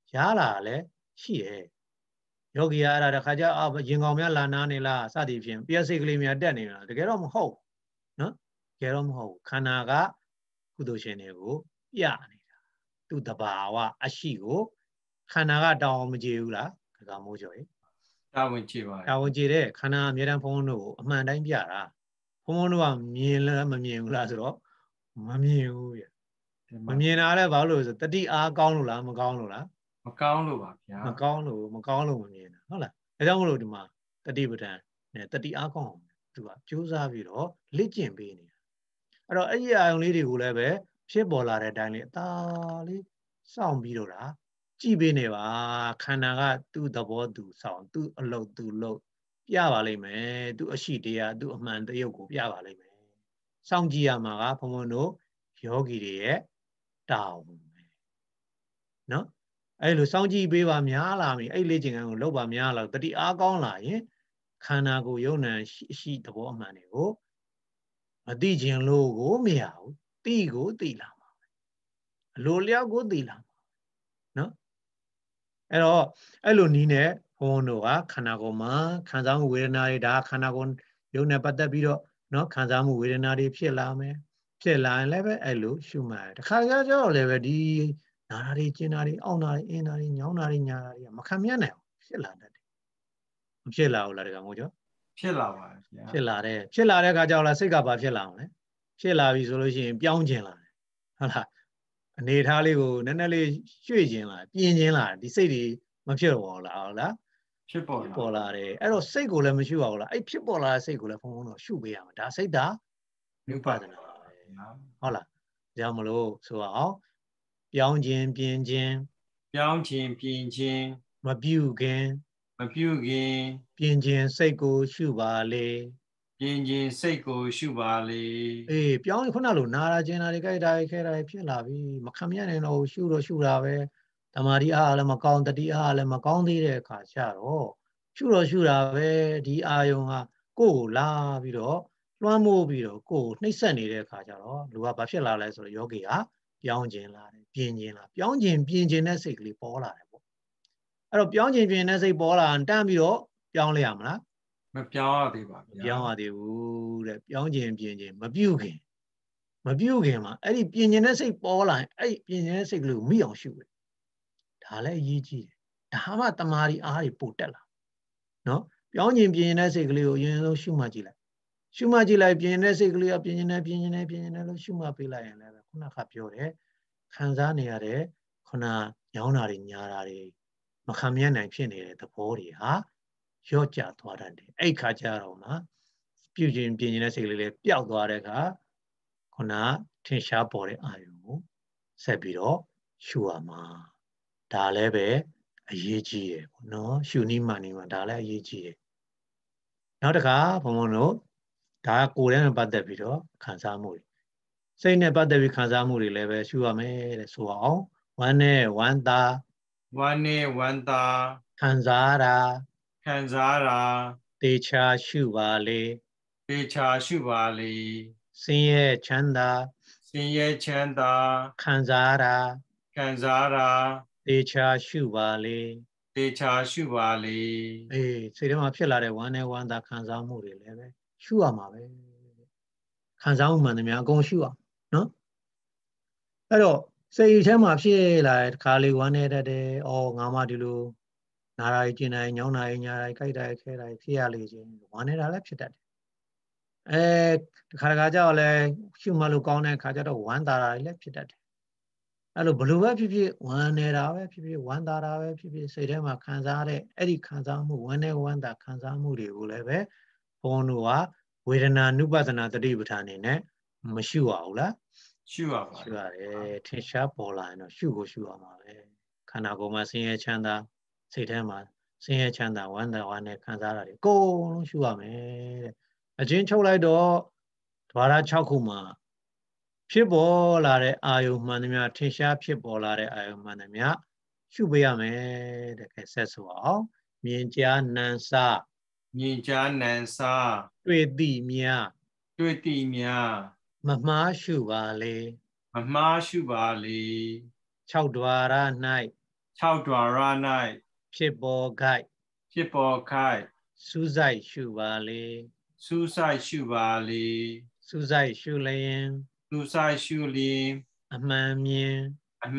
ရလာလဲရှိတယ်ယောဂီရအဲ့ဒါတခါကျအာရင်ကောင်များလာနာနေလားစသည်ဖြင့်ပြည့်စိတ်ကလေးများတက်နေလားတကယ်တော့မဟုတ်နော်တကယ်တော့မဟုတ်ခန္ဓာကကုသိုလ်ရှင်တွေကိုပြနေတာသူ့တဘာဝအရှိကိုခန္ဓာကတောင်းမကြည့်ဘူးလားကမိုးကျော်ရေတာဝန်ကြည့်ပါတာဝန်ကြည့်တဲ့ခန္ဓာအမြဲတမ်းဘုန်းဘုန်းတို့ကိုအမှန်တိုင်းပြတာဘုန်းဘုန်းတို့ကမြင်လားမမြင်ဘူးလားဆိုတော့မမြင်ဘူးရမမြင်တာလည်းဘာလို့လဲဆိုတတိအားကောင်းလို့လားမကောင်းလို့လားမကောင်းလို့ပါဗျာမကောင်းလို့မကောင်းလို့မမြင်တာဟုတ်လားဒါကြောင့်မလို့ဒီမှာတတိပဋ္ဌာန်နဲ့တတိအားကောင်းအောင်သူကကြိုးစားပြီးတော့လေ့ကျင့်ပေးနေတာအဲ့တော့အဲ့ဒီအာယုံလေးတွေကိုလည်းပဲဖြစ်ပေါ်လာတဲ့အတိုင်းလေးအသာလေးစောင့်ပြီးတော့တာကြည့်ပေးနေပါခန္ဓာကသူ့သဘောသူစောင့်သူ့အလုပ်သူလုပ်ပြပါလိမ့်မယ်သူ့အရှိတရားသူ့အမှန်တရုပ်ကိုပြပါလိမ့်မယ်စောင့်ကြည့်ရမှာကဘုံဘုံတို့ယောဂီတွေရဲ့တာဝန်ပဲနော်အဲ့လိုစောင့်ကြည့်ပေးပါများလာပြီအဲ့လေ့ကျင့်ခန်းကိုလုပ်ပါများလာတတိအားကောင်းလာရင်ခန္ဓာကိုယ်ယုံ nant ရှိရှိသဘောအမှန်တွေကိုမသိခြင်းလို့ကိုမရဘူးသိကိုသိလာမှာပဲအလိုလျောက်ကိုသိလာမှာနော်အဲ့တော့အဲ့လိုနီးနဲ့ဘုန်းတို့ကခန္ဓာကိုယ်မှာခံစားမှုဝေဒနာတွေဒါခန္ဓာကိုယ်ယုံနဲ့ပတ်သက်ပြီးတော့နော်ခံစားမှုဝေဒနာတွေဖြစ်လာမယ်ဖြစ်လာရင်လည်းပဲအဲ့လိုရှုမှတ်တခါကြတော့လည်းပဲဒီနာတာတွေကျင်တာတွေအောင့်တာတွေအင်းတာတွေညောင်းတာတွေညာတာတွေမခံမြတ်နိုင်ဘူးဖြစ်လာတတ်တယ်မဖြစ်လာဘူးလားတကယ်မို့ကျော်ဖြစ်လာပါဗျာဖြစ်လာတယ်ဖြစ်လာတဲ့အခါကျတော့လားစိတ်ကဘာဖြစ်လာအောင်လဲဖြစ်လာပြီဆိုလို့ရှိရင်ပြောင်းခြင်းလာတယ်ဟုတ်လားအနေထားလေးကိုနည်းနည်းလေးရွှေ့ခြင်းလာပြင်ခြင်းလာဒီစိတ်တွေမဖြစ်တော့လားဟုတ်လားဖြစ်ပေါ်လာပေါ်လာတယ်အဲ့တော့စိတ်ကိုလည်းမရှုရဘူးလားအဲ့ဖြစ်ပေါ်လာတဲ့စိတ်ကိုလည်းဘုံဘုံတော့ရှုပေးရမှာဒါစိတ်တာဝိပဿနာပဲဟုတ်လားကြောင့်မလို့ဆိုအောင်ပြောင်းခြင်းပြင်ခြင်းပြောင်းခြင်းပြင်ခြင်းမပြုခင်မပြုခင်ပြင်ခြင်းစိတ်ကိုရှုပါလေပြင်ခြင်းစိတ်ကိုရှုပါလေအေးပြောင်းခုနလိုနာတာကျင်တာတွေကြိုက်တာတွေခဲတာတွေဖြစ်လာပြီမခံမရနိုင်တော့ရှုတော့ရှုတာပဲတမာတိအားလည်းမကောင်းတတိအားလည်းမကောင်းသေးတဲ့အခါကျတော့ရှုတော့ရှုတာပဲဒီအာယုံကကိုယ်ကိုလာပြီးတော့လွှမ်းမိုးပြီးတော့ကိုယ်ကိုနှိပ်စက်နေတဲ့အခါကျတော့လူကဘာဖြစ်လာလဲဆိုတော့ယောဂီကပြောင်းခြင်းလာတယ်ပြင်ခြင်းလာပြောင်းခြင်းပြင်ခြင်းတဲ့စိတ်ကလေးပေါ်လာတယ်ပေါ့အဲ့တော့ပြောင်းခြင်းပြင်တဲ့စိတ်ပေါ်လာတန်းပြီးတော့ပြောင်းလဲရမလားမပြောင်းရသေးပါဗျာပြောင်းရသေးဘူးတဲ့ပြောင်းခြင်းပြင်ခြင်းမပြုတ်ခင်မပြုတ်ခင်မှာအဲ့ဒီပြင်ခြင်းတဲ့စိတ်ပေါ်လာရင်အဲ့ဒီပြင်ခြင်းတဲ့စိတ်ကလေးကိုမိအောင်ရှုတယ်ဒါလည်းအရေးကြီးတယ်ဒါမှတမာရီအားတွေပို့တက်လာနော်ပြောင်းခြင်းပြင်ခြင်းတဲ့စိတ်ကလေးကိုအရင်ဆုံးရှုမှတ်ကြည့်လိုက်ရှုမှတ်ကြည့်လိုက်ပြင်တဲ့စိတ်ကလေးကပြင်ခြင်းနဲ့ပြင်ခြင်းနဲ့ပြင်ခြင်းနဲ့လို့ရှုမှတ်ပေးလိုက်ရင်လည်းခုနကပြောတယ်ခံစားနေရတဲ့ခုနညောင်းတာတွေညာတာတွေမခံမြတ်နိုင်ဖြစ်နေတဲ့သဘောတွေဟာရော့ကျသွားတတ်တယ်အဲ့ခါကျတော့မှပြုခြင်းပြင်ခြင်းတဲ့စိတ်ကလေးလေးပျောက်သွားတဲ့အခါခုနထင်ရှားပေါ်တဲ့အာယုံကိုဆက်ပြီးတော့ရှုရမှာဒါလည်းပဲအရေးကြီးရယ်ပေါ့နော်ရှုနည်းမှန်နည်းမှဒါလည်းအရေးကြီးရယ်နောက်တစ်ခါဘုံဘုံတို့ဒါကကိုယ်ထဲနဲ့ပတ်သက်ပြီးတော့ခံစားမှုတွေစိတ်နဲ့ပတ်သက်ပြီးခံစားမှုတွေလည်းပဲရှုရမယ်တဲ့ဆိုအောင်ဝမ်းနဲ့ဝမ်းသာဝမ်းနဲ့ဝမ်းသာခံစားတာခံစားတာတေချာရှုပါလေတေချာရှုပါလေဆင်းရဲချမ်းသာဆင်းရဲချမ်းသာခံစားတာခံစားတာတေချာရှုပါလေတေချာရှုပါလေအေးစိတ်ထဲမှာဖြစ်လာတဲ့ဝမ်းနဲ့ဝမ်းသာခံစားမှုတွေလည်းပဲရှုရမှာပဲခံစားမှုမှန်တယ်များအကုန်ရှုအောင်နော်အဲ့တော့စိတ်ထဲမှာဖြစ်လာတဲ့ခါလေးဝမ်းနေတတ်တယ်။အော်ငါမှဒီလိုနားရီကျင်တိုင်းညောင်းတိုင်းညာတိုင်းကြိုက်တိုင်းခဲတိုင်းဖြစ်ရလေခြင်းဝမ်းနေတာလည်းဖြစ်တတ်တယ်။အဲတခါတခါကျတော့လည်းရှုမှတ်လို့ကောင်းတဲ့ခါကျတော့ဝမ်းသာတာလည်းဖြစ်တတ်တယ်။အဲ့လိုဘလို့ပဲဖြစ်ဖြစ်ဝမ်းနေတာပဲဖြစ်ဖြစ်ဝမ်းသာတာပဲဖြစ်ဖြစ်စိတ်ထဲမှာခံစားတဲ့အဲ့ဒီခံစားမှုဝမ်းနေဝမ်းသာခံစားမှုတွေကိုလည်းပဲဘုန်းတို့ကဝေဒနာနုပဒနာတတိပဋ္ဌာန်နေနဲ့မရှုရဘူးလားရှုရပါရှုရတယ်ထင်ရှားပေါ်လာရင်တော့ရှုကိုရှုရမှာပဲခန္ဓာကိုယ်မှာဆင်းရဲချမ်းသာစိတ်ထဲမှာဆင်းရဲချမ်းသာဝမ်းသာဝမ်းနဲ့ခံစားတာတွေအကုန်လုံးရှုရမယ်တဲ့အချင်းချုပ်လိုက်တော့ဓဝါရ၆ခုမှာဖြစ်ပေါ်လာတဲ့အာယုမှန်သမျှထင်ရှားဖြစ်ပေါ်လာတဲ့အာယုမှန်သမျှရှုပေးရမယ်တဲ့ခဲဆက်ဆိုအောင်မြင်ကြားနံစမြင်ကြားနံစတွေ့သိမြတွေ့သိမြမမှားရှုပါလေမမှားရှုပါလေ၆ဓဝါရ၌ Chao Dwara Night. Pitball guide. Pitball Kai. Suzai Shubali. Susai Shubali. Suzai Shulayan. Susai Shuli. Amamien.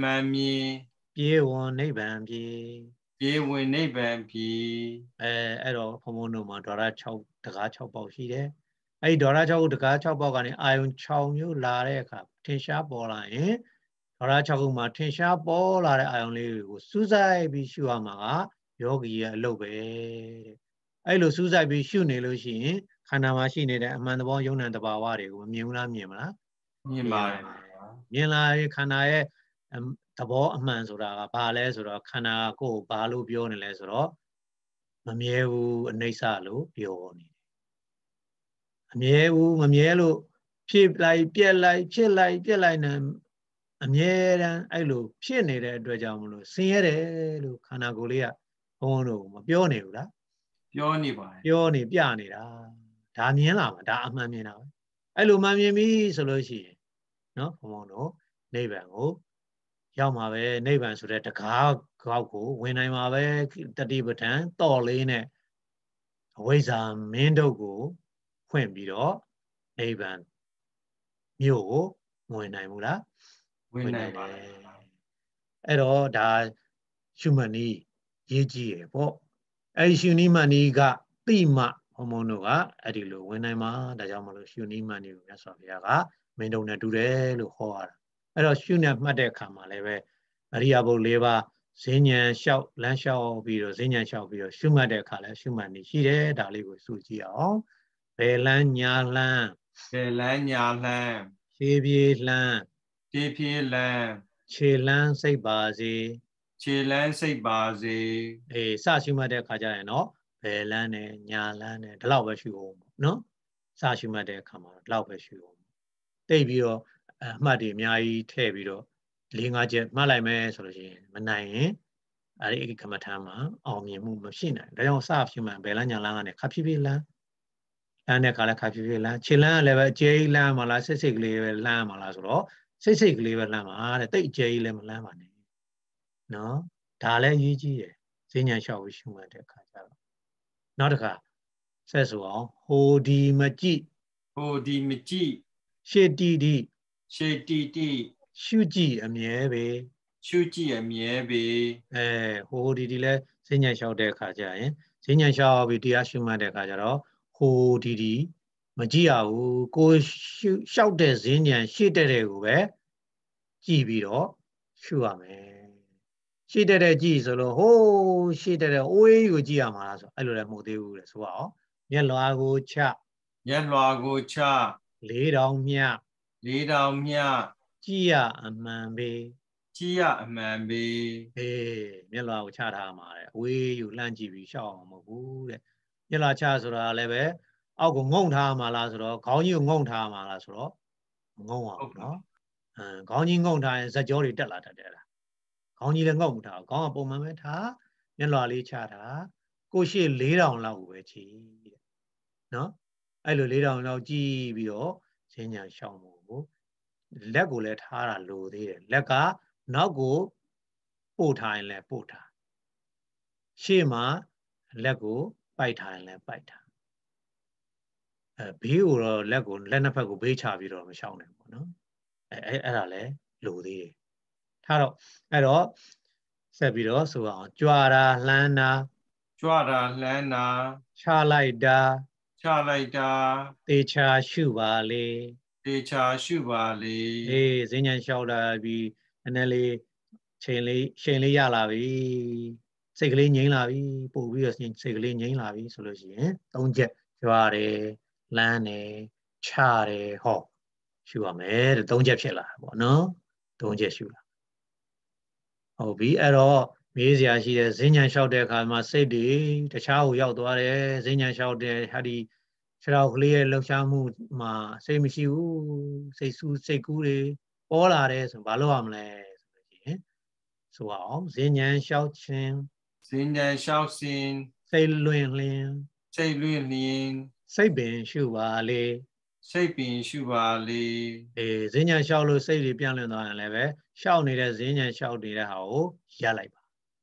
Amami. Pie one neighbor pie. Pie win neighbor pie. Eh, ero homono ma dora chow daga chow bao shi de. Ai dora chow daga chow bao gani ayun chow nyu la de kha tinsha bo la yin. Dora chow ma tinsha bo la de ayun li ko suzai bi shu ma ga yogi ya lo be. Ai lo suzai bi shu ne lo shi yin khana ma shi ne de aman de bo yong nan de ba wa de ko myin la myin ma la. မြင်ပါတယ်မြင်လာခန္ဓာရဲ့သဘောအမှန်ဆိုတာကဘာလဲဆိုတော့ခန္ဓာကိုယ်ဘာလို့ပြောနေလဲဆိုတော့မမြဲဘူးအနိစ္စလို့ပြောနေတယ်အမြဲဘူးမမြဲလို့ဖြစ်လိုက်ပြက်လိုက်ဖြစ်လိုက်ပြက်လိုက်နေအမြဲတမ်းအဲ့လိုဖြစ်နေတဲ့အတွက်ကြောင့်မလို့ဆင်းရဲတယ်လို့ခန္ဓာကိုယ်လေးကဘုန်းတို့မပြောနေဘူးလားပြောနေပါတယ်ပြောနေပြနေတာဒါမြင်လာမှာဒါအမှန်မြင်တာပဲအဲ့လိုမှန်မြင်ပြီဆိုလို့ရှိရင်နော်ဘုံဘုံတို့နိဗ္ဗာန်ကိုရောက်မှာပဲနိဗ္ဗာန်ဆိုတဲ့တကားကောက်ကိုဝင်နိုင်မှာပဲတတိပဋ္ဌာန်တော်လေးနဲ့အဝိဇ္ဇာမင်းတို့ကိုဖွင့်ပြီးတော့နိဗ္ဗာန်မြို့ကိုဝင်နိုင်ဘူးလားဝင်နိုင်ပါတယ်အဲ့တော့ဒါရှုမှတ်နည်းရေးကြည့်ရပေါ့အဲ့ရှုနည်းမှတ်နည်းကတိမှဘုံဘုံတို့ကအဲ့ဒီလိုဝင်နိုင်မှာဒါကြောင့်မလို့ရှုနည်းမှတ်နည်းကိုမြတ်စွာဘုရားကမင်းတို့နဲ့တူတယ်လို့ဟောရတာအဲ့တော့ရှုနဲ့မှတ်တဲ့အခါမှာလည်းပဲအရိယာဘုတ်၄ပါးဈဉ္ဉံလျှောက်လမ်းလျှောက်ပြီးတော့ဈဉ္ဉံလျှောက်ပြီးတော့ရှုမှတ်တဲ့အခါလည်းရှုမှတ်နေရှိတယ်ဒါလေးကိုစုကြည့်အောင်ဘယ်လမ်းညာလမ်းဘယ်လမ်းညာလမ်းဖြည်းဖြည်းလမ်းဖြည်းဖြည်းလမ်းခြေလမ်းစိတ်ပါစေခြေလမ်းစိတ်ပါစေအေးစရှုမှတ်တဲ့အခါကျရင်တော့ဘယ်လမ်းနဲ့ညာလမ်းနဲ့ဒီလောက်ပဲရှုအောင်နော်စရှုမှတ်တဲ့အခါမှာဒီလောက်ပဲရှုအောင်တိတ်ပြီးတော့အမှတ်တွေအများကြီးထည့်ပြီးတော့၄၅ချက်မှတ်လိုက်မယ်ဆိုလို့ရှိရင်မနိုင်ရင်အဲ့ဒီကမ္မထာမှာအောင်မြင်မှုမရှိနိုင်ဒါကြောင့်စရှုမှတ်ဘယ်လမ်းညာလမ်းကနေခပ်ဖြည်းဖြည်းလမ်းလမ်းတဲ့အခါလည်းခပ်ဖြည်းဖြည်းလမ်းခြေလမ်းကလည်းပဲအကျဲကြီးလမ်းမှာလားစိတ်စိတ်ကလေးပဲလမ်းမှာလားဆိုတော့စိတ်စိတ်ကလေးပဲလမ်းမှာတဲ့တိတ်အကျဲကြီးလည်းမလမ်းပါနဲ့နော်ဒါလည်းရေးကြည့်ရယ်ဈဉ္ဉံလျှောက်ပြီးရှုမှတ်တဲ့အခါကျတော့နောက်တစ်ခါဆက်ဆိုအောင်ဟိုဒီမကြည့်ဟိုဒီမကြည့်ရှေတိတိရှေတီတီရှုကြည့်အမြဲပဲရှုကြည့်အမြဲပဲအဲဟိုဒီဒီလဲဈဉ္ဉံလျှောက်တဲ့အခါကျရင်ဈဉ္ဉံလျှောက်ပြီးတရားရှုမှတ်တဲ့အခါကျတော့ဟိုဒီဒီမကြည့်ရဘူးကိုရှုလျှောက်တဲ့ဈဉ္ဉံရှေ့တဲ့တဲ့ကိုပဲကြည့်ပြီးတော့ရှုရမယ်ရှေ့တဲ့တဲ့ကြည့်ဆိုလို့ဟိုးရှေ့တဲ့တဲ့အိုးအေးကိုကြည့်ရမှာလားဆိုအဲ့လိုလည်းမဟုတ်သေးဘူးလေဆိုတော့မျက်လွှာကိုချမျက်လွှာကိုချလေးတောင်မြလေးတောင်မြကြည့်ရအမှန်ပဲကြည့်ရအမှန်ပဲအေးမျက်လွှာကိုချထားမှာတဲ့အဝေးယူလှမ်းကြည့်ပြီးရှောက်အောင်မဟုတ်ဘူးတဲ့မျက်လွှာချဆိုတာလည်းပဲအောက်ကိုငုံထားမှာလားဆိုတော့ခေါင်းကြီးကိုငုံထားမှာလားဆိုတော့ငုံအောင်နော်အဲခေါင်းကြီးငုံထားရင်ဇက်ကြောတွေတက်လာတတ်တယ်လားခေါင်းကြီးလည်းငုံမထားခေါင်းကပုံမှန်ပဲထားမျက်လွှာလေးချထားကိုရှိလေးတောင်လောက်ကိုပဲချီတဲ့နော်အဲ့လိုလေးတောင်လောက်ကြည့်ပြီးတော့ဈဉ္ဉံရှောက်မှုကိုလက်ကိုလည်းထားတာလိုသေးတယ်လက်ကနောက်ကိုပို့ထားရင်လည်းပို့ထားရှေ့မှာလက်ကိုပိုက်ထားရင်လည်းပိုက်ထားအဲဘေးကိုတော့လက်ကိုလက်နှစ်ဖက်ကိုဘေးချပြီးတော့မရှောင်နိုင်ဘူးနော်အဲအဲ့အဲ့ဒါလည်းလိုသေးတယ်ထားတော့အဲ့တော့ဆက်ပြီးတော့ဆိုအောင်ကြွာတာလှမ်းတာကြွတာလှမ်းတာချလိုက်တာချလိုက်တာသေချာရှုပါလေတေချာရှုပါလေအေးဈဉ္ဉံလျှောက်လာပြီးနည်းနည်းလေးချိန်လေးချိန်လေးရလာပြီစိတ်ကလေးငြိမ်းလာပြီပို့ပြီးတော့စိတ်ကလေးငြိမ်းလာပြီဆိုလို့ရှိရင်သုံးချက်ကြွားတယ်လမ်းတယ်ချတယ်ဟောရှုရမယ်တဲ့သုံးချက်ဖြစ်လာတာပေါ့နော်သုံးချက်ရှုလာဟုတ်ပြီအဲ့တော့မေးစရာရှိတဲ့ဈဉ္ဉံလျှောက်တဲ့အခါမှာစိတ်တွေတခြားကိုရောက်သွားတယ်ဈဉ္ဉံလျှောက်တဲ့ဟာဒီခြေတော်ကလေးရဲ့လှုပ်ရှားမှုမှာစိတ်မရှိဘူးစိတ်ဆူးစိတ်ကူးတွေပေါ်လာတယ်ဆိုဘာလို့ရမလဲဆိုလို့ရှိရင်ဆိုအောင်ဈဉ္ဉံလျှောက်ခြင်းဈဉ္ဉံလျှောက်စဉ်စိတ်လွင်လျင်စိတ်လွင့်လျင်စိတ်ပင်ရှုပါလေစိတ်ပင်ရှုပါလေအေးဈဉ္ဉံလျှောက်လို့စိတ်တွေပြန့်လွင်သွားရင်လည်းပဲရှောက်နေတဲ့ဈဉ္ဉံလျှောက်နေတဲ့ဟာကိုရပ်လိုက်ပါ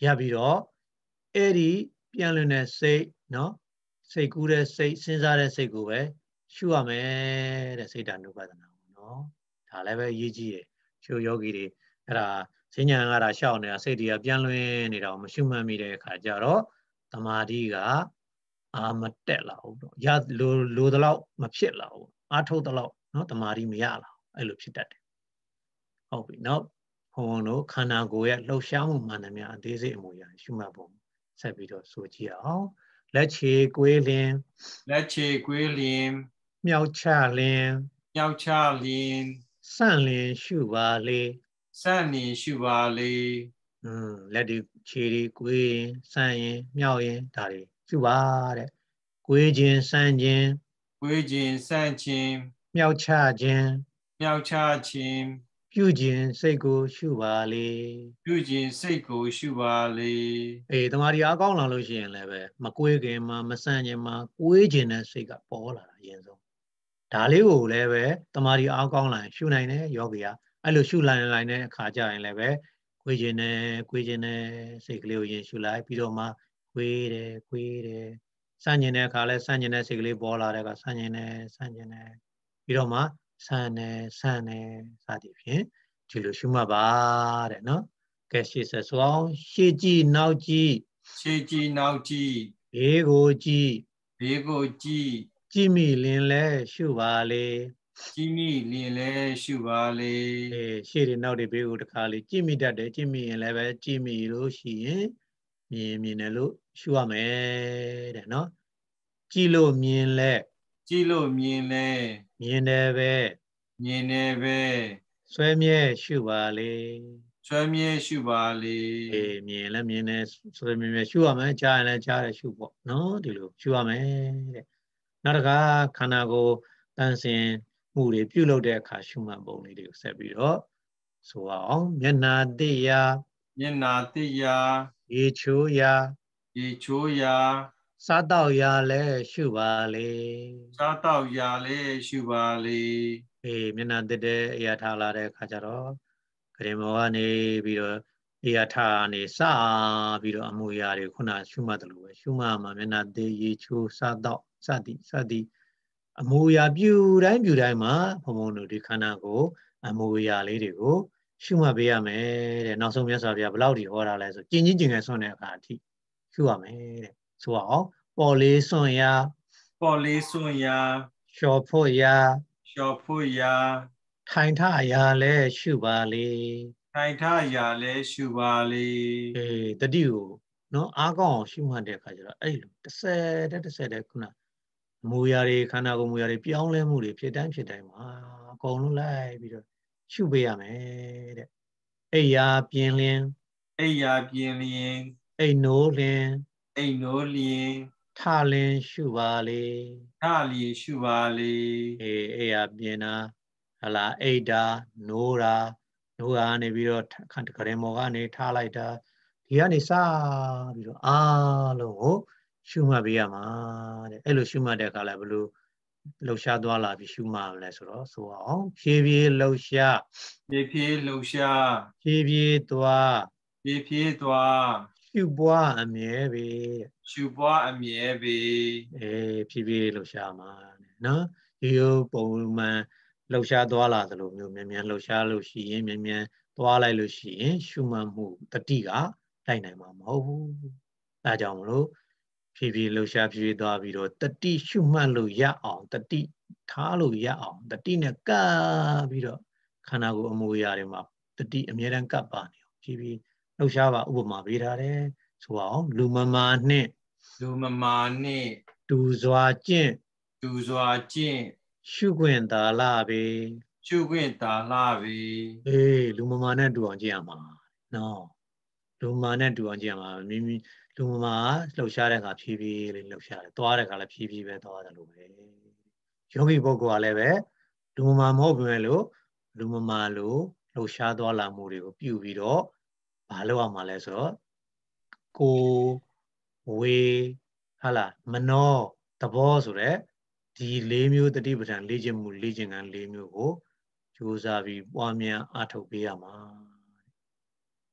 ရပ်ပြီးတော့အဲ့ဒီပြန်လွင်တဲ့စိတ်နော်စိတ်ကူးတဲ့စိတ်စဉ်းစားတဲ့စိတ်ကိုပဲရှုရမယ်တဲ့စိတ်ဓာတ်နုပဒနာပေါ့နော်ဒါလည်းပဲအရေးကြီးတယ်ရှုယောဂီတွေအဲ့ဒါဈဉ္ဉံကတာရှောက်နေတာစိတ်တွေကပြန်လွင်နေတာကိုမရှုမှတ်မိတဲ့အခါကျတော့သမာဓိကအာမတက်လာဘူးတော့ရလိုလိုတလောက်မဖြစ်လာဘူးအာထုတ်တလောက်နော်သမာဓိမရလာဘူးအဲ့လိုဖြစ်တတ်တယ်ဟုတ်ပြီနော်ဘုံဘုံတို့ခန္ဓာကိုယ်ရဲ့လှုပ်ရှားမှုမှန်သမျှအသေးစိတ်အမူအရာရှုမှတ်ဖို့ဆက်ပြီးတော့ဆိုကြည့်အောင်လက်ခြေကွေးလျင်လက်ခြေကွေးလျင်မြောက်ချလျင်မြောက်ချလျင်ဆန့်လျင်ရှုပါလေဆန့်လျင်ရှုပါလေอืมလက်ဒီခြေဒီကွေးရင်ဆန့်ရင်မြောက်ရင်ဒါတွေရှုပါတဲ့ကွေးခြင်းဆန့်ခြင်းကွေးခြင်းဆန့်ခြင်းမြောက်ချခြင်းမြောက်ချခြင်းပြုခြင်းစိတ်ကိုရှုပါလေပြုခြင်းစိတ်ကိုရှုပါလေအေးတမာရီအားကောင်းလာလို့ရှိရင်လည်းပဲမကွေးခင်မှာမဆန့်ခြင်းမှာကွေးခြင်းတဲ့စိတ်ကပေါ်လာတာအရင်ဆုံးဒါလေးကိုလည်းပဲတမာရီအားကောင်းလာရင်ရှုနိုင်တယ်ယောဂီကအဲ့လိုရှုလိုက်လိုက်တဲ့အခါကျရင်လည်းပဲကွေးခြင်းနဲ့ကွေးခြင်းနဲ့စိတ်ကလေးကိုရင်ရှုလိုက်ပြီးတော့မှကွေးတယ်ကွေးတယ်ဆန့်ကျင်တဲ့အခါလဲဆန့်ကျင်တဲ့စိတ်ကလေးပေါ်လာတဲ့အခါဆန့်ကျင်တယ်ဆန့်ကျင်တယ်ပြီးတော့မှဆန့်တယ်ဆန့်တယ်စသည်ဖြင့်ဒီလိုရှုမှတ်ပါတဲ့နော်ကဲရှေ့ဆက်ဆိုအောင်ရှေ့ကြည့်နောက်ကြည့်ရှေ့ကြည့်နောက်ကြည့်ဘေးကိုကြည့်ဘေးကိုကြည့်ကြည့်မိလင်လဲရှုပါလေကြည့်မိလင်လဲရှုပါလေအေးရှေ့တွေနောက်တွေဘေးကိုတခါလေကြည့်မိတတ်တယ်ကြည့်မိရင်လည်းပဲကြည့်မိလို့ရှိရင်မြင်မြင်တယ်လို့ရှုရမယ်တဲ့နော်ကြည့်လို့မြင်လဲကြည့်လို့မြင်လဲမြင်တယ်ပဲမြင်တယ်ပဲဆွဲမြဲရှုပါလေဆွဲမြဲရှုပါလေအေးမြင်လဲမြင်တယ်ဆွဲမြဲမြဲရှုရမယ်ကြားရင်လည်းကြားတယ်ရှုပေါ့နော်ဒီလိုရှုရမယ်တဲ့နောက်တစ်ခါခန္ဓာကိုယ်တန်ဆင်မှုတွေပြုလုပ်တဲ့အခါရှုမှတ်ပုံလေးတွေကိုဆက်ပြီးတော့ဆိုအောင်မျက်နာတိယမျက်နာတိယရေချိုးရာရေချိုးရာစားတော့ရာလဲရှုပါလေစားတော့ရာလဲရှုပါလေအေးမျက်နာတစ်တဲ့အရာထားလာတဲ့အခါကျတော့ကရင်မောကနေပြီးတော့အရာထားနေစပြီးတော့အမှုရာတွေခုနရှုမှတ်တယ်လို့ပဲရှုမှတ်မှာမျက်နာတစ်ရေချိုးစားတော့စသည်စသည်အမူအရာပြုတိုင်းပြုတိုင်းမှာဘုံဘုံတို့ဒီခန္ဓာကိုအမူအရာလေးတွေကိုရှုမှတ်ပေးရမယ်တဲ့နောက်ဆုံးမြတ်စွာဘုရားဘယ်လောက်ထိဟောတာလဲဆိုကျင်ချင်းကျင်ငယ်ဆွန့်တဲ့အခါအထိရှုရမယ်တဲ့ဆိုအောင်ပေါ်လေးဆွန့်ရာပေါ်လေးဆွန့်ရာလျှော်ဖို့ရာလျှော်ဖို့ရာထိုင်ထရာလဲရှုပါလေထိုင်ထရာလဲရှုပါလေအေးတတိကိုနော်အားကောင်းအောင်ရှုမှတ်တဲ့အခါကျတော့အဲ့လိုတစ်ဆယ်တဲ့တစ်ဆယ်တဲ့ခုနမူရာတွေခန္ဓာကိုယ်မူရာတွေပြောင်းလဲမှုတွေဖြစ်တိုင်းဖြစ်တိုင်းမှာအကုန်လုံးလိုက်ပြီးတော့ရှုပေးရမယ်တဲ့အိယာပြင်းလင်းအိယာပြင်းလျင်အိနိုးလင်းအိနိုးလျင်ထလင်းရှုပါလေထလျင်ရှုပါလေအေးအိယာပြင်းတာဟလာအိတာနိုးတာနိုးတာနေပြီးတော့ခန္ဓာကရင်မောကနေထားလိုက်တာဒီကနေစပြီးတော့အားလုံးကိုရှုမှတ်ပေးရမှာတဲ့အဲ့လိုရှုမှတ်တဲ့အခါလဲဘယ်လိုလှုပ်ရှားသွားလာပြီးရှုမှတ်လဲဆိုတော့ဆိုအောင်ဖြည်းဖြည်းလှုပ်ရှားဖြည်းဖြည်းလှုပ်ရှားဖြည်းဖြည်းသွားဖြည်းဖြည်းသွားရှုပွားအမြဲပဲရှုပွားအမြဲပဲအေးဖြည်းဖြည်းလှုပ်ရှားမှာနော်ဒီလိုပုံမှန်လှုပ်ရှားသွားလာသလိုမျိုးမြန်မြန်လှုပ်ရှားလို့ရှိရင်မြန်မြန်သွားလိုက်လို့ရှိရင်ရှုမှတ်မှုတတိကတိုက်နိုင်မှာမဟုတ်ဘူးဒါကြောင့်မလို့ဖြည်းဖြည်းလှုပ်ရှားဖြည်းဖြည်းသွားပြီးတော့တတိရှုမှတ်လို့ရအောင်တတိထားလို့ရအောင်တတိနဲ့ကပ်ပြီးတော့ခန္ဓာကိုယ်အမူအရာတွေမှာတတိအမြဲတမ်းကပ်ပါနေအောင်ဖြည်းဖြည်းလှုပ်ရှားပါဥပမာပေးထားတယ်ဆိုအောင်လူမမာနှင့်လူမမာနှင့်တူစွာကျင့်တူစွာကျင့်ရှုခွင့်သာလာပေရှုခွင့်သာလာပေအေးလူမမာနဲ့တူအောင်ကျင့်ရမှာနော်လူမမာနဲ့တူအောင်ကျင့်ရမှာမိမိလူမမာလှုပ်ရှားတဲ့အခါဖြည်းဖြည်းလေးလှုပ်ရှားတယ်သွားတဲ့အခါလည်းဖြည်းဖြည်းပဲသွားတယ်လို့ပဲယောဂီပုဂ္ဂိုလ်ကလည်းပဲလူမမာမဟုတ်ဘူးလို့လူမမာလို့လှုပ်ရှားသွားလာမှုတွေကိုပြုပြီးတော့မလုပ်ရမှာလဲဆိုတော့ကိုဝေဟာလာမနောသဘောဆိုတဲ့ဒီလေးမျိုးတတိပဋ္ဌာန်လေ့ကျင့်မှုလေ့ကျင့်ခန်းလေးမျိုးကိုကြိုးစားပြီးပွားများအားထုတ်ပေးရမှာ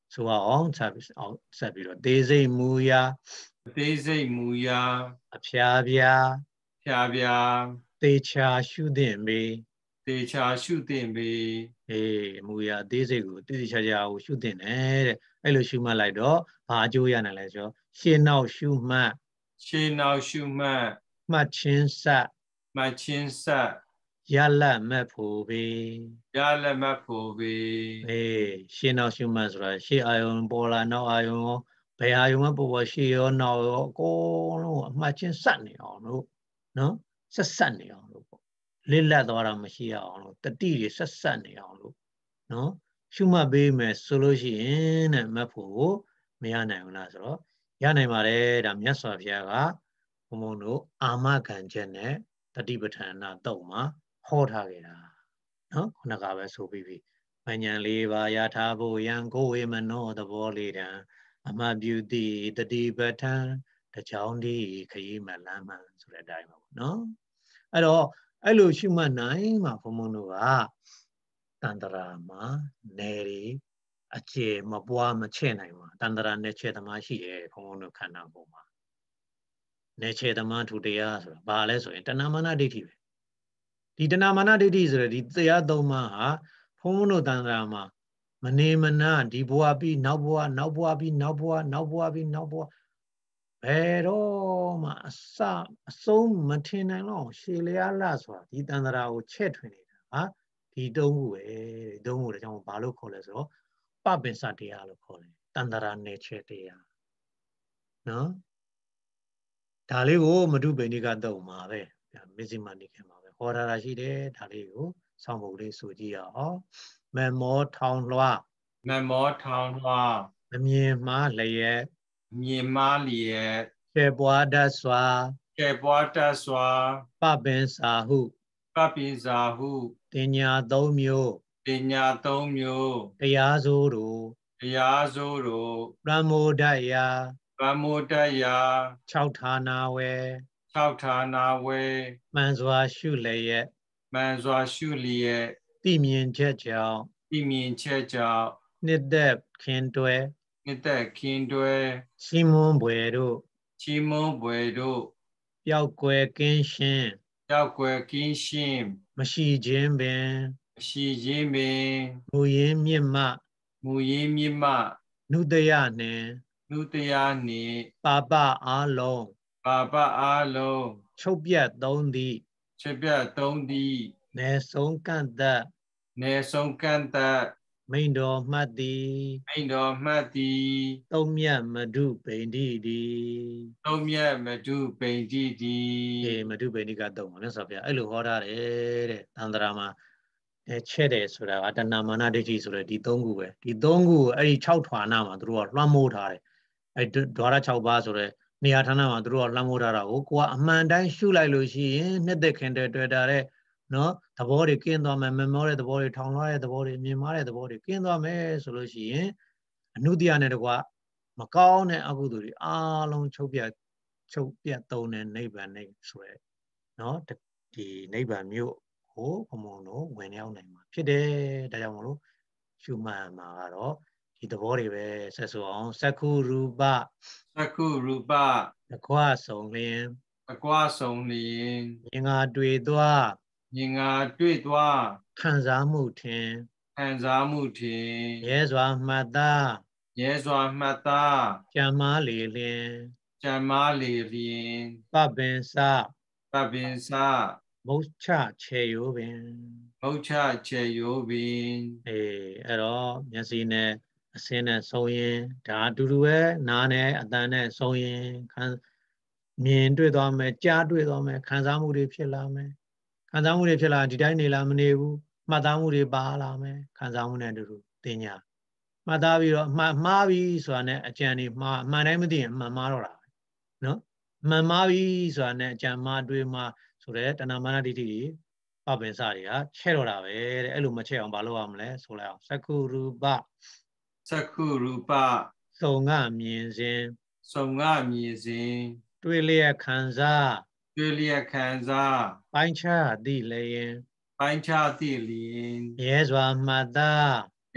ဆိုအောင်ဆက်အောင်ဆက်ပြီးတော့သေးစိတ်မူရာအသေးစိတ်မူရာအဖျားပြားဖြာဖြာသေချာရှုသင့်ပေသေချာရှုသင့်ပေအေးမူရာအသေးစိတ်ကိုသေသေချာချာကိုရှုသင့်တယ်တဲ့အဲ့လိုရှုမှတ်လိုက်တော့ဘာအကျိုးရနိုင်လဲဆိုတော့ရှေ့နောက်ရှုမှတ်ရှေ့နောက်ရှုမှတ်မှတ်ချင်းဆက်မှတ်ချင်းဆက်ရလတ်မဲ့ဖို့ပေရလတ်မဲ့ဖို့ပေအေးရှေ့နောက်ရှုမှတ်ဆိုတာရှေ့အာယုံပေါ်လာနောက်အာယုံရောဘယ်အာယုံမှပေါ်ပေါ်ရှေ့ရောနောက်ရောအကုန်လုံးအမှတ်ချင်းဆက်နေအောင်လို့နော်ဆက်ဆက်နေအောင်လို့ပေါ့လစ်လတ်သွားတာမရှိအောင်လို့တတိတွေဆက်ဆက်နေအောင်လို့နော်ရှုမှတ်ပေးမယ်ဆိုလို့ရှိရင်တဲ့မတ်ဖို့မရနိုင်ဘူးလားဆိုတော့ရနိုင်ပါတယ်ဒါမြတ်စွာဘုရားကဘုံဘုံတို့အာမခံချက်နဲ့တတိပဋ္ဌာနာတုတ်မှာဟောထားခဲ့တာနော်ခုနကပဲဆိုပြီးပြီမဉ္ဇဉ်လေးပါရထားဖို့ယံကိုဝေမနောသဘောလေးတံအမပြုတိတတိပဋ္ဌာန်တချောင်းဒီခရီးမလမ်းမှန်ဆိုတဲ့အတိုင်းပါပေါ့နော်အဲ့တော့အဲ့လိုရှုမှတ်နိုင်မှာဘုံဘုံတို့ကတန္တရာမှာနယ်ရီအခြေမပွားမချဲ့နိုင်မှာတန္တရာနဲ့ချဲ့သမားရှိတယ်ဘုံဘုံတို့ခန္ဓာကိုယ်မှာနယ်ချဲ့သမားထူတရားဆိုတာဘာလဲဆိုရင်တဏမာနဒိဋ္ဌိပဲဒီတဏမာနဒိဋ္ဌိဆိုတဲ့ဒီတရားသုံးပါးဟာဘုံဘုံတို့တန္တရာမှာမနေမနာဒီဘဝပြီးနောက်ဘဝနောက်ဘဝပြီးနောက်ဘဝနောက်ဘဝပြီးနောက်ဘဝဘယ်တော့မှအစအဆုံးမထင်နိုင်တော့ရှည်လျားလဆိုတာဒီတန္တရာကိုချဲ့ထွင်နေတာဟာဒီတုံးခုပဲဒီတုံးခုတကြောင်ဘာလို့ခေါ်လဲဆိုတော့ပပင်စတရားလို့ခေါ်တယ်တန္တရာနယ်ချဲ့တရားနော်ဒါလေးကိုမတုပိဏိကတော့မှာပဲမဇ္ဈိမနိကေမှာပဲဟောထားတာရှိတယ်ဒါလေးကိုဆောင်းပုဒ်လေးဆိုကြည့်ရအောင်မမောထောင်လွှားမမောထောင်လွှားအမြင်မှားလျက်မြင်မှားလျက်ကျဲပွားတတ်စွာကျဲပွားတတ်စွာပပင်စာဟုပပင်စာဟုတင်ညာသုံးမျိုးတင်ညာသုံးမျိုးတရားစိုးတို့တရားစိုးတို့ပရမောဒယပရမောဒယ၆ဌာနာဝေ၆ဌာနာဝေမှန်စွာရှုလျက်မှန်စွာရှုလျက်သိမြင်ချက်ကြောင့်သိမြင်ချက်ကြောင့်နှစ်သက်ခင်တွဲနှစ်သက်ခင်တွဲချီးမွမ်းဘွယ်တို့ချီးမွမ်းဘွယ်တို့ပျောက်ကွယ်ကင်းရှင်းပျောက်ကွယ်ကင်းရှင်းမရှိခြင်းပင်မရှိခြင်းပင်မူရင်းမြင့်မှမူရင်းမြင့်မှနုတယနှင့်နုတယနှင့်ပါပအားလုံးပါပအားလုံးချုပ်ပြတ်သုံးသည်ချုပ်ပြတ်သုံးသည်နေဆုံးကန့်သက်နေဆုံးကန့်သက်မိန်တော်မှတ်သည်မိန်တော်မှတ်သည်သုံးမြတ်မဓုပိန္တိတိသုံးမြတ်မဓုပိန္တိတိအေးမဓုပိန္တိကတော့မြတ်စွာဘုရားအဲ့လိုဟောထားတယ်တဲ့သန္တရာမှာအဲချဲ့တယ်ဆိုတာကတဏမာနဒိဋ္ဌိဆိုတဲ့ဒီသုံးခုပဲဒီသုံးခုအဲ့ဒီ၆ဌာနမှာသူတို့ကလွှမ်းမိုးထားတယ်အဲဒွါရ၆ပါးဆိုတဲ့နေရာဌာနမှာသူတို့ကလွှမ်းမိုးထားတာကိုကိုကအမှန်တိုင်းရှုလိုက်လို့ရှိရင်နှစ်သက်ခင်တဲ့တွေ့တာတဲ့နော်သဘောတွေကင်းသွားမယ်မမောတဲ့သဘောတွေထောင်လွှားတဲ့သဘောတွေမြင်မာတဲ့သဘောတွေကင်းသွားမယ်ဆိုလို့ရှိရင်အနုတ္တိယနဲ့တကွမကောင်းတဲ့အကုသိုလ်တွေအားလုံးချုပ်ပြတ်ချုပ်ပြတ်သုံးတဲ့နိဗ္ဗာန်နဲ့ဆိုရဲနော်ဒီနိဗ္ဗာန်မြို့ကိုဘုံဘုံတို့ဝင်ရောက်နိုင်မှာဖြစ်တယ်ဒါကြောင့်မလို့ရှုမှတ်မှာကတော့ဒီသဘောတွေပဲဆက်ဆိုအောင်သက္ခုရူပသက္ခုရူပတကွဆုံလျင်တကွဆုံလျင်မြင်ငါတွေ့သွားမြင်ငါတွေ့သွားခံစားမှုထင်ခံစားမှုထင်ရဲစွာမှတ်သားရဲစွာမှတ်သားကြံမားလေလျင်ကြံမားလေလျင်ပပင်စပပင်စမုတ်ချခြေရိုးပင်မုတ်ချခြေရိုးပင်အေးအဲ့တော့မျက်စိနဲ့အစင်းနဲ့ဆုံးရင်ဒါအတူတူပဲနားနဲ့အသံနဲ့ဆုံးရင်ခံမြင်တွေ့သွားမယ်ကြားတွေ့သွားမယ်ခံစားမှုတွေဖြစ်လာမယ်ခံစားမှုတွေဖြစ်လာဒီတိုင်းနေလားမနေဘူးမှတ်သားမှုတွေပါလာမယ်ခံစားမှုနဲ့အတူတူတင်ညာမှတ်သားပြီးတော့မှားမှားပြီဆိုတာနဲ့အကြံတွေမှားအမှန်တိုင်းမသိရင်အမှန်မှားတော့တာပဲနော်မှန်မှားပြီဆိုတာနဲ့အကြံမှားတွေးမှားဆိုတဲ့တဏမာနဒိဋ္ဌိတွေပပင်စတွေကချဲ့တော့တာပဲတဲ့အဲ့လိုမချဲ့အောင်ဘာလုပ်ရမလဲဆိုလိုက်အောင်သက္ခုရူပသက္ခုရူပစုံငမြင်စဉ်စုံငမြင်စဉ်တွေ့လျက်ခံစားတွေ့လျက်ခံစားပိုင်းခြားသိလျင်ပိုင်းခြားသိလျင်ရဲစွာမှတ်သားရ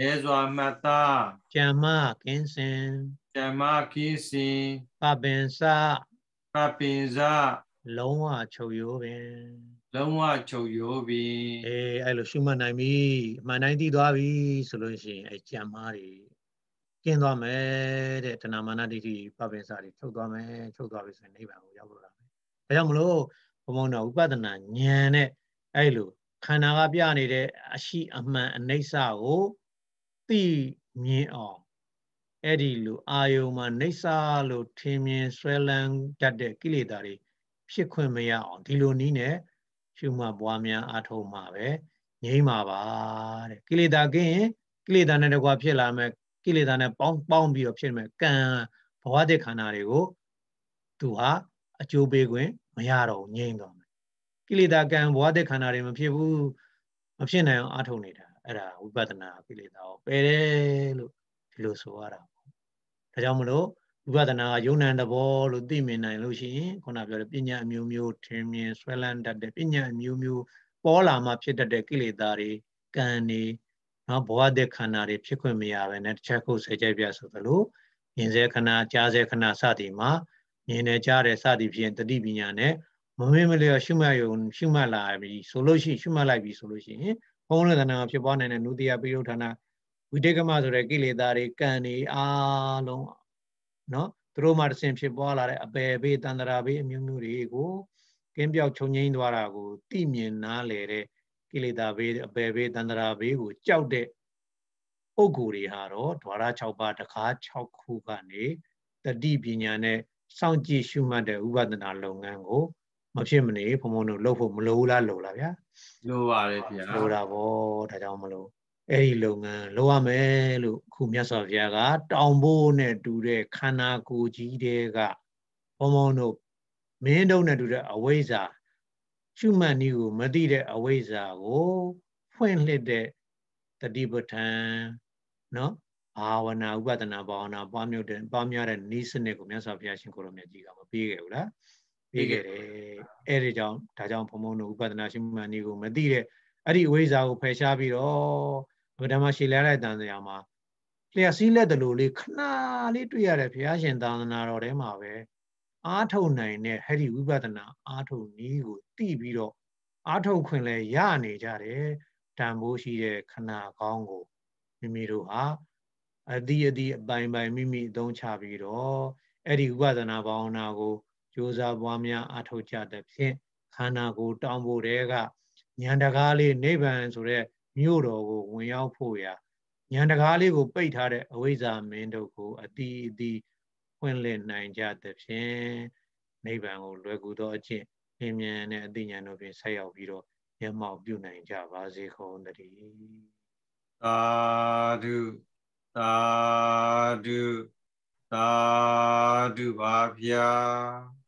Ezwa Mata. Jama Kinsin. Jama Kisi. Papinsa. Papinsa. Longwa Choyobin. Longwa Choyobi. Eh, I lo Shuma Naimi, Manandi Davi, solution, a Jamari. Kindome, the Tanamanadi, Papinsa, Chogame, Chogavis and Neva, Yabura. Ayamlo, Pomona, Ubadana, Nyane, Ailu, Kanagabiani, Ashi Ama, Nesa, O, Ti, Mie, Edilu, Ayoma, Nesa, Lo, Timian, Swelan, Tade, Kilidari, Shikwemia, Dilonine, Shuma, Boamia, Atoma, Yama, Kilida again, Kilidan and the Guapilla, Kilidan a bomb bombi of Chilme, Can, Poade Canario, to her, a Jobeguin, Mayaro, Yingdom. Kilida can Wade Canarium, Pivu, of China, Atonita, Era, Ubadana, Kilida, Pere, Filosoara. Tajamolo, Ubadana, Yuna and the ball, Dimin and Lucy, Conabra Pina, Mew Mew, Timian, Swelland, that the Pina, Mew Mew, Paula Mapita de Kilidari, Gani, no Boade Canari, Chiquimia, and at Chaco Sejabias of the Lu, in Zekana, Jazekana Satima, in a Jare Sadi and the Dibiane, Momimili Shumayon, Shumala, solution, Shumala solution, only than a Pibon and Nudia Biotana. We take a mother regularly, Cani, ah, no, no, through Martin Shibola, a baby, Tandarabi, Munurigo, came out Chonin Dwarago, Timian, Nale, Kilida, a baby, Tandarabi, who chowde Oguri Haro, Dwara Chowbata, Chowkugani, the deep Yane, Soundji Shuma de Ubadana Longango, Machimney, Pomono, Lopo, Lola, Lola, Lola, Lola, oh, Tajamalo. Eri longan loame lu kumyasa vyaga taumbo ne dure khana ko ji de ga pomono min dong ne dure awaiza chuman ni ko mati de awaiza ko phwint lit de tatipathan no bhavana upadana bhavana ပွားများတဲ့ပွားများတဲ့နည်းစနစ်ကိုမြတ်စွာဘုရားရှင်ကိုရောမြတ်ကြီးကမပေးခဲ့ဘူးလားပေးခဲ့တယ်အဲ့ဒီကြောင့်ဒါကြောင့်ဘုံဘုံတို့ဥပဒနာရှိမှန်နည်းကိုမသိတဲ့အဲ့ဒီအဝိဇ္ဇာကိုဖယ်ရှားပြီးတော့ဓမ္မရှိလဲတဲ့တန်တရားမှာလျှက်စီးလက်တလူလေးခဏလေးတွေ့ရတဲ့ဘုရားရှင်သာသနာတော်ထဲမှာပဲအားထုတ်နိုင်တဲ့ဟဲ့ဒီဝိပဿနာအားထုတ်နည်းကိုသိပြီးတော့အားထုတ်ခွင့်လဲရနေကြတယ်တန်ဖိုးရှိတဲ့ခဏကောင်းကိုမိမိတို့ဟာအတိအတိအပိုင်ပိုင်မိမိအသုံးချပြီးတော့အဲ့ဒီဝိပဿနာဘာဝနာကိုကြိုးစားပွားများအားထုတ်ကြတဲ့ဖြင့်ခန္ဓာကိုယ်တောင်းဖို့တဲကဉာဏ်တကားလေးနိဗ္ဗာန်ဆိုတဲ့မြို့တော်ကိုဝင်ရောက်ဖို့ရာဉာဏ်တကားလေးကိုပိတ်ထားတဲ့အဝိဇ္ဇာမင်းတို့ကိုအတိအတိဖွင့်လှစ်နိုင်ကြတဲ့ဖြင့်နိဗ္ဗာန်ကိုလွယ်ကူသောအကျင့်လင်းမြန်တဲ့အသိဉာဏ်တို့ဖြင့်ဆက်ရောက်ပြီးတော့မျက်မှောက်ပြုနိုင်ကြပါစေကုန်သတည်းသာဓုသာဓုသာဓုပါဗျာ